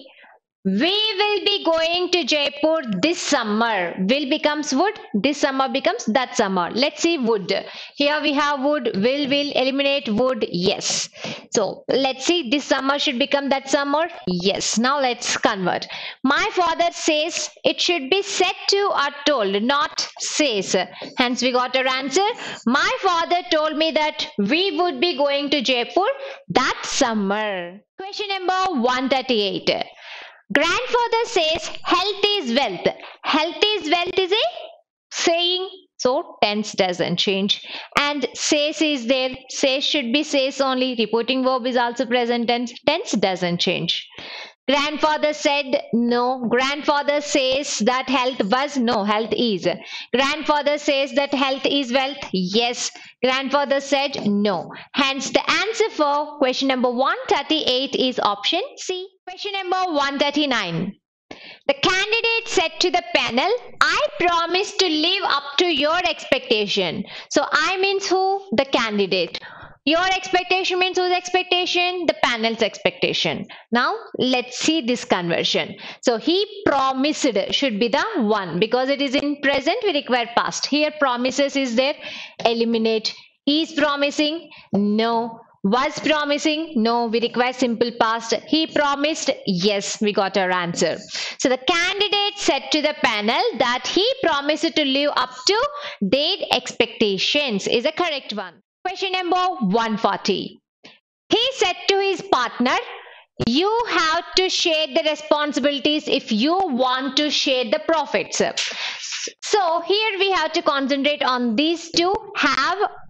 we will be going to Jaipur this summer. Will becomes would. This summer becomes that summer. Let's see would. Here we have would. Will, will, eliminate would. Yes. So let's see. This summer should become that summer. Yes. Now let's convert. My father says it should be said to or told, not says. Hence we got our answer. My father told me that we would be going to Jaipur that summer. Question number one thirty-eight. Grandfather says health is wealth. Health is wealth is a saying. So tense doesn't change. And says is there. Says should be says only. Reporting verb is also present tense. Tense doesn't change. Grandfather said no. Grandfather says that health was no. Health is. Grandfather says that health is wealth. Yes. Grandfather said no. Hence the answer for question number one thirty-eight is option C. Question number one thirty-nine. The candidate said to the panel, I promise to live up to your expectation. So I means who? The candidate. Your expectation means whose expectation? The panel's expectation. Now let's see this conversion. So he promised should be the one because it is in present, we require past. Here promises is there. Eliminate. Is promising? No. Was promising? No, we require simple past. He promised? Yes, we got our answer. So the candidate said to the panel that he promised to live up to their expectations is a correct one. Question number one forty. He said to his partner, you have to share the responsibilities if you want to share the profits. So here we have to concentrate on these two, have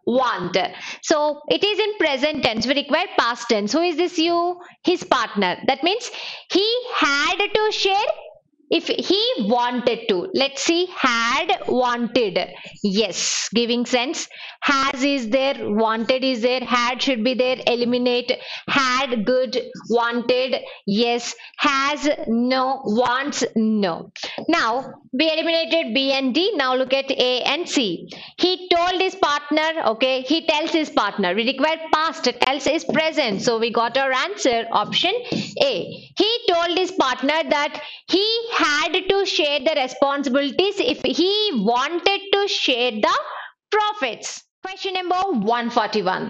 want. So it is in present tense. We require past tense. Who is this you? His partner. That means he had to share if he wanted to. Let's see, had, wanted. Yes, giving sense. Has is there, wanted is there, had should be there, eliminate. Had, good, wanted, yes, has, no, wants, no. Now we eliminated B and D. Now look at A and C. He told his partner, okay, he tells his partner. We require past, tells is present. So we got our answer, option A. He told his partner that he had to share the responsibilities if he wanted to share the profits. Question number one forty-one.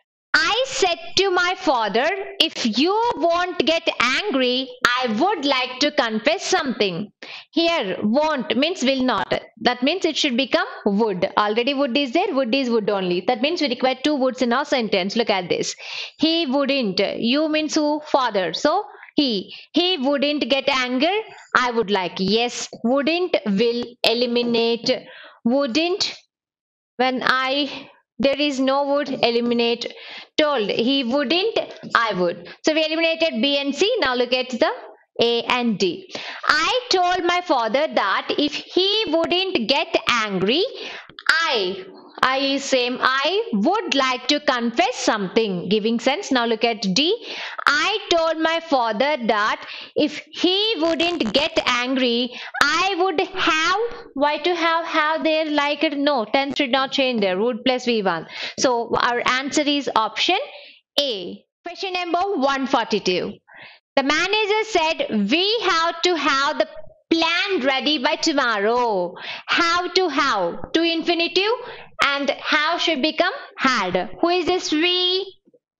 I said to my father, if you won't get angry, I would like to confess something. Here, won't means will not. That means it should become would. Already would is there, would is would only. That means we require two woods in our sentence. Look at this. He wouldn't. You means who? Father. So, he. He wouldn't get anger. I would like. Yes, wouldn't will eliminate. Wouldn't when I there is no would, eliminate. Told he wouldn't, I would. So we eliminated B and C. Now look at the A and D. I told my father that if he wouldn't get angry, I I is same. I would like to confess something. Giving sense. Now look at D. I told my father that if he wouldn't get angry, I would have. Why to have have there like it? No, tense should not change there. Would plus V one. So our answer is option A. Question number one forty-two. The manager said we have to have the plan ready by tomorrow. Have to have to infinitive and have should become had. Who is this we?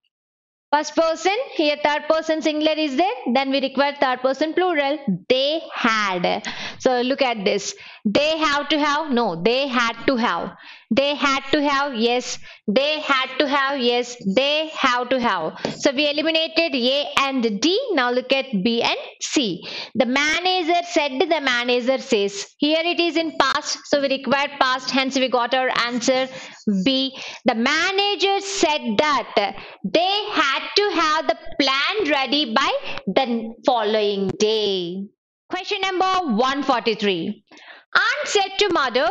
First person, here third person singular is there, then we require third person plural. They had. So look at this. They have to have, no, they had to have. They had to have, yes. They had to have, yes. They have to have. So we eliminated A and D. Now look at B and C. The manager said, the manager says. Here it is in past, so we require past, hence we got our answer B. The manager said that they had to have the plan ready by the following day. Question number one forty-three. Aunt said to mother,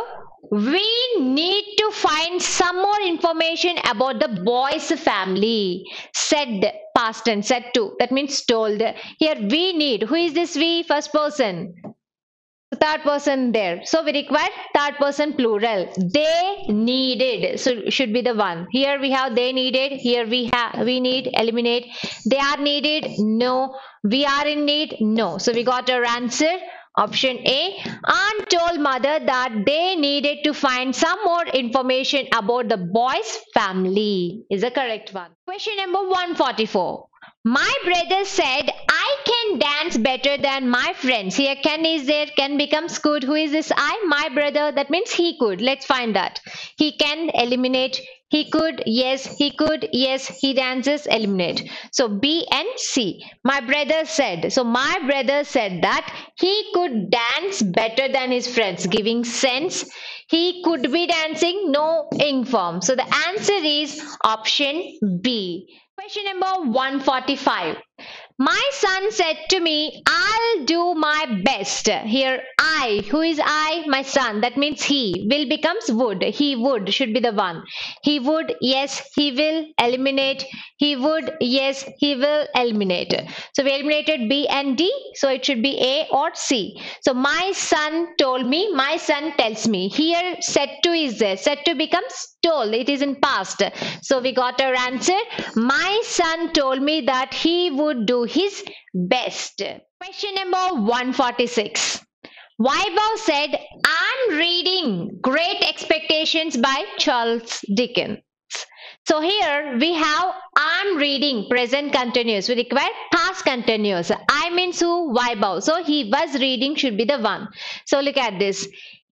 we need to find some more information about the boy's family. Said, past tense, said to. That means told. Here we need. Who is this we? First person. Third person there. So we require third person plural. They needed. So should be the one. Here we have they needed. Here we have we need. Eliminate. They are needed. No. We are in need. No. So we got our answer. Option A. Aunt told mother that they needed to find some more information about the boy's family. Is the correct one. Question number one forty-four. My brother said I can dance better than my friends. Here can is there, can becomes could. Who is this I? My brother. That means he could. Let's find that. He can, eliminate. He could, yes. He could, yes. He dances, eliminate. So B and C. My brother said. So my brother said that he could dance better than his friends. Giving sense. He could be dancing, no ing form. So the answer is option B. Question number one forty-five. My son said to me, I'll do my best. Here I, who is I? My son. That means he. Will becomes would. He would should be the one. He would, yes. He will, eliminate. He would, yes. He will, eliminate. So we eliminated B and D. So it should be A or C. So my son told me. My son tells me. Here said to is there. Said to becomes told. It is in past. So we got our answer. My son told me that he would do his best. Question number one forty-six. Vaibhav said, I'm reading Great Expectations by Charles Dickens. So here we have I'm reading present continuous. We require past continuous. I means who? Vaibhav. So he was reading should be the one. So look at this.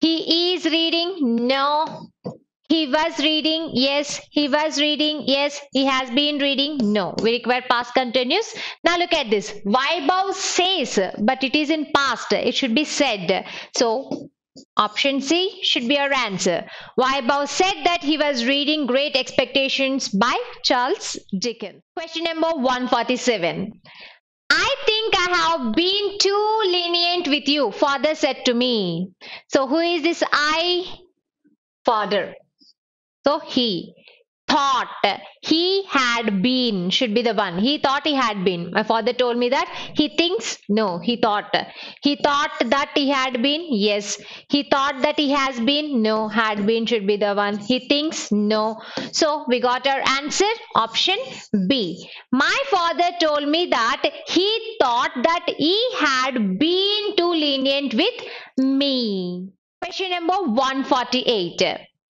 He is reading. No. He was reading, yes. He was reading, yes. He has been reading, no. We require past continuous. Now look at this. Vaibhav says, but it is in past. It should be said. So Option C should be our answer. Why said that he was reading Great Expectations by Charles Dickens. Question number one forty-seven. I think I have been too lenient with you, father said to me. So who is this I? Father. So he thought he had been should be the one. He thought he had been. My father told me that. He thinks no, he thought. He thought that he had been. Yes. He thought that he has been. No, had been should be the one. He thinks no. So we got our answer, option B. My father told me that he thought that he had been too lenient with me. Question number one forty-eight.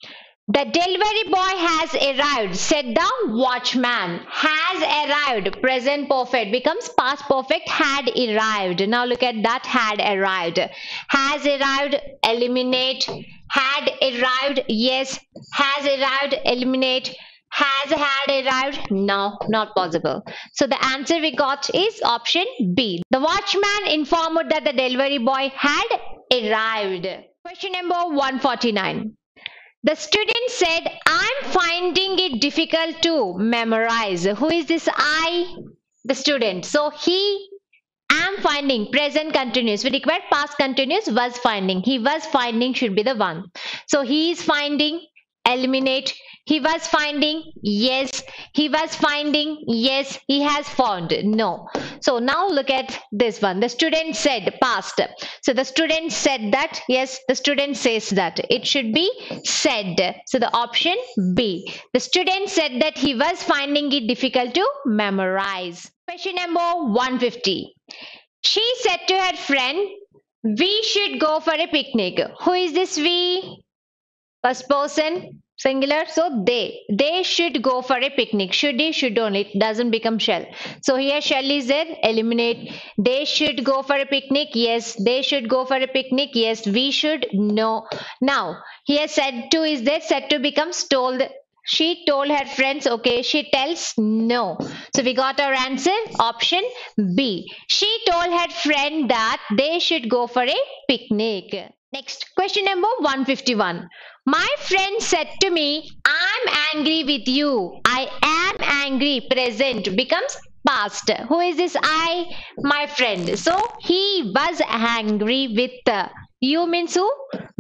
The delivery boy has arrived, said the watchman. Has arrived, present perfect becomes past perfect, had arrived. Now look at that, had arrived. Has arrived, eliminate. Had arrived, yes. Has arrived, eliminate. Has had arrived, no, not possible. So the answer we got is option B. The watchman informed that the delivery boy had arrived. Question number one forty-nine. The student said, I'm finding it difficult to memorize. Who is this I? The student. So he, am finding, present continuous. We require past continuous, was finding. He was finding should be the one. So he is finding, eliminate. He was finding, yes. He was finding, yes. He has found, no. So now look at this one. The student said, past. So the student said that, yes, the student says that. It should be said. So the option B. The student said that he was finding it difficult to memorize. Question number one fifty. She said to her friend, we should go for a picnic. Who is this we? First person. Singular, so they they should go for a picnic. Should he, should only, it doesn't become shall. So here shall is there, eliminate. They should go for a picnic, yes. They should go for a picnic, yes. We should, no. Now here said to is there, said to becomes told. She told her friends, okay. She tells no. So we got our answer, option B. She told her friend that they should go for a picnic. Next, question number one fifty-one. My friend said to me, I'm angry with you. I am angry, present becomes past. Who is this I? My friend. So he was angry with you means who?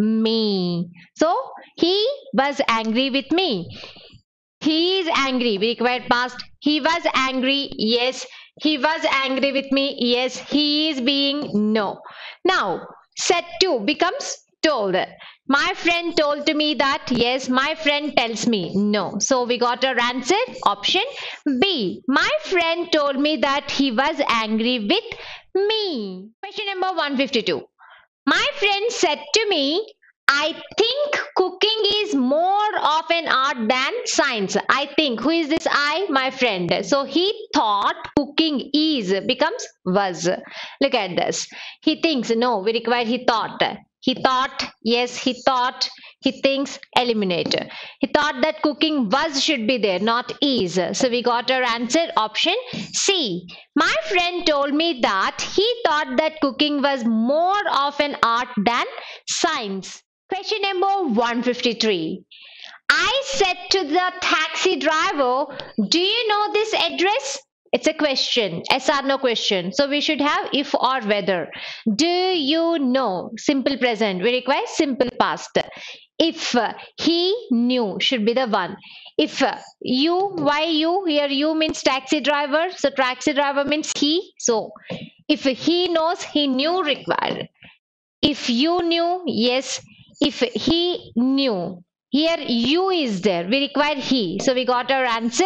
Me. So he was angry with me. He is angry. We require past. He was angry. Yes. He was angry with me. Yes. He is being no. Now said to becomes told. My friend told to me that, yes. My friend tells me no. So we got our answer, option B. My friend told me that he was angry with me. Question number one fifty-two. My friend said to me, I think cooking is more of an art than science. I think. Who is this I? My friend. So he thought cooking is becomes was. Look at this. He thinks. No, we require he thought. He thought. Yes, he thought. He thinks. Eliminate. He thought that cooking was should be there, not is. So we got our answer, option C. My friend told me that he thought that cooking was more of an art than science. Question number one fifty-three. I said to the taxi driver, do you know this address? It's a question, yes or no question. So we should have if or whether. Do you know? Simple present. We require simple past. If he knew should be the one. If you, why you? Here you means taxi driver. So taxi driver means he. So if he knows, he knew required. If you knew, yes. If he knew, here you is there. We require he. So we got our answer.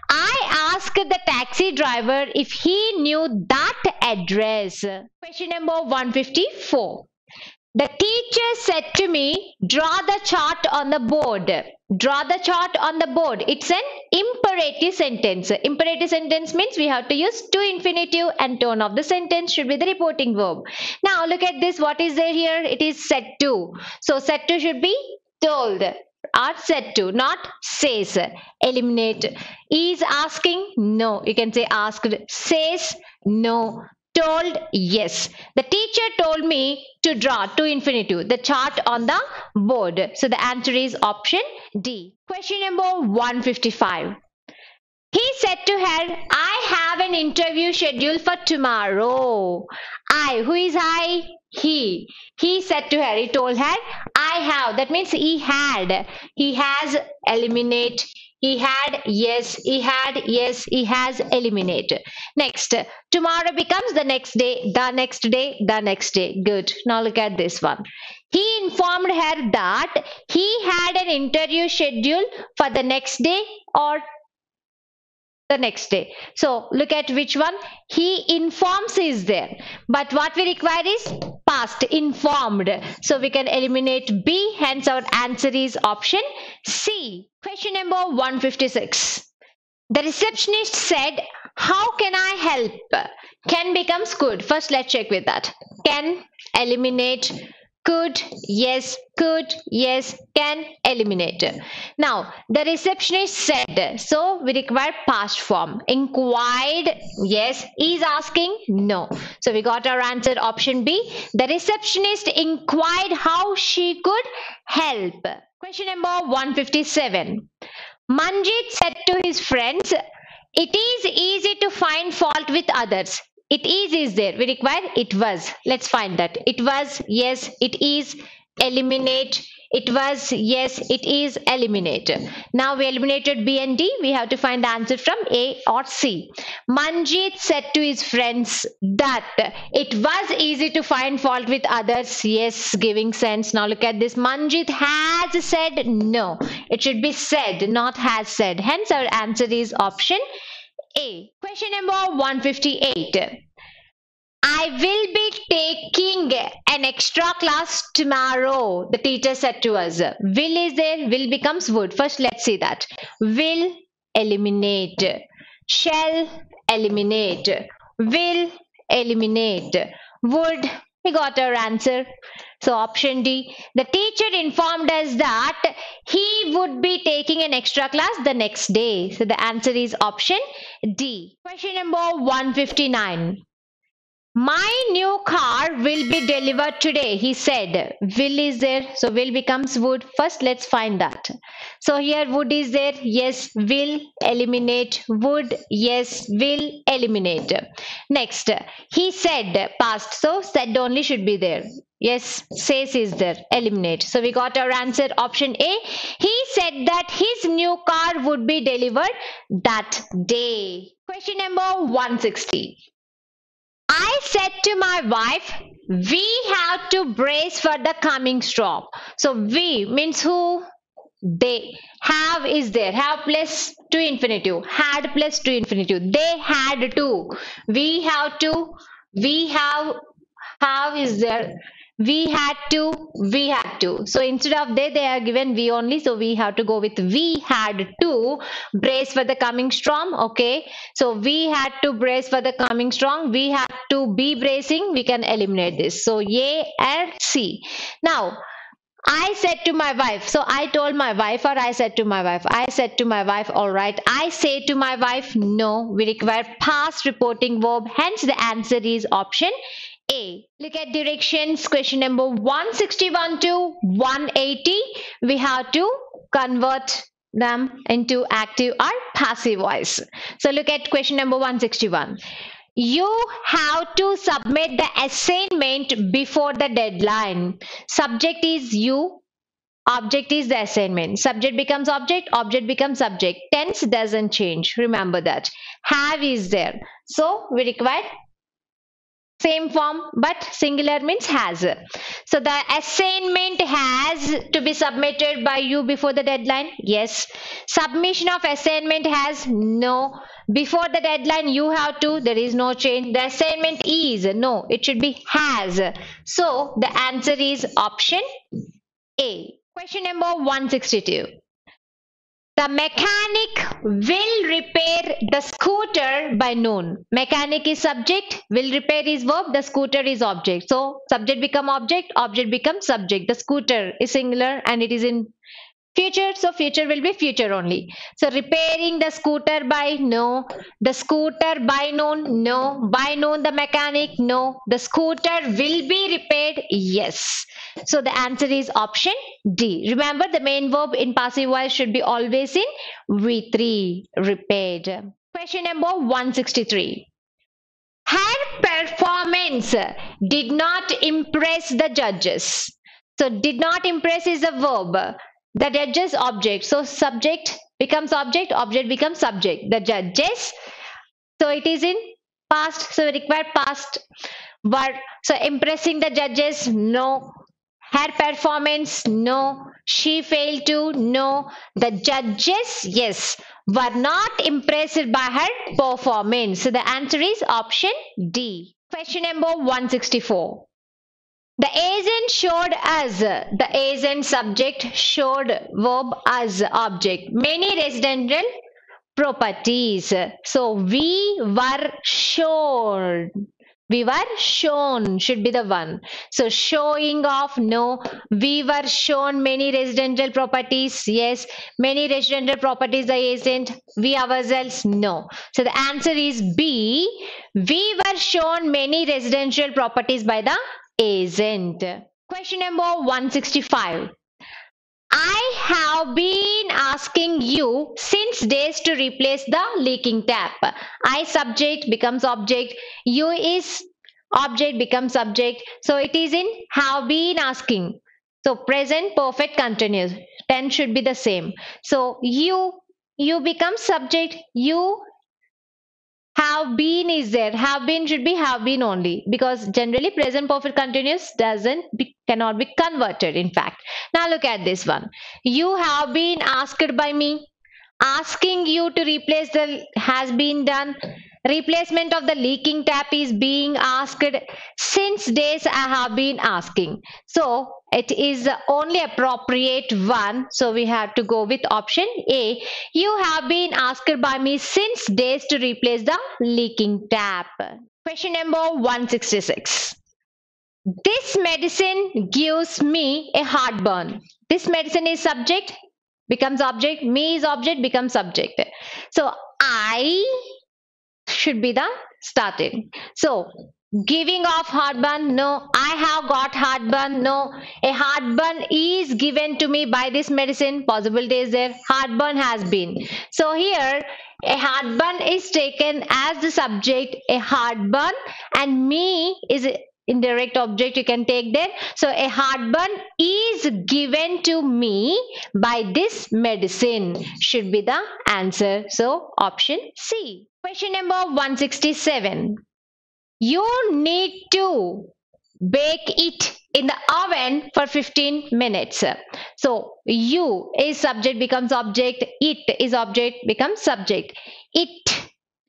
I asked the taxi driver if he knew that address. Question number one fifty-four. The teacher said to me, draw the chart on the board. Draw the chart on the board. It's an imperative sentence. Imperative sentence means we have to use to infinitive and tone of the sentence should be the reporting verb. Now look at this. What is there here? It is said to. So said to should be told. Are said to, not says. Eliminate. Is asking? No. You can say asked. Says? No. told yes. The teacher told me to draw to infinitive the chart on the board. So the answer is option D. Question number one hundred fifty-five. He said to her, I have an interview scheduled for tomorrow. I, who is I? He. He said to her, he told her, I have. That means he had. He has, eliminate. He had, yes. He had, yes. He has, eliminate. Next, tomorrow becomes the next day, the next day, the next day. Good. Now look at this one. He informed her that he had an interview scheduled for the next day or the next day. So look at which one. He informs is there, but what we require is past, informed. So we can eliminate B, hence our answer is option C. Question number one hundred fifty-six. The receptionist said, how can I help? Can becomes could. First let's check with that. Can, eliminate, could, yes, could, yes, can, eliminate. Now, the receptionist said, so we require past form. Inquired, yes. Is asking, no. So we got our answer option B. The receptionist inquired how she could help. Question number one hundred fifty-seven. Manjit said to his friends, it is easy to find fault with others. It is is there. We require it was. Let's find that. It was, yes. It is, eliminate. It was, yes. It is, eliminate. Now we eliminated B and D. We have to find the answer from A or C. Manjit said to his friends that it was easy to find fault with others. Yes, giving sense. Now look at this. Manjit has said, no. It should be said, not has said. Hence our answer is option A. Question number one hundred fifty-eight. I will be taking an extra class tomorrow, the teacher said to us. Will is there, will becomes would. First let's see that. Will, eliminate. Shall, eliminate. Will, eliminate. Would, we got our answer. So option D. The teacher informed us that he would be taking an extra class the next day. So the answer is option D. Question number one hundred fifty-nine. My new car will be delivered today, he said. Will is there, so will becomes would. First let's find that. So here would is there, yes, will, eliminate, would, yes, will, eliminate. Next, he said, past, so said only should be there. Yes, says is there, eliminate. So we got our answer option A. He said that his new car would be delivered that day. Question number one hundred sixty. I said to my wife, we have to brace for the coming storm. So we means who? They. Have is there. Have plus to infinitive. Had plus to infinitive. They had to. We have to. We have. Have is there. We had to. We had to. So instead of they, they are given we only. So we have to go with we had to brace for the coming storm. Okay. So we had to brace for the coming storm. We had to be bracing. We can eliminate this. So A and C. Now, I said to my wife. So I told my wife or I said to my wife. I said to my wife, all right. I say to my wife, no. We require past reporting verb. Hence the answer is option A. Look at directions. Question number one hundred sixty-one to one hundred eighty. We have to convert them into active or passive voice. So look at question number one hundred sixty-one. You have to submit the assignment before the deadline. Subject is you. Object is the assignment. Subject becomes object. Object becomes subject. Tense doesn't change. Remember that. Have is there. So we require same form, but singular means has. So the assignment has to be submitted by you before the deadline. Yes. Submission of assignment has no. Before the deadline you have to. There is no change. The assignment is no. It should be has. So the answer is option A. Question number one hundred sixty-two. The mechanic will repair the scooter by noon. Mechanic is subject, will repair is verb, the scooter is object. So subject become object, object becomes subject. The scooter is singular and it is in Future, so future will be future only. So repairing the scooter by, no. The scooter by noon, no. By noon the mechanic, no. The scooter will be repaired, yes. So the answer is option D. Remember, the main verb in passive voice should be always in V three, repaired. Question number one sixty-three. Her performance did not impress the judges. So did not impress is a verb. The judges object. So subject becomes object, object becomes subject. The judges. So it is in past. So we require past verb. So impressing the judges, no. Her performance, no. She failed to, no. The judges, yes, were not impressed by her performance. So the answer is option D. Question number one sixty-four. The agent showed us, the agent subject, showed verb as object, many residential properties. So we were shown. We were shown should be the one. So showing off, no. We were shown many residential properties, yes. Many residential properties, the agent. We ourselves, no. So the answer is B. We were shown many residential properties by the agent. Question number one sixty-five. I have been asking you since days to replace the leaking tap. I subject becomes object. You is object becomes subject. So it is in have been asking. So present perfect continuous. Tense should be the same. So you you become subject. You have been is there. Have been should be have been only, because generally present perfect continuous doesn't be, cannot be converted in fact. Now look at this one. You have been asked by me. Asking you to replace the has been done. Replacement of the leaking tap is being asked. Since days I have been asking. So it is the only appropriate one. So we have to go with option A. You have been asked by me since days to replace the leaking tap. Question number one sixty-six. This medicine gives me a heartburn. This medicine is subject becomes object. Me is object becomes subject. So I should be the starting. So giving off heartburn, no. I have got heartburn, no. A heartburn is given to me by this medicine. Possibility is there. Heartburn has been. So here a heartburn is taken as the subject, a heartburn, and me is indirect object you can take there. So a heartburn is given to me by this medicine should be the answer. So option C. Question number one sixty-seven. You need to bake it in the oven for fifteen minutes. So you is subject becomes object. It is object becomes subject. It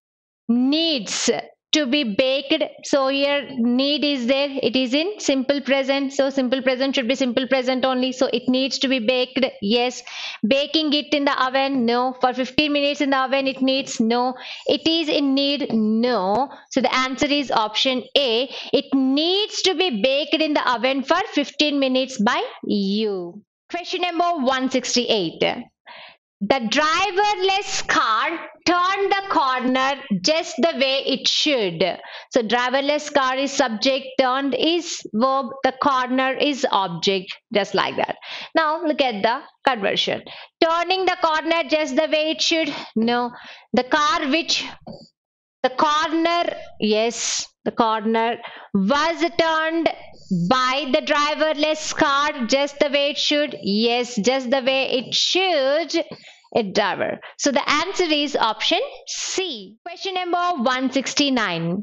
needs to be baked. So here need is there. It is in simple present. So simple present should be simple present only. So it needs to be baked. Yes. Baking it in the oven. No. For fifteen minutes in the oven it needs. No. It is in need. No. So the answer is option A. It needs to be baked in the oven for fifteen minutes by you. Question number one sixty-eight. The driverless car turned the corner just the way it should. So driverless car is subject, turned is verb, the corner is object, just like that. Now look at the conversion. Turning the corner just the way it should. No. The car which the corner, yes, the corner was turned by the driverless car just the way it should. Yes, just the way it should. A driver. So the answer is option C. Question number one sixty-nine.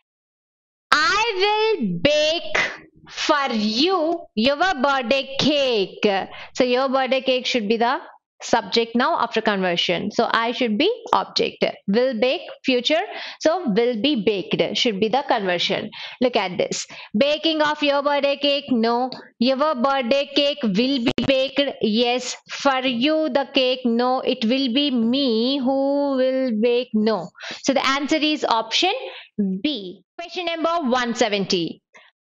I will bake for you your birthday cake. So your birthday cake should be the subject now after conversion. So I should be object. Will bake future. So will be baked should be the conversion. Look at this. Baking of your birthday cake. No. Your birthday cake will be baked. Yes. For you the cake. No. It will be me who will bake. No. So the answer is option B. Question number one seventy.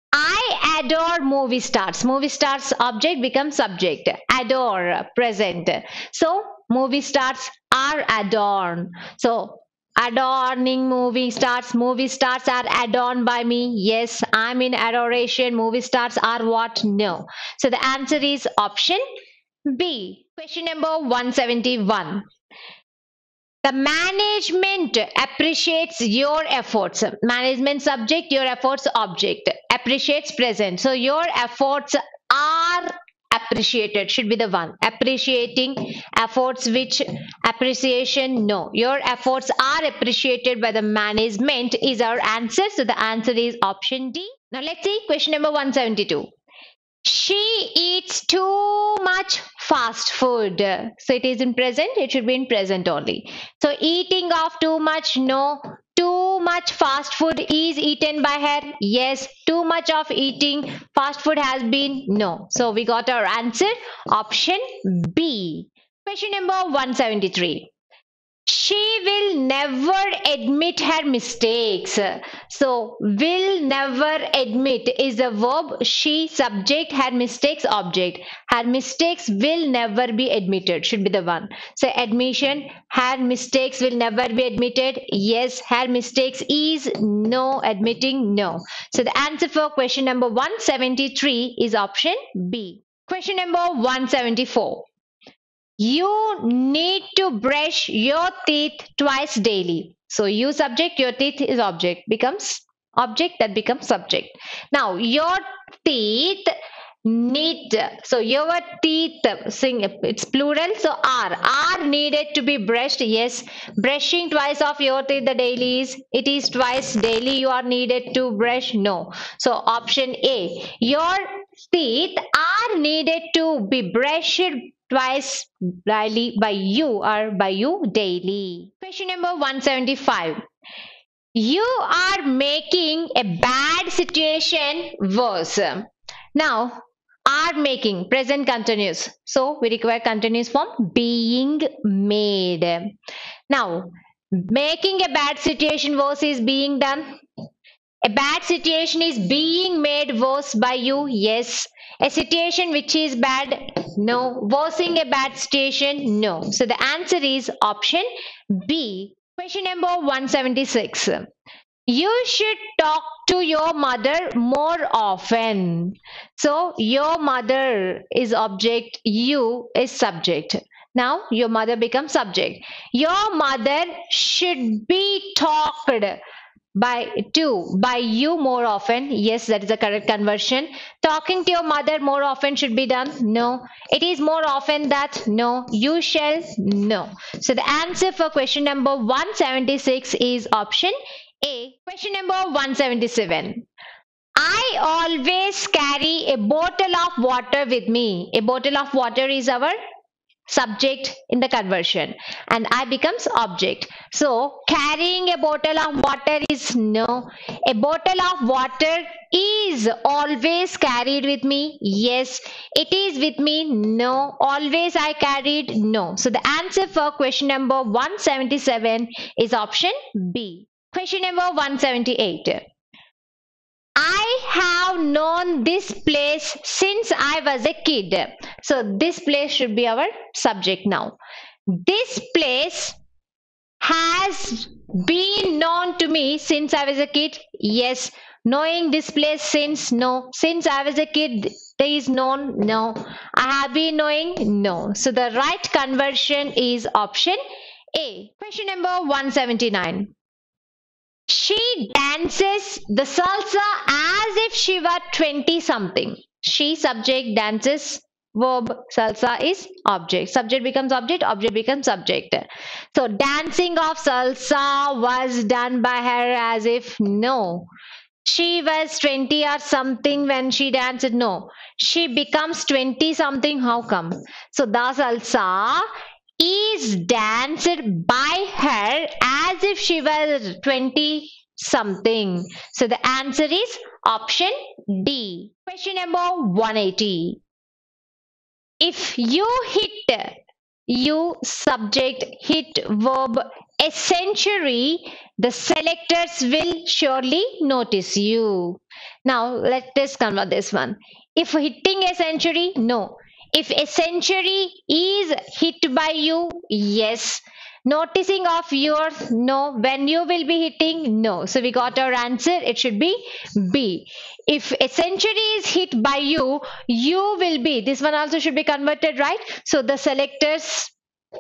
I adore movie stars. Movie stars object becomes subject. Adore present. So movie stars are adorned. So adorning movie stars. Movie stars are adorned by me. Yes, I'm in adoration. Movie stars are what? No. So the answer is option B. Question number one seventy-one. The management appreciates your efforts. Management subject, your efforts object. Appreciates present. So your efforts are appreciated should be the one. Appreciating efforts which appreciation no. Your efforts are appreciated by the management is our answer. So the answer is option D. Now let's see question number one seventy-two. She eats too much fast food. So it is in present, it should be in present only. So eating of too much, no. Too much fast food is eaten by her. Yes, too much of eating fast food has been, no. So we got our answer, option B. Question number one seventy-three. She will never admit her mistakes. So will never admit is the verb. She subject, her mistakes object. Her mistakes will never be admitted should be the one. So admission, her mistakes will never be admitted. Yes, her mistakes is no. Admitting no. So the answer for question number one seventy-three is option B. Question number one seventy-four. You need to brush your teeth twice daily. So you subject, your teeth is object, becomes object, that becomes subject. Now your teeth need, so your teeth, sing it's plural, so are are needed to be brushed. Yes, brushing twice of your teeth the daily is, it is twice daily you are needed to brush. No. So option A, your teeth are needed to be brushed twice daily by you or by you daily. Question number one seventy-five. You are making a bad situation worse. Now are making present continuous, so we require continuous form being made. Now making a bad situation worse is being done. A bad situation is being made worse by you. Yes. A situation which is bad, no. Worsening a bad situation, no. So the answer is option B. Question number one seventy-six. You should talk to your mother more often. So your mother is object, you is subject. Now your mother becomes subject. Your mother should be talked by to by you more often. Yes, that is the correct conversion. Talking to your mother more often should be done. No. It is more often that. No. You shall. No. So the answer for question number one seventy-six is option A. Question number one seventy-seven. I always carry a bottle of water with me. A bottle of water is our subject in the conversion and I becomes object. So carrying a bottle of water is no. A bottle of water is always carried with me. Yes. It is with me. No. Always I carried. No. So the answer for question number one seventy-seven is option B. Question number one seventy-eight. I have known this place since I was a kid. So this place should be our subject now. This place has been known to me since I was a kid. Yes. Knowing this place since, no. Since I was a kid, there is known, no. I have been knowing, no. So the right conversion is option A. Question number one seventy-nine. She dances the salsa as if she were twenty something. She subject, dances verb, salsa is object. Subject becomes object, object becomes subject. So dancing of salsa was done by her as if, no. She was twenty or something when she danced, no. She becomes twenty something, how come? So the salsa is danced by her as if she was twenty something. So the answer is option D. Question number one eighty. If you hit, you subject, hit verb, a century, the selectors will surely notice you. Now let us convert this one. If hitting a century, no. If a century is hit by you, yes. Noticing of yours, no. When you will be hitting, no. So we got our answer. It should be B. If a century is hit by you, you will be. This one also should be converted, right? So the selectors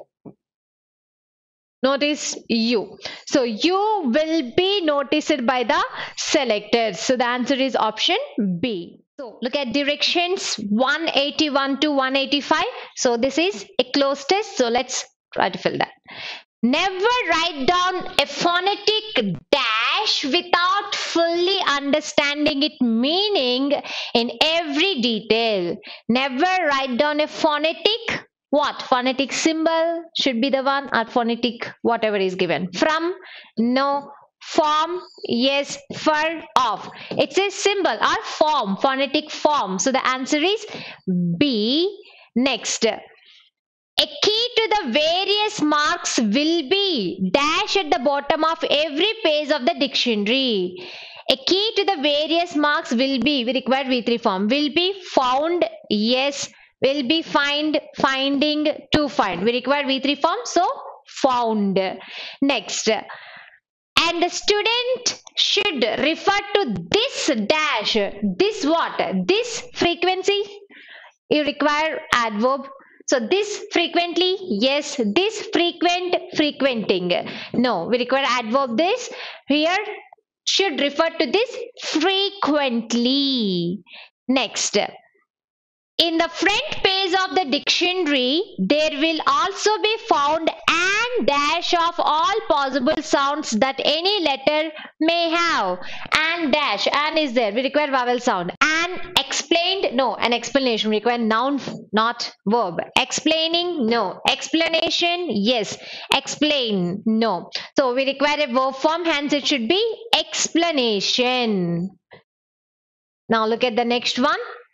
notice you. So you will be noticed by the selectors. So the answer is option B. So look at directions one eighty-one to one eighty-five. So this is a closed test. So let's try to fill that. Never write down a phonetic dash without fully understanding its meaning in every detail. Never write down a phonetic what? Phonetic symbol should be the one, or phonetic whatever is given. From, no. Form, yes. For, of. It's a symbol or form, phonetic form. So the answer is B. Next. A key to the various marks will be dash at the bottom of every page of the dictionary. A key to the various marks will be, we require V three form, will be found, yes. Will be find, finding, to find. We require V three form, so found. Next. And the student should refer to this dash. This what? This frequency. You require adverb. So this frequently, yes. This frequent, frequenting. No, we require adverb this. Here should refer to this frequently. Next. In the front page of the dictionary, there will also be found an dash of all possible sounds that any letter may have. And dash, an is there. We require vowel sound. An explained, no. An explanation. We require noun, not verb. Explaining, no. Explanation, yes. Explain, no. So we require a verb form, hence it should be explanation. Now look at the next one.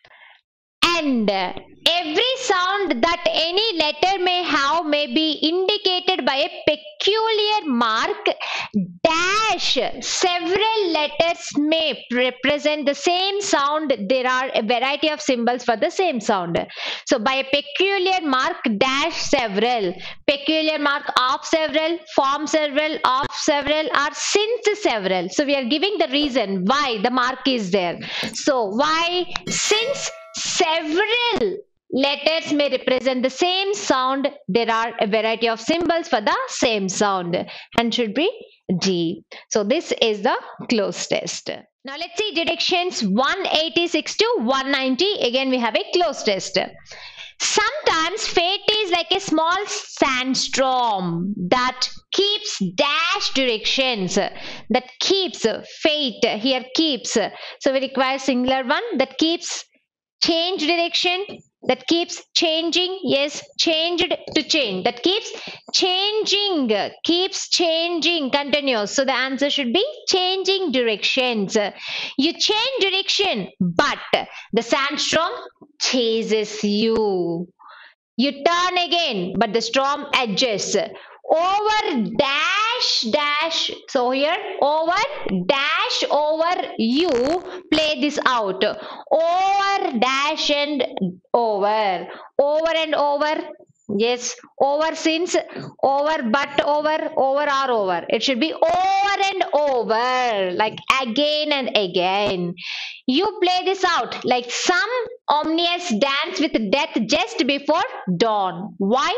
And every sound that any letter may have may be indicated by a peculiar mark. Dash, several letters may represent the same sound. There are a variety of symbols for the same sound. So by a peculiar mark, dash several. Peculiar mark of several, form several, of several, or since several. So we are giving the reason why the mark is there. So why? Since several letters may represent the same sound, there are a variety of symbols for the same sound, and should be D. So this is the closed test. Now let's see directions one eighty-six to one ninety. Again we have a closed test. Sometimes fate is like a small sandstorm that keeps dash directions. That keeps, fate here keeps. So we require singular one, that keeps change direction, that keeps changing, yes, changed to change, that keeps changing, keeps changing, continuous. So the answer should be changing directions. You change direction, but the sandstorm chases you. You turn again, but the storm adjusts. Over dash dash, so here over dash over you, play this out. Over dash and over, over and over, yes. Over since, over but over, over or over. It should be over and over, like again and again. You play this out like some ominous dance with death just before dawn. Why?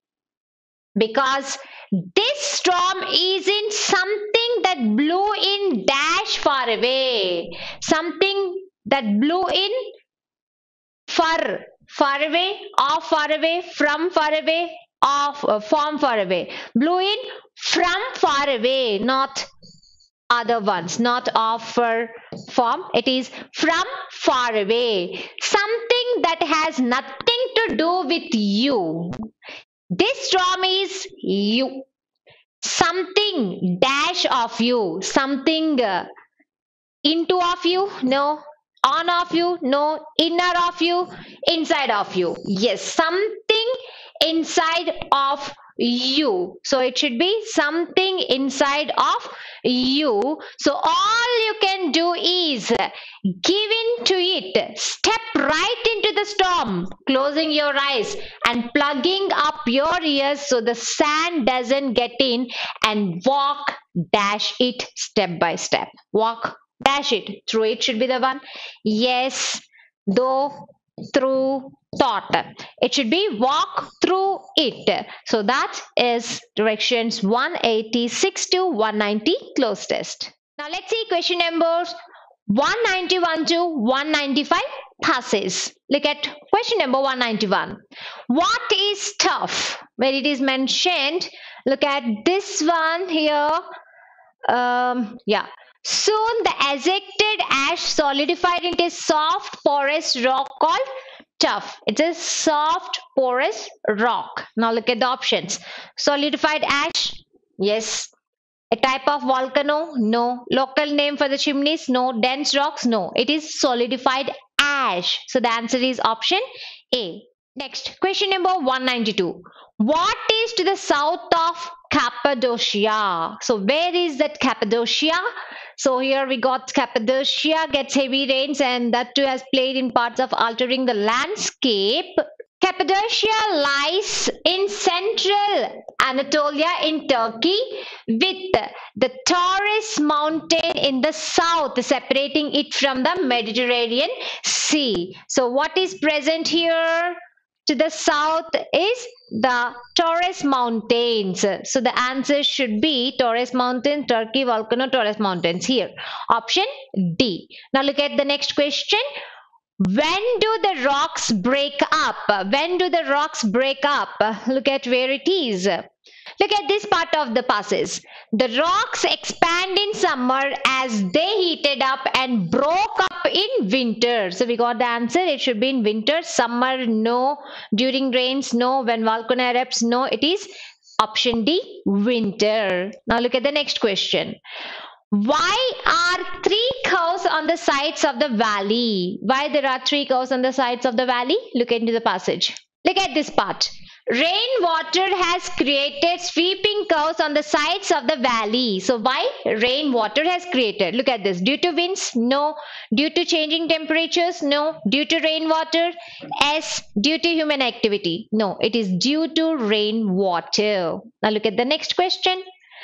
Because this storm isn't something that blew in dash far away. Something that blew in far, far away, off far away, from far away, off, uh, from far away. Blew in from far away, not other ones, not off for from. It is from far away. Something that has nothing to do with you. This storm is you. Something dash of you. Something uh, into of you. No. On of you. No. Inner of you. Inside of you. Yes. Something inside of you. So it should be something inside of you. So all you can do is give in to it. Step right into the storm, closing your eyes and plugging up your ears so the sand doesn't get in, and walk, dash it step by step. Walk, dash it. Through it should be the one. Yes, though, through, thought. It should be walk through it. So that is directions one eighty-six to one ninety close test. Now let's see question numbers one ninety-one to one ninety-five passes. Look at question number one ninety-one. What is tough? Where it is mentioned, look at this one here. Um, yeah. Soon the ejected ash solidified into a soft porous rock called tuff. It's a soft porous rock. Now look at the options. Solidified ash, yes. A type of volcano, no. Local name for the chimneys, no. Dense rocks, no. It is solidified ash. So the answer is option A. Next, question number one ninety-two. What is to the south of Cappadocia? So where is that Cappadocia? So here we got Cappadocia gets heavy rains, and that too has played in parts of altering the landscape. Cappadocia lies in central Anatolia in Turkey, with the Taurus mountain in the south separating it from the Mediterranean Sea. So what is present here to the south is the Taurus mountains. So the answer should be Taurus mountain, Turkey volcano, Taurus mountains here. Option D. Now look at the next question. When do the rocks break up? When do the rocks break up? Look at where it is. Look at this part of the passage. The rocks expand in summer as they heated up and broke up in winter. So we got the answer. It should be in winter. Summer, no. During rains, no. When volcano erupts, no. It is option D, winter. Now look at the next question. Why are three curves on the sides of the valley? Why there are three curves on the sides of the valley? Look into the passage. Look at this part. Rainwater has created sweeping curves on the sides of the valley. So why rainwater has created? Look at this. Due to winds? No. Due to changing temperatures? No. Due to rainwater? S. Due to human activity? No. It is due to rainwater. Now look at the next question.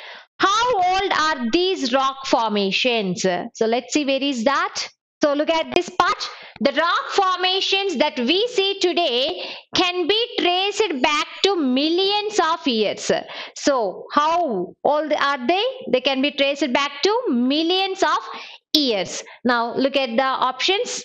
How old are these rock formations? So let's see where is that. So look at this part. The rock formations that we see today can be traced back to millions of years. So how old are they? They can be traced back to millions of years. Now look at the options.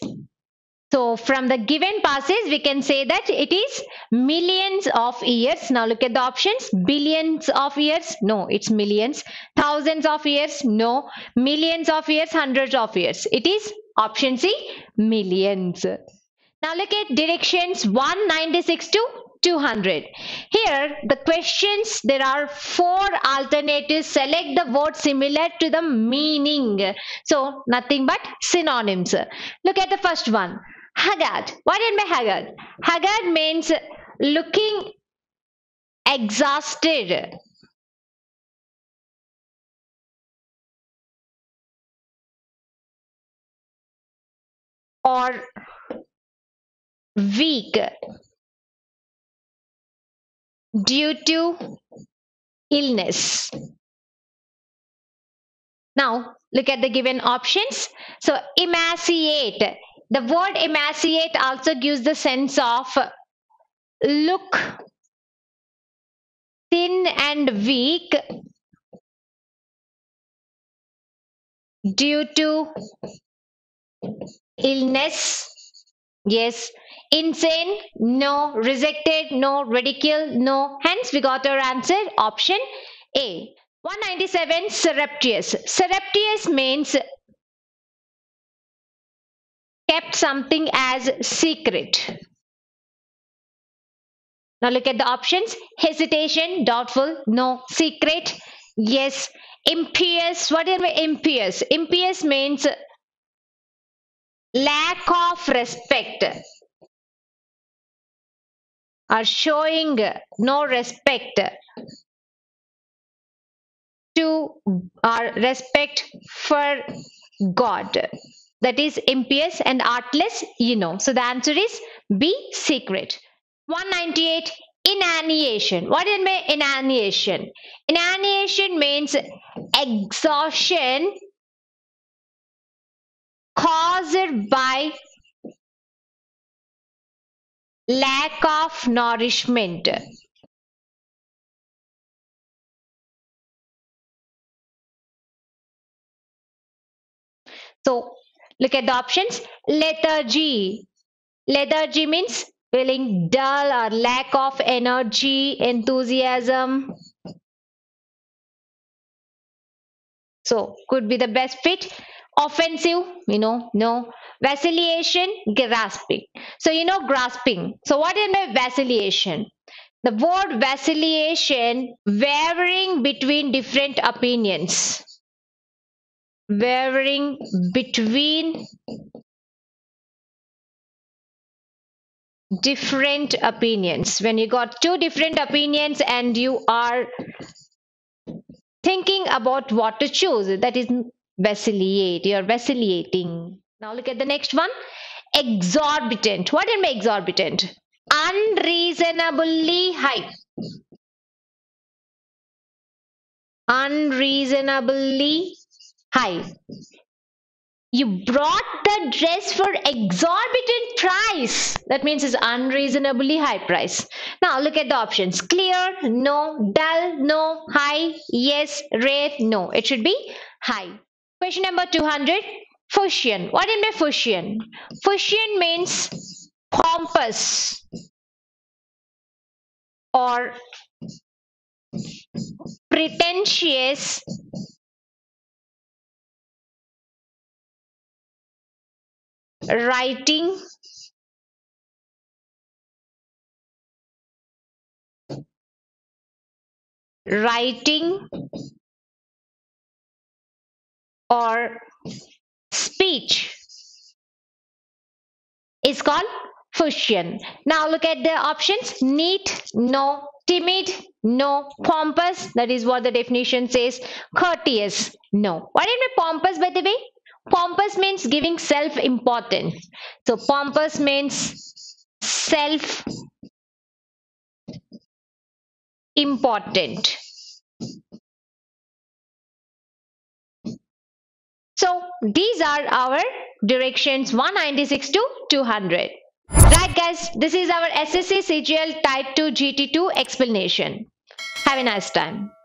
So from the given passage, we can say that it is millions of years. Now look at the options. Billions of years? No, it's millions. Thousands of years? No. Millions of years? Hundreds of years. It is option C, millions. Now look at directions one ninety-six to two hundred. Here the questions, there are four alternatives. Select the word similar to the meaning. So nothing but synonyms. Look at the first one. Haggard. What did by haggard? Haggard means looking exhausted. Or weak due to illness. Now look at the given options. So emaciate. The word emaciate also gives the sense of look thin and weak due to illness. Yes. Insane? No. Rejected? No. Ridicule? No. Hence we got our answer option A. one ninety-seven, surreptitious. Surreptitious means kept something as secret. Now look at the options. Hesitation, doubtful, no. Secret, yes. Impious, what is impious? Impious means lack of respect. are showing no respect to our respect for God. That is impious and artless, you know. So the answer is B, secret. one ninety-eight, inanition. What is my inanition? Inanition means exhaustion caused by lack of nourishment. So look at the options. Lethargy. Lethargy means feeling dull or lack of energy, enthusiasm. So could be the best fit. Offensive, you know, no. Vacillation, grasping. So you know grasping. So what is my vacillation? The word vacillation, wavering between different opinions. Wavering between different opinions. When you got two different opinions and you are thinking about what to choose, that is vacillate. You're vacillating. Now look at the next one. Exorbitant. What am I exorbitant? Unreasonably high. Unreasonably high. You brought the dress for exorbitant price. That means it's unreasonably high price. Now look at the options. Clear, no. Dull, no. High, yes. Rare, no. It should be high. Question number two hundred. Fusion. What is my fusion? Fusion means pompous or pretentious writing writing or speech is called fusion. Now look at the options. Neat, no. Timid, no. Pompous, that is what the definition says. Courteous, no. What is my pompous, by the way? Pompous means giving self-importance. So pompous means self-important. So these are our directions one ninety-six to two hundred. Right guys, this is our S S C C G L Type two G T two explanation. Have a nice time.